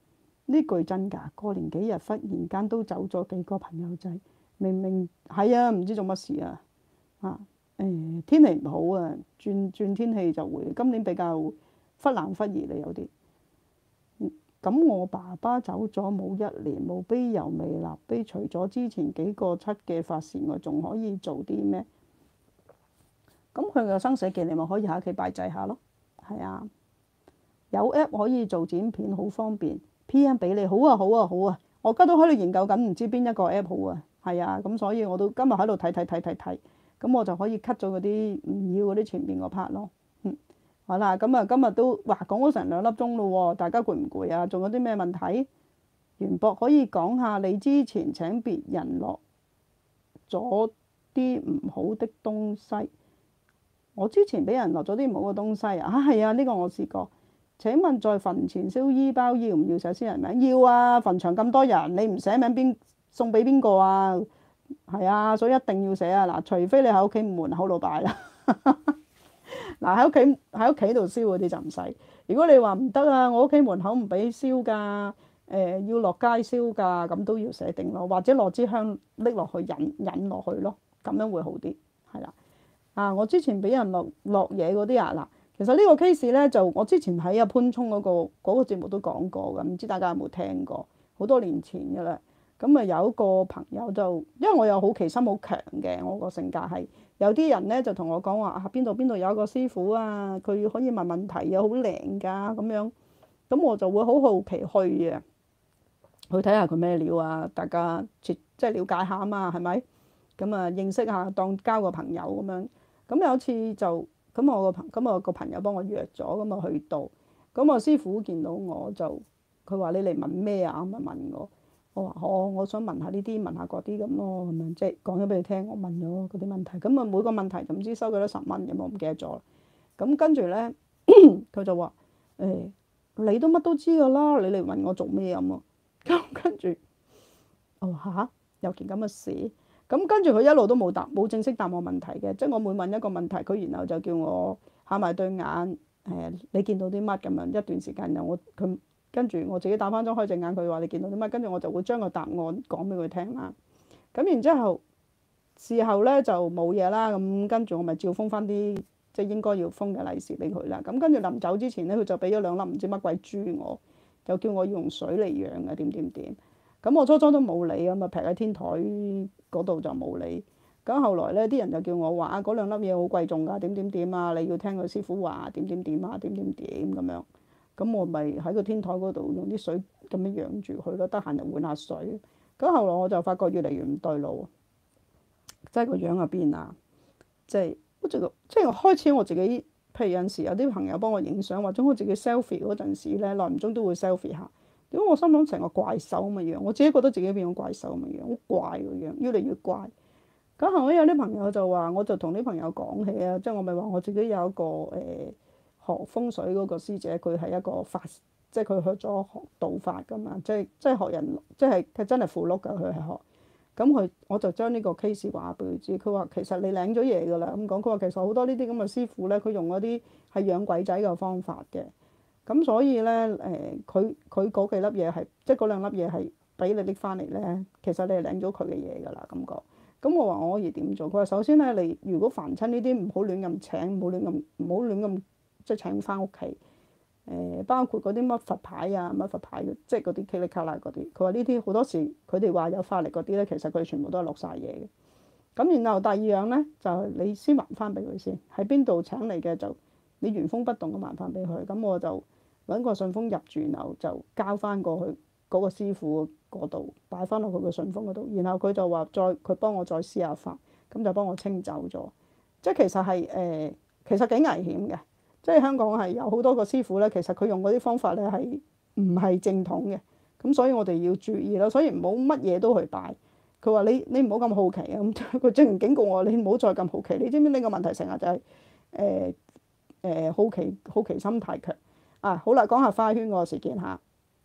呢句真㗎，過年幾日忽然間都走咗幾個朋友仔，明明係啊，唔知做乜事啊啊誒、天氣唔好啊，轉轉天氣就會，今年比較忽冷忽熱啊有啲。咁我爸爸走咗冇一年，墓碑又未立碑，除咗之前幾個七嘅法事外，仲可以做啲咩？咁佢嘅生死記你咪可以喺屋企拜祭下咯，係啊，有 app 可以做剪片，好方便。P M 俾你，好啊好啊好啊，我而家都喺度研究緊，唔知邊一個 app 好啊，係啊，咁所以我都今日喺度睇睇睇睇睇，咁我就可以 cut 咗嗰啲唔要嗰啲前面個 part 咯。嗯，好啦，咁啊今日都哇講咗成兩粒鐘咯喎，大家攰唔攰啊？仲有啲咩問題？袁博可以講下你之前請別人落咗啲唔好的東西。我之前俾人落咗啲唔好嘅東西啊！啊係啊，呢個我試過。請問在墳前燒衣包要唔要寫先人名？要啊！墳場咁多人，你唔寫名邊送俾邊個啊？係啊，所以一定要寫啊！嗱，除非你喺屋企門口度擺啦。嗱，喺屋企喺屋企度燒嗰啲就唔使。如果你話唔得啊，我屋企門口唔俾燒㗎，誒要落街燒㗎，咁都要寫定咯，或者落支香拎落去引引落去咯，咁樣會好啲，係啦。啊，我之前俾人落落嘢嗰啲啊，嗱，其實呢個 case 咧就我之前喺阿潘聰嗰個嗰個節目都講過㗎，唔知大家有冇聽過？好多年前㗎啦。咁啊有一個朋友就，因為我有好奇心好強嘅，我個性格係有啲人咧就同我講話啊，邊度邊度有一個師傅啊，佢可以問問題啊，好靈㗎咁樣，咁我就會好好奇去嘅，去睇下佢咩料啊，大家即係了解下啊嘛，係咪？咁啊認識下，當交個朋友咁樣。咁有次就咁我個朋咁我個朋友幫我約咗，咁啊去到，咁我師傅見到我就佢話你嚟問咩啊？咁啊問我。我話哦，我想問下呢啲，問下嗰啲咁咯，咁樣即係講咗俾你聽，我問咗嗰啲問題，咁啊每個問題就唔知收幾多十蚊咁，我唔記得咗。咁跟住咧，佢就話誒、欸，你都乜都知㗎啦，你嚟問我做咩咁啊？咁跟住我話嚇，有件咁嘅事。咁跟住佢一路都冇答，冇正式答我問題嘅，即係我每問一個問題，佢然後就叫我下埋對眼，誒、欸，你見到啲乜咁樣一段時間，然後我佢。跟住我自己打翻張開隻眼，佢話你見到啲乜？跟住我就會將個答案講俾佢聽啦。咁然之後事後咧就冇嘢啦。咁跟住我咪照封翻啲即係應該要封嘅利是俾佢啦。咁跟住臨走之前咧，佢就俾咗兩粒唔知乜鬼珠我，就叫我要用水嚟養嘅點點點。咁我初初都冇理咁啊，劈喺天台嗰度就冇理。咁後來咧，啲人就叫我話啊，嗰兩粒嘢好貴重㗎，點點點啊，你要聽佢師傅話點點點啊，點點點咁樣。咁我咪喺個天台嗰度用啲水咁樣養住佢咯，得閒就換下水。咁後來我就發覺越嚟越唔對路，即係個樣入邊啊，即係好似個即係開始我自己，譬如有陣時有啲朋友幫我影相，或者我自己 selfie 嗰陣時咧，耐唔中都會 selfie 下。點解我心諗成個怪獸咁嘅樣？我自己覺得自己變咗怪獸咁嘅樣，好怪個樣，越嚟越怪。咁後尾有啲朋友就話，我就同啲朋友講起啊，即係我咪話我自己有一個誒。呃學風水嗰個師姐，佢係一個法，即係佢學咗學道法㗎嘛，即係即係學人，即係佢真係符碌㗎，佢係學。咁佢我就將呢個 case 話俾佢知，佢話其實你領咗嘢㗎啦，咁講。佢話其實好多呢啲咁嘅師傅咧，佢用嗰啲係養鬼仔嘅方法嘅。咁所以咧誒，佢佢嗰幾粒嘢係，即係嗰兩粒嘢係俾你拎翻嚟咧，其實你係領咗佢嘅嘢㗎啦，咁講。咁我話我可以點做？佢話首先咧，你如果煩親呢啲，唔好亂咁請，唔好亂咁，唔好亂咁。即係請翻屋企，誒包括嗰啲乜佛牌啊、乜佛牌，即係嗰啲噼里卡啦嗰啲。佢話呢啲好多時佢哋話有法力嗰啲咧，其實佢哋全部都係落晒嘢嘅。咁然後第二樣咧，就係你先還翻俾佢先，喺邊度請嚟嘅就你原封不動咁還翻俾佢。咁我就揾個信封入住，然後就交翻過去嗰個師傅嗰度，擺翻落佢個信封嗰度。然後佢就話再佢幫我再試下法，咁就幫我清走咗。即係其實係誒、呃，其實幾危險嘅。即係香港係有好多個師傅咧，其實佢用嗰啲方法咧係唔係正統嘅，咁所以我哋要注意咯。所以唔好乜嘢都去拜。佢話你你唔好咁好奇啊，咁佢正然警告我，你唔好再咁好奇。你知唔知呢個問題成日就係誒誒好奇好奇心太強啊！好啦，講下花圈嗰個事件嚇。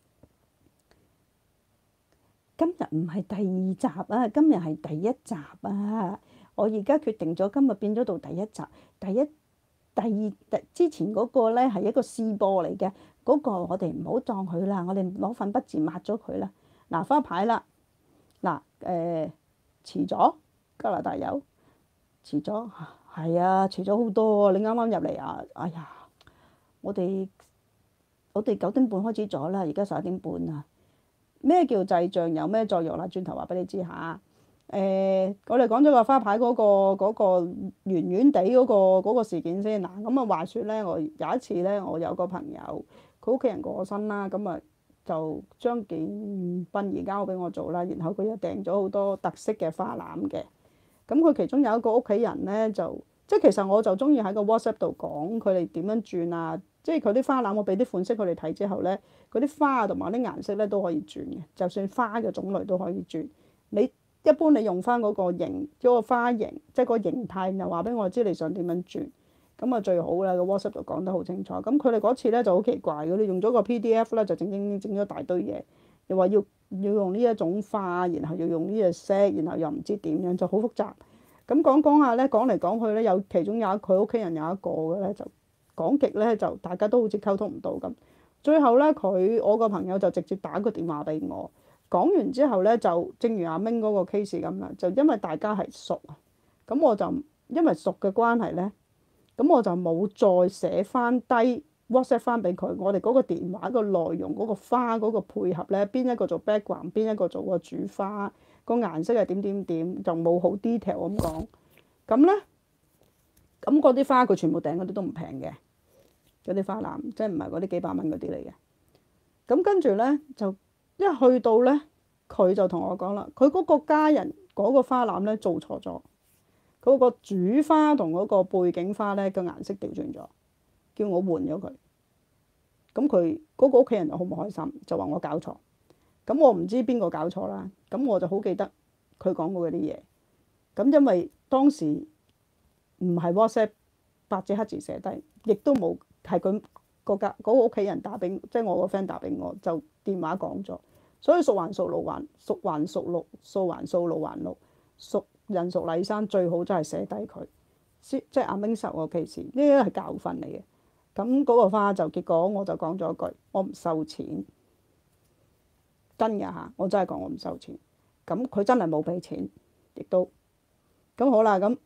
今日唔係第二集啊，今日係第一集啊！我而家決定咗，今日變咗到第一集，第一。第二之前嗰個咧係一個試播嚟嘅， 嗰個我哋唔好當佢啦，我哋攞粉筆字抹咗佢啦。嗱，花牌啦，嗱誒遲咗，加拿大有遲咗，係啊，遲咗好多啊！你啱啱入嚟啊，哎呀，我哋我哋九點半開始咗啦，而家十一點半啦。咩叫滯脹？有咩作用啦？轉頭話俾你知下。誒、我哋講咗個花牌嗰、個嗰、個圓圓地嗰、個嗰、個事件先嗱。咁啊話説咧，我有一次咧，我有個朋友，佢屋企人過咗身啦，咁啊就將件殯儀交俾我做啦，然後佢又訂咗好多特色嘅花籃嘅。咁佢其中有一個屋企人咧，就即係其實我就中意喺個 WhatsApp 度講佢哋點樣轉啊，即係佢啲花籃我俾啲款式佢哋睇之後咧，嗰啲花同埋啲顏色咧都可以轉嘅，就算花嘅種類都可以轉。你一般你用翻嗰個形，嗰個花形，即係個形態，又話俾我知你想點樣轉，咁啊最好啦。個 WhatsApp 就講得好清楚。咁佢哋嗰次咧就好奇怪嘅，你用咗個 P D F 咧就整整整咗大堆嘢，又話要要用呢一種花，然後要用呢隻色，然後又唔知點樣，就好複雜。咁講講下咧，講嚟講去咧，有其中有一佢屋企人有一個嘅咧，就講極咧就大家都好似溝通唔到咁。最後咧，佢我個朋友就直接打個電話俾我。講完之後咧，就正如阿明嗰個 case 咁啦，就因為大家係熟啊，咁我就因為熟嘅關係咧，咁我就冇再寫翻低 WhatsApp 翻俾佢，我哋嗰個電話個內容嗰個花嗰個配合咧，邊一個做 background，邊一個做個主花，個顏色係點點點，就冇好 detail 咁講。咁咧，咁嗰啲花佢全部訂嗰啲都唔平嘅，嗰啲花籃，即係唔係嗰啲幾百蚊嗰啲嚟嘅。咁跟住咧就。一去到咧，佢就同我講啦，佢嗰個家人嗰個花籃咧做錯咗，嗰個主花同嗰個背景花咧個顏色調轉咗，叫我換咗佢。咁佢嗰個屋企人就好唔開心，就話我搞錯。咁我唔知邊個搞錯啦。咁我就好記得佢講過嗰啲嘢。咁因為當時唔係 WhatsApp 白紙黑字寫低，亦都冇係佢個家嗰個屋企人打俾，即係我個 friend 打俾我，就電話講咗。所以熟還熟路還熟還熟路，數還數路還路，熟人熟禮山最好真係寫低佢，即係阿明受個 case，呢啲係教訓嚟嘅。咁嗰個花就結果我就講咗一句，我唔收錢，真嘅嚇，我真係講我唔收錢。咁佢真係冇俾錢，亦都咁好啦。咁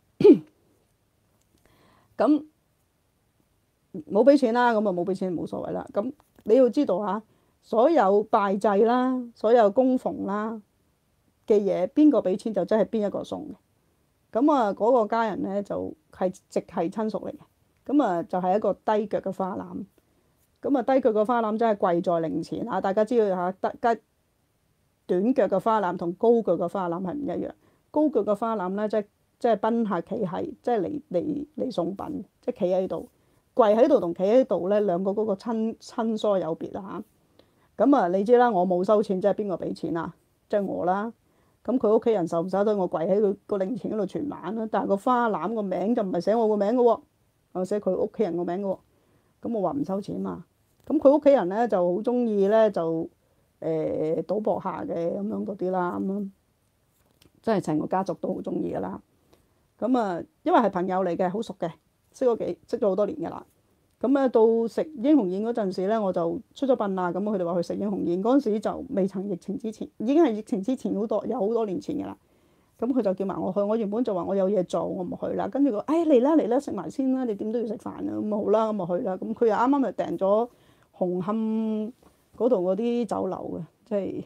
咁冇俾錢啦，咁啊冇俾錢冇所謂啦。咁你要知道嚇。所有拜祭啦，所有供奉啦嘅嘢，邊個俾錢就真係邊一個送嘅。咁啊，嗰個家人咧就係直系親屬嚟嘅。咁啊，就係一個低腳嘅花籃。咁啊，低腳嘅花籃真係貴在零錢啊！大家知道嚇，低短腳嘅花籃同高腳嘅花籃係唔一樣。高腳嘅花籃咧，即係即係賓客企係，即係嚟嚟嚟送品，即係企喺度，跪喺度同企喺度咧，兩個嗰個親親疏有別啊嚇。咁啊，你知啦，我冇收錢，即係邊個俾錢啊？即係我啦。咁佢屋企人受唔受得我跪喺佢個靈前嗰度全晚啦？但係個花籃個名就唔係寫我個名嘅喎，我寫佢屋企人個名嘅喎。咁我話唔收錢嘛。咁佢屋企人咧就好中意咧就誒、呃、賭博下嘅咁樣嗰啲啦，咁樣即係成個家族都好中意㗎啦。咁啊，因為係朋友嚟嘅，好熟嘅，識咗幾識咗好多年㗎啦。咁咧到食英雄宴嗰陣時咧，我就出咗殯啦。咁佢哋話去食英雄宴嗰陣時就未曾疫情之前，已經係疫情之前好多有好多年前㗎啦。咁佢就叫埋我去，我原本就話我有嘢做，我唔去啦。跟住佢，哎嚟啦嚟啦，食埋先啦，你點都要食飯啊。咁啊好啦，咁啊去啦。咁佢又啱啱就訂咗紅磡嗰度嗰啲酒樓嘅，即係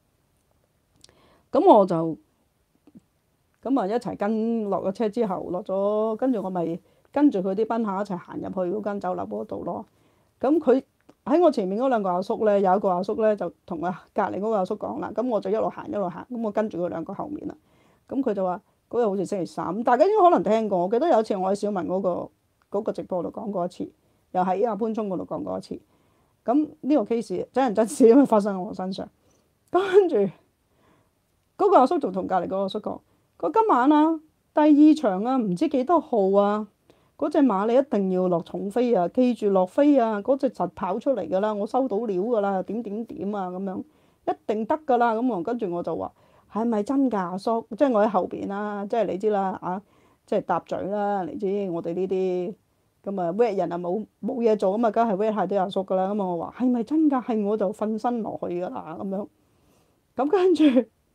咁我就咁啊一齊跟落咗車之後落咗，跟住我咪。跟住佢啲賓客一齊行入去嗰間酒樓嗰度咯。咁佢喺我前面嗰兩個阿叔咧，有一個阿叔咧就同啊隔離嗰個阿叔講啦。咁我就一路行一路行，咁我跟住佢兩個後面啦。咁佢就話嗰日好似星期三，大家應該可能聽過。我記得有一次我喺小文嗰個嗰個直播度講過一次，又喺阿潘聰嗰度講過一次。咁呢個 case 真人真事，因為發生喺我身上。跟住嗰個阿叔仲同隔離嗰個阿叔講：佢今晚啊，第二場啊，唔知幾多號啊？嗰隻馬你一定要落重飛啊！記住落飛啊！嗰隻實跑出嚟㗎啦，我收到料㗎啦，點點點啊咁樣，一定得㗎啦。咁我跟住我就話係咪真㗎，阿叔？即係我喺後邊啦，即係你知啦啊，即係搭嘴啦。你知我哋呢啲咁啊 wet 人啊冇冇嘢做，咁啊梗係 wet 下啲阿叔㗎啦。咁啊我話係咪真㗎？係我就瞓身落去㗎啦咁樣。咁跟住，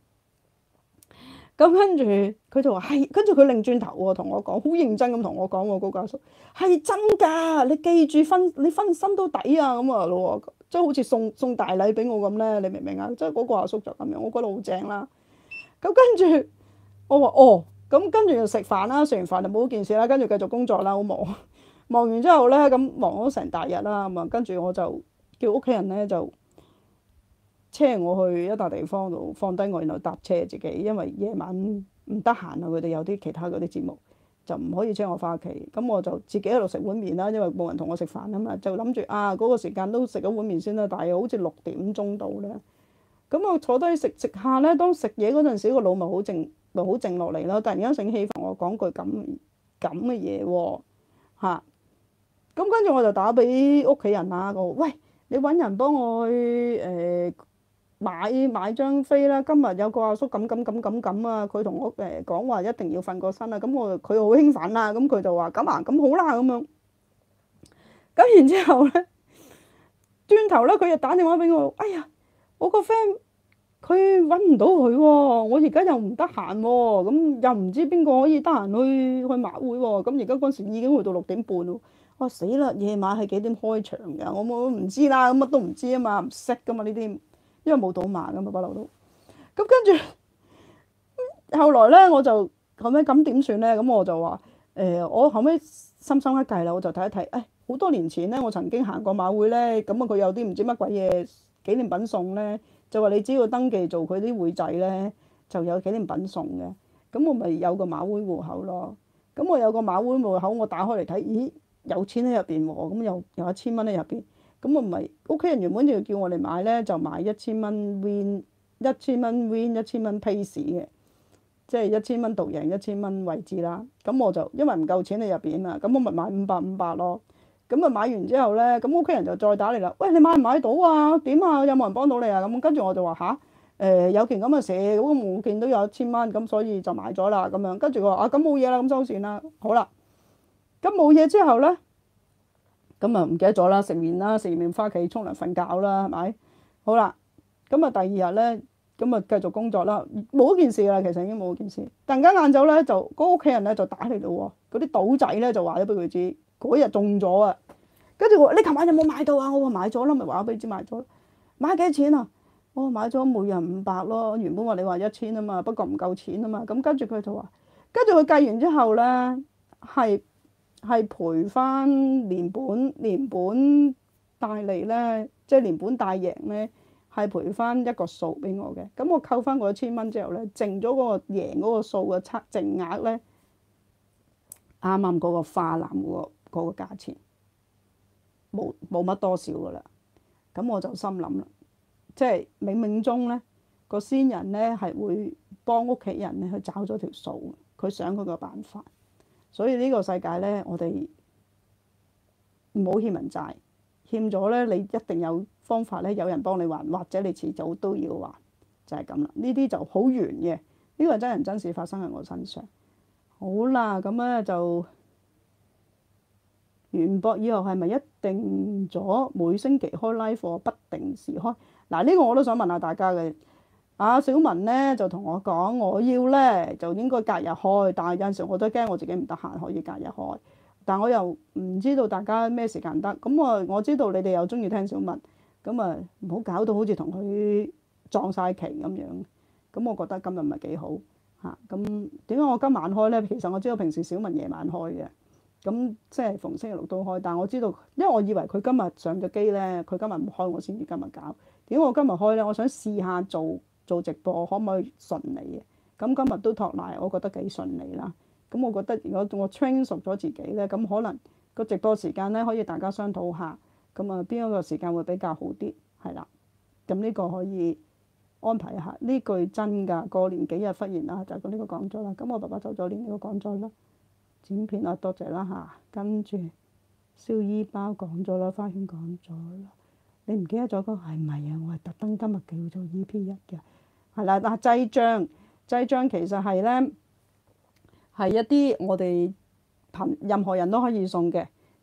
咁跟住佢就話係，跟住佢擰轉頭喎，同我講，好認真咁同我講喎，嗰個阿叔係真㗎，你記住分你分身到底啊咁啊咯喎，即係好似送送大禮俾我咁咧，你明唔明啊？即係嗰個阿叔就咁樣，我覺得好正啦。咁跟住我話哦，咁跟住就食飯啦，食完飯就冇件事啦，跟住繼續工作啦，好忙。忙完之後咧，咁忙咗成大日啦，咁啊跟住我就叫屋企人咧就車我去一笪地方度放低我，然後搭車自己，因為夜晚唔得閒啊，佢哋有啲其他嗰啲節目，就唔可以車我翻屋企。咁我就自己喺度食碗麵啦，因為冇人同我食飯啊嘛，就諗住啊嗰個時間都食咗碗麵先啦，但係好似六點鐘到咧。咁我坐低食食下咧，當食嘢嗰陣時，個腦咪好靜，咪好靜落嚟咯。突然間醒起，我講句咁咁嘅嘢喎嚇。咁跟住我就打俾屋企人啦，我話喂，你揾人幫我去誒、呃、買買張飛啦。今日有個阿叔咁咁咁咁咁啊，佢同我誒講話一定要瞓個身啊。咁我佢好興奮啦，咁佢就話咁啊，咁好啦咁樣。咁然之後咧，轉頭咧佢又打電話俾我，哎呀，我個 friend 佢揾唔到佢喎，我而家又唔得閒喎，咁又唔知邊個可以得閒去去馬會喎。咁而家嗰時已經去到六點半咯。哇死啦！夜晚係幾點開場㗎？我冇唔知啦，乜都唔知啊嘛，唔識噶嘛呢啲，因為冇賭馬噶嘛，不嬲都。咁跟住後來咧，我就後尾咁點算咧？咁我就話誒、呃，我後尾深深一計啦，我就睇一睇，誒好多年前咧，我曾經行過馬會咧，咁啊佢有啲唔知乜鬼嘢紀念品送咧，就話你只要登記做佢啲會仔咧，就有紀念品送嘅。咁我咪有個馬會戶口咯。咁我有個馬會戶口，我打開嚟睇，咦？有錢喺入邊喎，咁又有一千蚊喺入邊，咁我唔係屋企人原本就叫我哋買咧，就買一千蚊 win，一千蚊 win，一千蚊 pace 嘅，即係一千蚊獨贏一千蚊位置啦。咁我就因為唔夠錢喺入邊啊，咁我咪買五百五百咯。咁啊買完之後咧，咁屋企人就再打嚟啦，喂，你買唔買到啊？點啊？有冇人幫到你啊？咁跟住我就話吓，誒、呃、有件咁嘅事，咁我見到有一千蚊，咁所以就買咗啦咁樣。跟住佢話啊，咁冇嘢啦，咁收線啦，好啦。咁冇嘢之後咧，咁啊唔記得咗啦，食麵啦，食完麵翻屋企沖涼瞓覺啦，係咪？好啦，咁啊第二日咧，咁啊繼續工作啦，冇一件事啦，其實已經冇一件事。突然間晏晝咧，就嗰個屋企人咧就打嚟咯喎，嗰啲賭仔咧就話咗俾佢知，嗰日中咗啊！跟住我話你琴晚有冇買到啊？我話買咗啦，咪話俾你知買咗。買幾多錢啊？我話買咗每人五百咯，原本話你話一千啊嘛，不過唔夠錢啊嘛。咁跟住佢就話，跟住佢計完之後咧係。係賠翻連本連本帶利咧，即係連本帶贏咧，係賠翻一個數俾我嘅。咁我扣翻嗰一千蚊之後咧，剩咗嗰個贏嗰個數嘅測淨額咧，啱啱嗰個花籃嗰個嗰個價錢，冇冇乜多少噶啦。咁我就心諗啦，即係冥冥中咧，個先人咧係會幫屋企人咧去找咗條數，佢想佢個辦法。所以呢個世界咧，我哋唔好欠人債，欠咗咧，你一定有方法咧，有人幫你還，或者你遲早都要還，就係咁啦。呢啲就好圓嘅，呢個係真人真事發生喺我身上。好啦，咁咧就完博以後係咪一定咗每星期開 live 課，不定時開？嗱，呢個我都想問下大家嘅。阿小文咧就同我講，我要咧就應該隔日開，但係有陣時我都驚我自己唔得閒可以隔日開，但我又唔知道大家咩時間得。咁我我知道你哋又中意聽小文，咁啊唔好搞到好似同佢撞晒期咁樣。咁我覺得今日唔係幾好嚇。咁點解我今晚開咧？其實我知道平時小文夜晚開嘅，咁即係逢星期六都開。但係我知道，因為我以為佢今日上咗機咧，佢今日唔開，我先至今日搞。點解我今日開咧？我想試下做。做直播可唔可以順利嘅？咁今日都托賴，我覺得幾順利啦。咁我覺得如果我 train 熟咗自己咧，咁可能個直播時間咧可以大家商討下，咁啊邊一個時間會比較好啲，係啦。咁呢個可以安排一下。呢句真㗎，過年幾日忽然啊，就呢個講咗啦。咁我爸爸走咗，連呢個講咗啦。剪片啊，多謝啦嚇。跟住燒衣包講咗啦，花圈講咗啦。你唔記得咗嗰個係咪啊？我係特登今日叫做 E P 一嘅。係啦，嗱，製章，製章其實係咧係一啲我哋憑任何人都可以送嘅，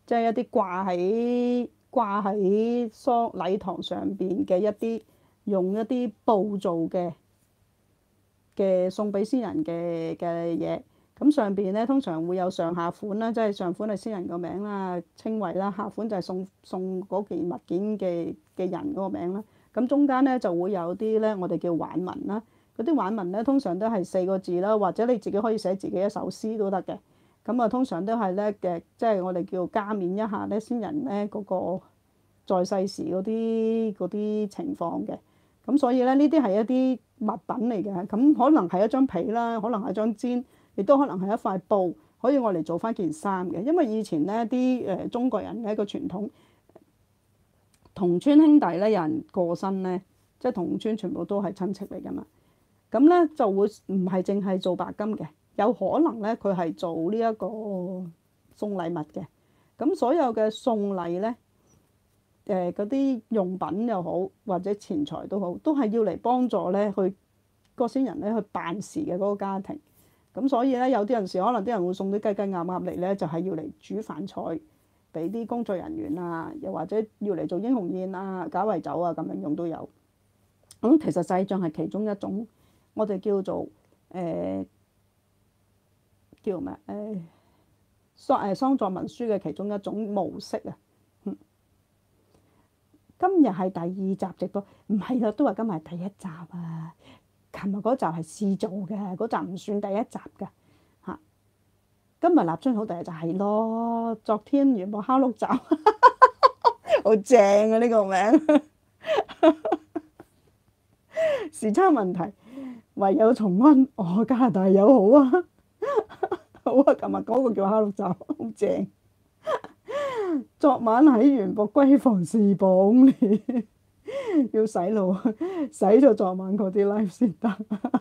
即係一啲掛喺掛喺喪禮堂上邊嘅一啲用一啲布做嘅嘅送俾先人嘅嘅嘢。咁上邊咧通常會有上下款啦，即係上款係先人個名啦，稱謂啦；下款就係送送嗰件物件嘅嘅人嗰個名啦。咁中間咧就會有啲咧，我哋叫挽文啦。嗰啲挽文咧通常都係四個字啦，或者你自己可以寫自己一首詩都得嘅。咁啊，通常都係咧嘅，即係我哋叫加冕一下咧先人咧嗰個在世時嗰啲嗰啲情況嘅。咁所以咧呢啲係一啲物品嚟嘅，咁可能係一張被啦，可能係張氈。亦都可能係一塊布，可以我嚟做翻件衫嘅。因為以前咧啲誒中國人嘅一個傳統，同村兄弟咧有人過身咧，即係同村全部都係親戚嚟㗎嘛。咁咧就會唔係淨係做白金嘅，有可能咧佢係做呢一個送禮物嘅。咁所有嘅送禮咧，誒嗰啲用品又好，或者錢財都好，都係要嚟幫助咧去個先人咧去辦事嘅嗰個家庭。咁所以咧，有啲陣時可能啲人會送啲雞雞鴨鴨嚟咧，就係要嚟煮飯菜俾啲工作人員啊，又或者要嚟做英雄宴啊、假圍酒啊咁樣用都有。咁其實祭帳係其中一種，我哋叫做誒、呃、叫咩誒喪誒喪葬文書嘅其中一種模式啊。嗯、今日係第二集直播，唔係啦，都話今日係第一集啊。琴日嗰集係試做嘅，嗰集唔算第一集㗎嚇。今日立春好第一集係咯，昨天元寶烤鹿爪，好正啊呢個名。時差問題，唯有重溫我加拿大友好啊，好啊！琴日嗰個叫烤鹿爪，好正。昨晚喺元寶閨房試捧你。要洗腦，洗咗昨晚嗰啲 live 先得。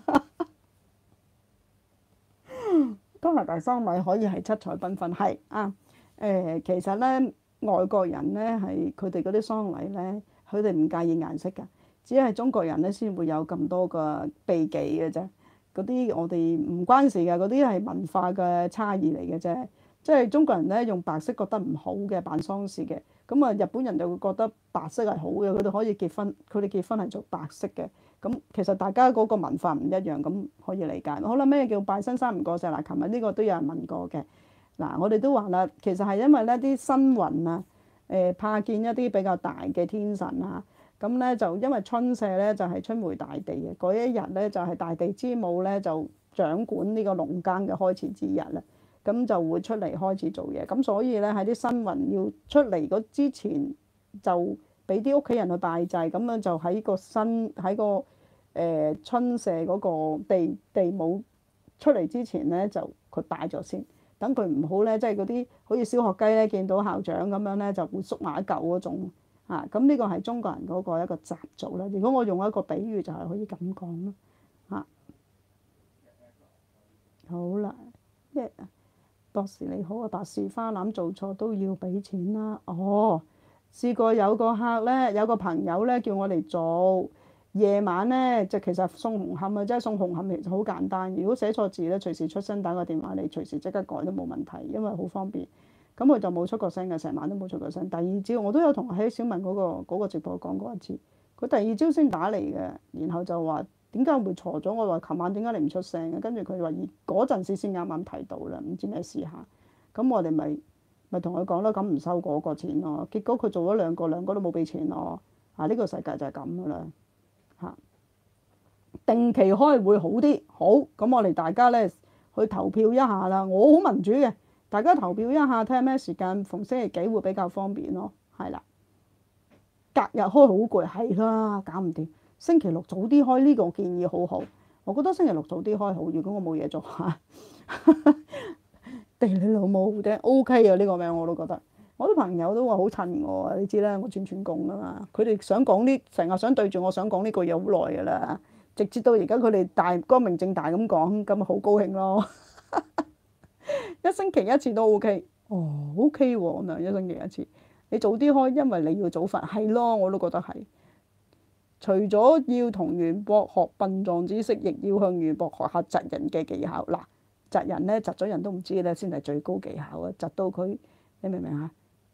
加拿大喪禮可以係七彩繽紛，係啊。誒、呃，其實咧外國人咧係佢哋嗰啲喪禮咧，佢哋唔介意顏色㗎，只係中國人咧先會有咁多個避忌嘅啫。嗰啲我哋唔關事㗎，嗰啲係文化嘅差異嚟嘅啫。即係中國人咧用白色覺得唔好嘅辦喪事嘅。咁啊，日本人就會覺得白色係好嘅，佢哋可以結婚，佢哋結婚係做白色嘅。咁其實大家嗰個文化唔一樣，咁可以理解。好啦，咩叫拜新衫唔過石？嗱，琴日呢個都有人問過嘅。嗱，我哋都話啦，其實係因為咧啲新雲啊，誒、呃、怕見一啲比較大嘅天神啊，咁咧就因為春社咧就係、是、春回大地嘅嗰一日咧，就係、是、大地之母咧就掌管呢個農耕嘅開始之日啦。咁就會出嚟開始做嘢，咁所以咧喺啲新雲要出嚟嗰之前，就俾啲屋企人去拜祭，咁樣就喺個新喺個誒、呃、春社嗰個地地母出嚟之前咧，就佢拜咗先，等佢唔好咧，即係嗰啲好似小學雞咧見到校長咁樣咧，就會縮埋一嚿嗰種啊。咁呢個係中國人嗰個一個習俗啦。如果我用一個比喻，就係可以咁講咯嚇。好啦，一、yeah.博士你好啊，白事花籃做錯都要俾錢啦。哦，試過有個客咧，有個朋友咧叫我嚟做，夜晚咧就其實送紅磡啊，即係送紅磡其實好簡單。如果寫錯字咧，隨時出聲打個電話嚟，隨時即刻改都冇問題，因為好方便。咁佢就冇出過聲嘅，成晚都冇出過聲。第二朝我都有同喺小文嗰、嗰個嗰個直播講過一次，佢第二朝先打嚟嘅，然後就話。點解會錯咗？我話琴晚點解你唔出聲嘅？跟住佢話嗰陣時先啱啱睇到啦，唔知咩事下。咁我哋咪咪同佢講啦，咁唔收嗰個錢咯。結果佢做咗兩個，兩個都冇俾錢咯。啊，呢個世界就係咁噶啦嚇。定期開會好啲，好咁我哋大家咧去投票一下啦。我好民主嘅，大家投票一下，睇下咩時間逢星期幾會比較方便咯。係啦，隔日開好攰，係啦，搞唔掂。星期六早啲開呢個建議好好，我覺得星期六早啲開好。如果我冇嘢做嚇，地你老母啫 OK 啊！呢個名我都覺得，我啲朋友都話好襯我啊！你知啦，我串串貢啊嘛，佢哋想講呢，成日想對住我想講呢句嘢好耐㗎啦，直至到而家佢哋大光明正大咁講，咁咪好高興咯。一星期一次都 OK，哦 OK 喎咁樣，一星期一次，你早啲開，因為你要早瞓，係咯，我都覺得係。除咗要同元博學殯葬知識，亦要向元博學下窒人嘅技巧。嗱，窒人咧，窒咗人都唔知咧，先係最高技巧啊！窒到佢，你明唔明啊？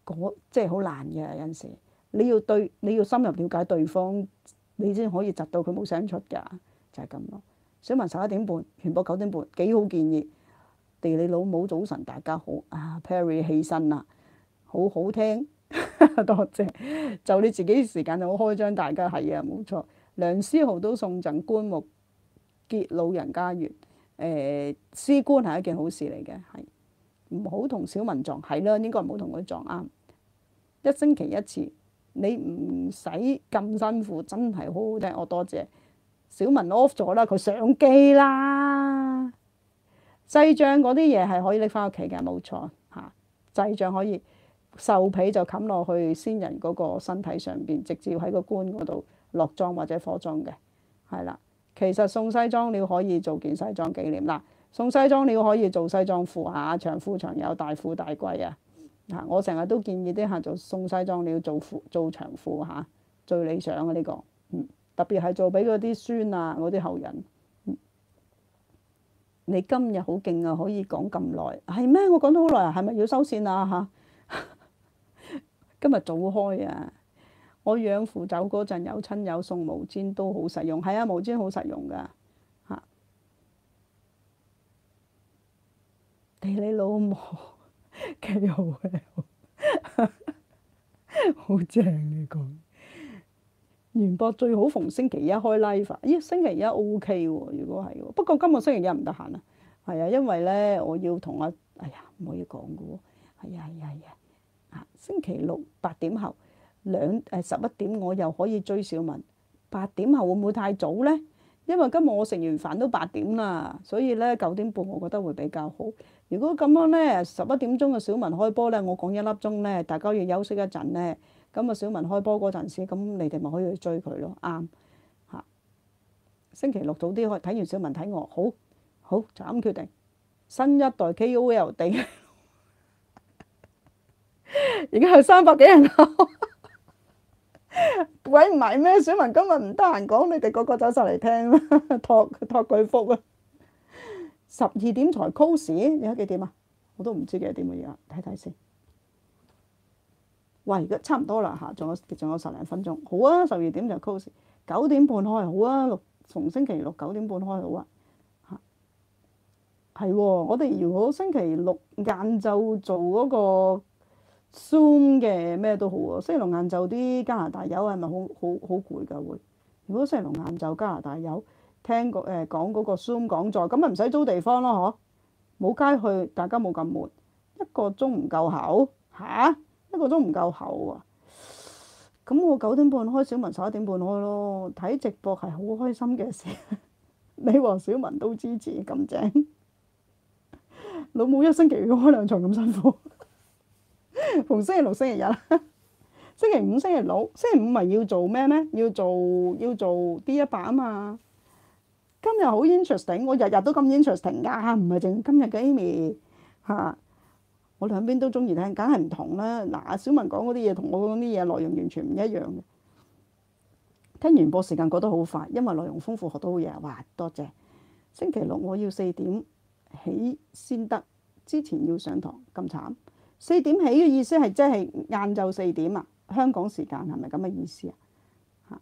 嗰即係好難嘅有陣時。你要對你要深入了解對方，你先可以窒到佢冇聲出㗎，就係咁咯。小文十一點半，全部九點半，幾好建議。地理老母早晨，大家好啊 ，Perry 起身啦，好好聽，多謝。就你自己時間就好開張，大家係啊，冇錯。梁思豪都送贈棺木結老人家園，誒施棺係一件好事嚟嘅，係唔好同小文撞，係啦，應該唔好同佢撞啱。一星期一次，你唔使咁辛苦，真係好好聽。我多謝小文 off 咗啦，佢上機啦。細帳嗰啲嘢係可以拎翻屋企嘅，冇錯嚇。細帳可以壽被就冚落去先人嗰個身體上邊，直接喺個棺嗰度落葬或者火葬嘅，係啦。其實送西裝料可以做件西裝紀念嗱，送西裝料可以做西裝褲嚇，長褲長有，大褲大貴啊嚇。我成日都建議啲客做送西裝料做褲做長褲嚇，最理想嘅呢個，嗯，特別係做俾嗰啲孫啊嗰啲後人。你今日好勁啊！可以講咁耐，係咩？我講咗好耐啊，係咪要收線啊？嚇！今日早開啊！我養父走嗰陣有親友送毛氈都好實用，係啊，毛氈好實用㗎嚇。地理老母幾好嘅，好正你講。袁博最好逢星期一開 live，咦？星期一 O K 喎，如果係喎。不過今個星期一唔得閒啊，係啊，因為咧我要同阿，哎呀唔可以講嘅喎，係啊係啊係啊，啊星期六八點後兩誒十一點我又可以追小文，八點後會唔會太早咧？因為今日我食完飯都八點啦，所以咧九點半我覺得會比較好。如果咁樣咧，十一點鐘嘅小文開波咧，我講一粒鐘咧，大家要休息一陣咧。咁啊，小文開波嗰陣時，咁你哋咪可以去追佢咯，啱嚇。星期六早啲開，睇完小文睇我，好，好就咁決定。新一代 K O L 地，而家係三百幾人啦，鬼唔係咩？小文今日唔得閒講，你哋個個走晒嚟聽啦，託託佢福啊！十二點才 close，而家幾點啊？我都唔知幾點啊！而家睇睇先。喂，而家差唔多啦嚇，仲有仲有十零分鐘，好啊！十二點就 close，九點半開好啊！六逢星期六九點半開好啊嚇，係喎！我哋如果星期六晏晝做嗰個 Zoom 嘅咩都好啊，星期六晏晝啲加拿大友係咪好好好攰㗎會？如果星期六晏晝加拿大友聽個誒講嗰個 Zoom 講座，咁咪唔使租地方咯嗬？冇街去，大家冇咁悶，一個鐘唔夠口嚇？一個鐘唔夠厚啊！咁我九點半開，小文十一點半開咯。睇直播係好開心嘅事，你和小文都支持，咁正。老母一星期要開兩場咁辛苦，逢星期六、星期日、星期五、星期六、星期五咪要做咩咩？要做要做 D 一百啊嘛！今日好 interesting，我日日都咁 interesting 㗎，唔係淨今日嘅 Amy 嚇。我兩邊都中意聽，梗係唔同啦。嗱，小文講嗰啲嘢同我講啲嘢內容完全唔一樣嘅。聽完播時間過得好快，因為內容豐富，學到好嘢。哇，多謝！星期六我要四點起先得，之前要上堂，咁慘。四點起嘅意思係即係晏晝四點啊？香港時間係咪咁嘅意思啊？嚇！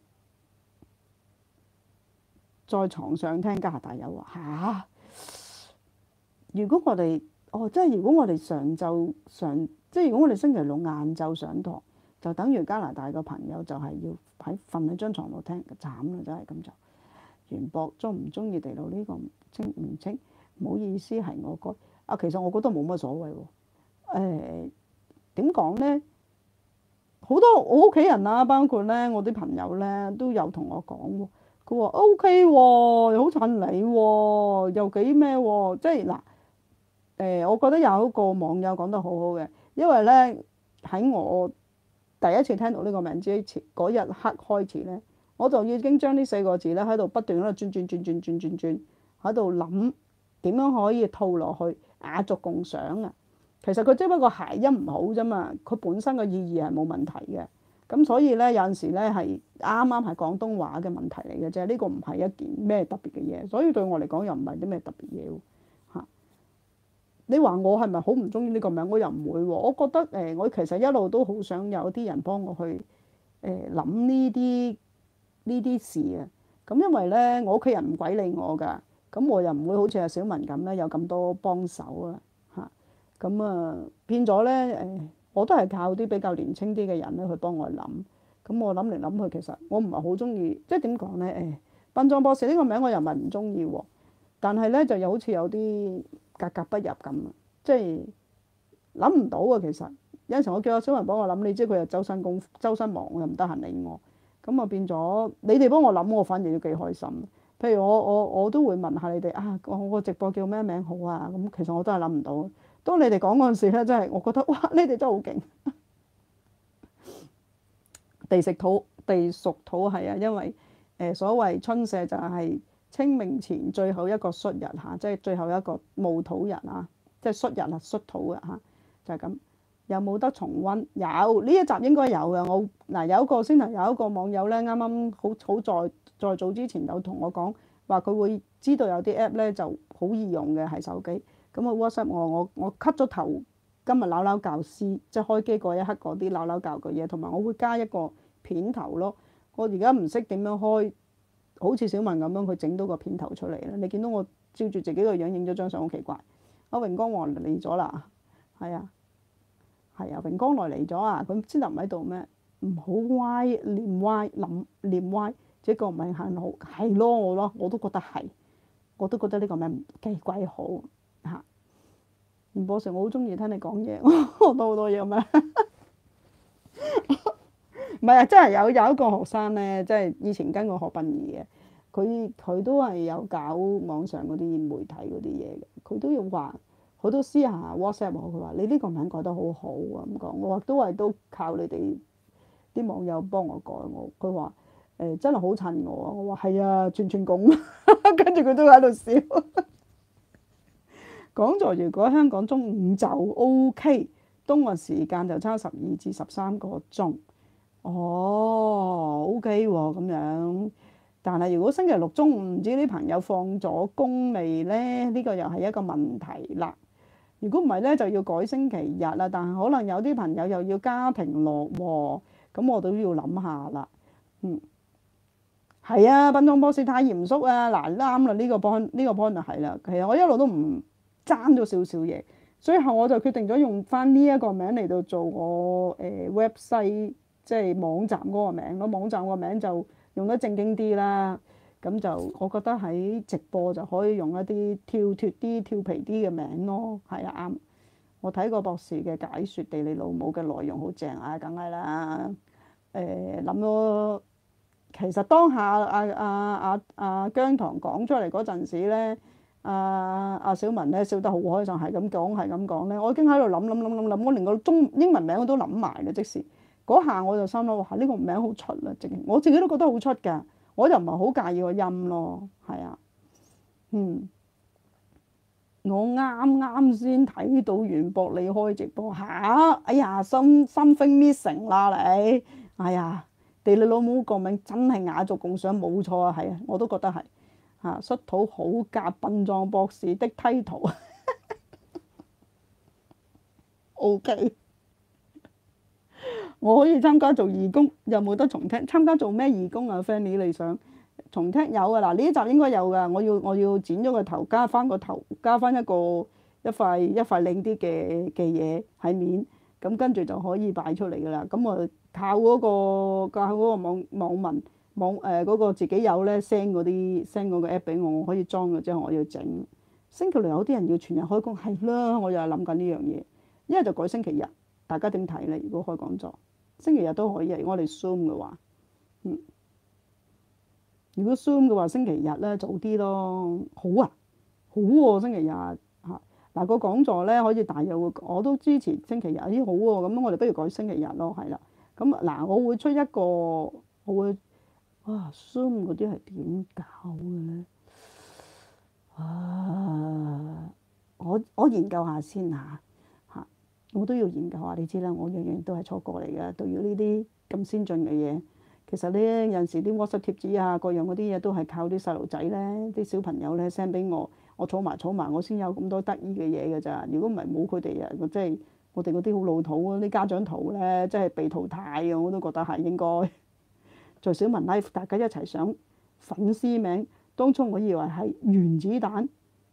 在床上聽加拿大友話嚇，如果我哋哦，即係如果我哋上晝上，即係如果我哋星期六晏晝上堂，就等於加拿大個朋友就係要喺瞓喺張床度聽，慘啦，真係咁就。袁博中唔中意地道呢個清唔清？唔好意思，係我覺啊，其實我覺得冇乜所謂喎。誒點講咧？好多我屋企人啊，包括咧我啲朋友咧，都有同我講喎。佢話 O K 喎，又好襯你喎，又幾咩喎？即係嗱。誒，我覺得有一個網友講得好好嘅，因為咧喺我第一次聽到呢個名之前嗰日刻開始咧，我就已經將呢四個字咧喺度不斷喺度轉轉轉轉轉轉轉喺度諗點樣可以套落去雅俗共賞啊！其實佢只不過諧音唔好啫嘛，佢本身嘅意義係冇問題嘅。咁所以咧有陣時咧係啱啱係廣東話嘅問題嚟嘅啫，呢個唔係一件咩特別嘅嘢，所以對我嚟講又唔係啲咩特別嘢喎。 你話我係咪好唔中意呢個名？我又唔會喎。我覺得誒、呃，我其實一路都好想有啲人幫我去誒諗呢啲呢啲事啊。咁因為咧，我屋企人唔鬼理我㗎，咁我又唔會好似阿小文咁咧，有咁多幫手啊嚇。咁啊變咗咧誒，我都係靠啲比較年輕啲嘅人咧去幫我諗。咁我諗嚟諗去，其實我唔係好中意，即係點講咧誒？殯葬博士呢個名我又唔係唔中意喎，但係咧就又好似有啲格格不入咁啊！即係諗唔到啊，其實有陣時我叫阿小文幫我諗，你知佢又周身功周身忙，又唔得閒理我，咁啊變咗你哋幫我諗，我反而都幾開心。譬如我我我都會問下你哋啊，我個直播叫咩名好啊？咁其實我都係諗唔到。當你哋講嗰陣時咧，真係我覺得哇，你哋真係好勁！地食土地屬土係啊，因為誒、呃、所謂春社就係清明前最後一個戌日嚇，即係最後一個戊土日啊，即係戌日啊，戌土啊嚇，就係、是、咁。有冇得重溫？有呢一集應該有嘅。我嗱有一個先頭有一個網友咧，啱啱好好在在早之前有同我講話，佢會知道有啲 app 咧就好易用嘅係手機。咁啊 WhatsApp 我我我 cut 咗頭今日鬧鬧教師，即係開機嗰一刻嗰啲鬧鬧教嘅嘢，同埋我會加一個片頭咯。我而家唔識點樣開，好似小文咁樣佢整到個片頭出嚟咧。你見到我照住自己個樣影咗張相，好奇怪。阿榮光王嚟咗啦，係啊。係啊，榮光來嚟咗啊！佢先頭唔喺度咩？唔好歪念歪諗念歪，這個名係好係咯，我咯我都覺得係，我都覺得呢個名幾鬼好嚇。袁博士，我好中意聽你講嘢，我學到好多嘢咩？唔係啊，真係有有一個學生咧，即係以前跟我學殯儀嘅，佢佢都係有搞網上嗰啲媒體嗰啲嘢嘅，佢都要話。佢都私下 WhatsApp 我，佢話你呢個名改得好好啊咁講，我話都係都靠你哋啲網友幫我改我。佢話誒真係好襯我啊！我話係啊，串串拱，跟住佢都喺度笑。講座如果香港中午就 OK，東岸時間就差十二至十三個鐘。哦 OK 喎咁樣，但係如果星期六中午唔知啲朋友放咗工未咧？呢個又係一個問題啦。如果唔係咧，就要改星期日啦。但係可能有啲朋友又要家庭樂喎，咁我都要諗下啦。嗯，係啊，殯葬博士太嚴肅啊！嗱啱啦，呢個 point 呢個 point 就係啦。其實我一路都唔爭咗少少嘢，最後我就決定咗用翻呢一個名嚟到做我誒 website 即係網站嗰個名咯。網站個名就用得正經啲啦。咁就我覺得喺直播就可以用一啲跳脫啲、跳皮啲嘅名咯，係啊啱。我睇過博士嘅解説地理老母嘅內容好正啊，梗係啦。誒諗咗，其實當下阿阿阿阿姜糖講出嚟嗰陣時咧，阿、啊、阿小文咧笑得好開心，係咁講係咁講咧，我已經喺度諗諗諗諗諗，我連個中英文名我都諗埋啦，即時嗰下我就心諗哇，呢個名好出啦，直情我自己都覺得好出㗎。我就唔係好介意個音咯，係啊，嗯，我啱啱先睇到袁博你開直播嚇，哎呀，心心 missing 啦你，哎呀，地理老母個名真係雅俗共賞，冇錯啊，係啊，我都覺得係嚇，率土好夾殯葬博士的梯圖，OK。我可以參加做義工，有冇得重聽？參加做咩義工啊 Fanny 你想重聽有啊？嗱呢一集應該有㗎，我要我要剪咗個頭，加翻個頭，加翻一個一塊一塊靚啲嘅嘅嘢喺面，咁跟住就可以擺出嚟㗎啦。咁我靠嗰個靠嗰個網網民網誒嗰個自己有咧 send 嗰啲 send 嗰個 app 俾我，我可以裝咗之後我要整。星期六有啲人要全日開工，係啦，我又係諗緊呢樣嘢，一係就改星期日，大家點睇咧？如果開講座？星期日都可以，如果我哋 Zoom 嘅話，嗯，如果 Zoom 嘅話，星期日咧早啲咯，好啊，好喎、啊，星期日嚇嗱個講座咧可以大約會，我都支持星期日，咦好喎、啊，咁我哋不如改星期日咯，係啦，咁嗱我會出一個，我會啊 Zoom 嗰啲係點搞嘅咧？啊，我我研究下先嚇。我都要研究下，你知啦，我樣樣都係初哥嚟嘅，對於呢啲咁先進嘅嘢， 其實咧有陣時啲 WhatsApp 貼紙啊，各樣嗰啲嘢都係靠啲細路仔咧，啲小朋友咧 send 俾我，我儲埋儲埋，我先有咁多得意嘅嘢㗎咋。如果唔係冇佢哋啊，我即係我哋嗰啲好老土啊，啲家長圖咧，即係被淘汰啊，我都覺得係應該。在小文 life 大家一齊上粉絲名，當初我以為係原子彈，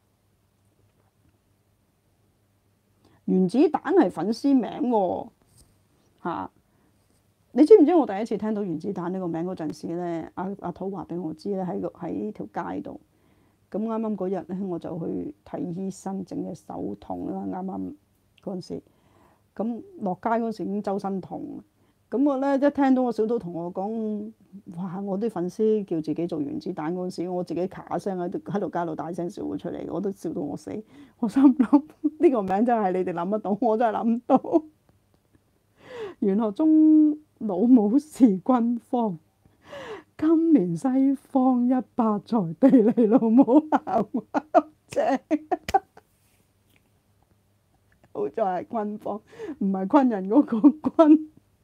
原子彈係粉絲名喎、啊，你知唔知我第一次聽到原子彈呢個名嗰陣時咧？阿阿土話俾我知咧，喺個喺條街度。咁啱啱嗰日咧，我就去睇醫生，整隻手痛啦。啱啱嗰陣時，咁落街嗰時已經周身痛。咁我咧一聽到我小島同我講，哇！我啲粉絲叫自己做原子彈嗰陣時，我自己咔聲喺度喺度街度大聲笑咗出嚟，我都笑到我死。我心諗呢個名真係你哋諗得到，我真係諗唔到。玄學中老母是軍方，今年西方一百財地利老母行正，好在係軍方，唔係昆人嗰個軍。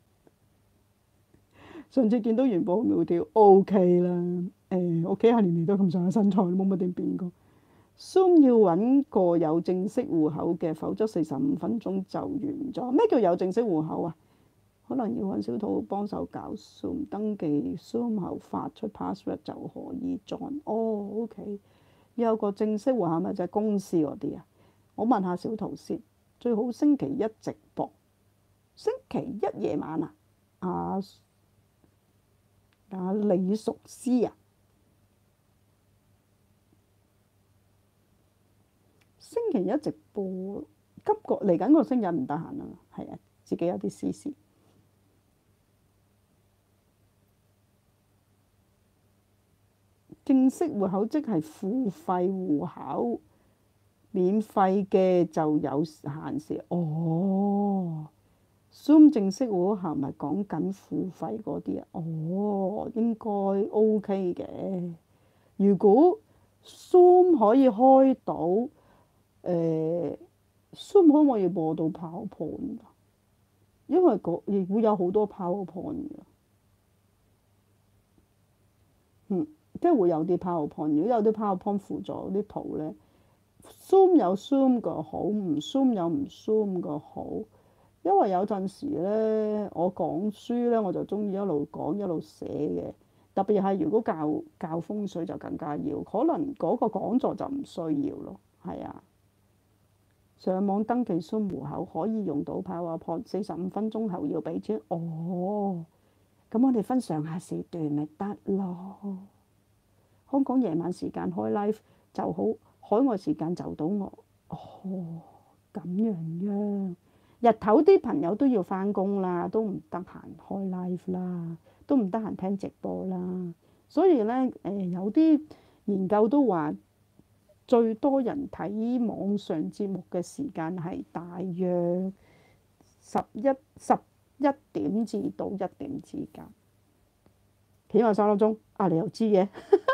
上次見到元寶苗條 O K 啦，誒、欸、我幾廿年嚟都咁上下身材，冇乜點變過。Zoom 要揾個有正式戶口嘅，否則四十五分鐘就完咗。咩叫有正式戶口啊？可能要揾小土幫手搞 Zoom 登記 ，Zoom 後發出 password 就可以 join。哦 ，OK，有個正式戶口咪就係公司嗰啲啊？我問下小土先，最好星期一直播，星期一夜晚啊？啊啊李淑詩啊？星期一直播，今個嚟緊個星期唔得閒啊，係啊，自己有啲私事。正式戶口即係付費戶口，免費嘅就有限時。哦 ，Zoom 正式戶口係咪講緊付費嗰啲啊？哦，應該 OK 嘅。如果 Zoom 可以開到，誒、呃、Zoom 可唔可以播到 PowerPoint？因為個亦會有好多 PowerPoint 㗎。嗯。即係會有啲 PowerPoint，如果有啲 PowerPoint 輔助啲圖咧 ，Zoom 有 Zoom 個好，唔 Zoom 有唔 Zoom 個好。因為有陣時咧，我講書咧，我就中意一路講一路寫嘅。特別係如果教教風水就更加要，可能嗰個講座就唔需要咯。係啊，上網登記 Zoom 戶口可以用到 PowerPoint， 四十五分鐘後要俾錢。哦，咁我哋分上下時段咪得咯。香港夜晚時間開 live 就好，海外時間就到我。哦，咁樣樣。日頭啲朋友都要返工啦，都唔得閒開 live 啦，都唔得閒聽直播啦。所以咧，誒、呃、有啲研究都話，最多人睇網上節目嘅時間係大約十一十一點至到一點之間，起碼三粒鐘。啊，你又知嘅？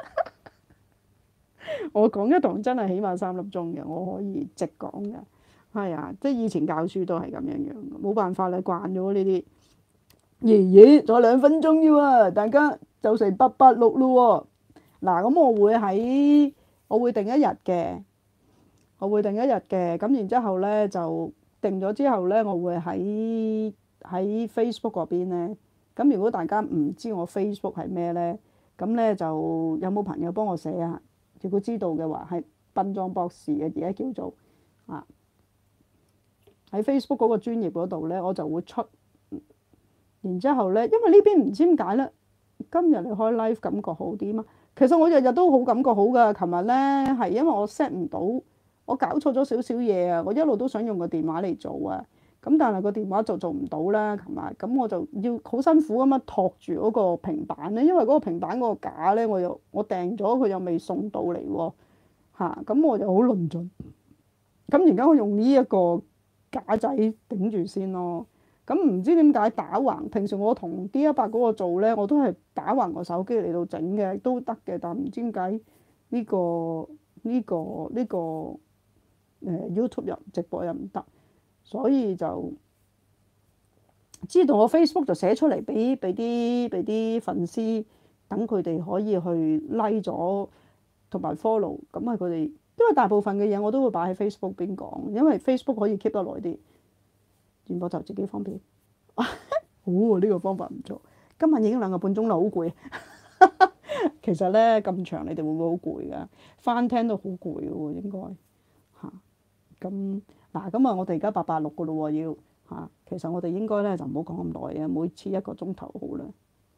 我講一堂真係起碼三粒鐘嘅，我可以直講嘅。係啊，即係以前教書都係咁樣樣，冇辦法啦，慣咗呢啲。爺爺，仲有兩分鐘啫喎，大家就成八八六咯喎。嗱，咁我會喺我會定一日嘅，我會定一日嘅。咁然之後咧就定咗之後咧，我會喺喺 Facebook 嗰邊咧。咁如果大家唔知我 Facebook 係咩咧，咁咧就有冇朋友幫我寫啊？如果知道嘅話，係殯葬博士嘅，而家叫做啊，喺 Facebook 嗰個專頁嗰度咧，我就會出。然之後咧，因為呢邊唔知點解咧，今日你開 live 感覺好啲嘛。其實我日日都好感覺好㗎。琴日咧係因為我 set 唔到，我搞錯咗少少嘢啊。我一路都想用個電話嚟做啊，咁但係個電話就做唔到啦。琴日咁我就要好辛苦咁樣托住嗰個平板咧，因為嗰個平板嗰個架咧，我又我訂咗佢又未送到嚟喎嚇，咁我就好論盡。咁而家我用呢一個架仔頂住先咯。咁唔知點解打橫，平時我同 D 一百嗰個做咧，我都係打橫個手機嚟到整嘅，都得嘅。但唔知點解呢個呢個呢個誒 YouTube 又直播又唔得，所以就知道我 Facebook 就寫出嚟俾俾啲俾啲粉絲，等佢哋可以去 like 咗同埋 follow。咁啊，佢哋因為大部分嘅嘢我都會擺喺 Facebook 邊講，因為 Facebook 可以 keep 得耐啲，轉播就自己方便。哦，呢個方法唔錯。今日已經兩個半鐘啦，好攰。其實咧咁長，你哋會唔會好攰㗎？翻聽都好攰嘅喎，應該嚇。咁嗱，咁啊，我哋而家八八六嘅咯喎，要嚇。其實我哋應該咧就唔好講咁耐啊，每次一個鐘頭好啦。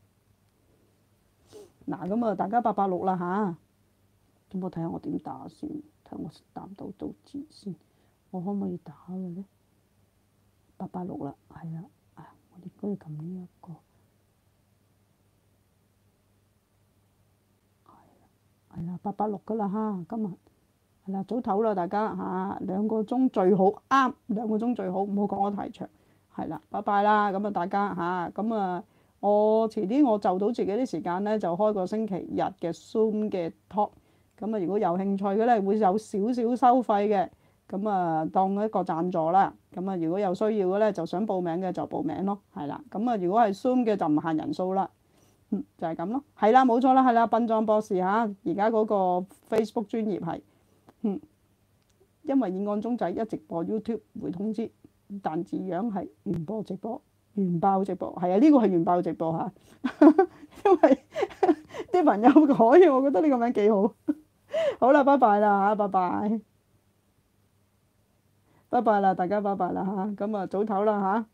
嗱，咁啊，大家八八六啦嚇。咁我睇下我點打先，睇下我打唔到到字先。我可唔可以打嘅咧？八八六啦，係啦。啊，我應該要撳呢一個。係啦，八八六噶啦嚇，今日係啦，早唞啦，大家嚇，兩個鐘最好啱，兩個鐘最好，唔好講得太長。係啦，拜拜啦，咁啊大家嚇，咁啊我遲啲我就到自己啲時間咧，就開個星期日嘅 Zoom 嘅 talk。咁啊，如果有興趣嘅咧，會有少少收費嘅，咁啊當一個贊助啦。咁啊，如果有需要嘅咧，就想報名嘅就報名咯，係啦。咁啊，如果係 Zoom 嘅就唔限人數啦。嗯，就係咁咯，係啦，冇錯啦，係啦，殯葬博士嚇，而家嗰個 Facebook 專頁係，嗯，因為議案中仔一直播 YouTube 會通知，但字樣係原播直播，原爆直播，係啊，呢個係原爆直播嚇，因為啲朋友改，我覺得呢個名幾好。好啦，拜拜啦嚇，拜拜，拜拜啦，大家拜拜啦嚇，咁啊早唞啦嚇。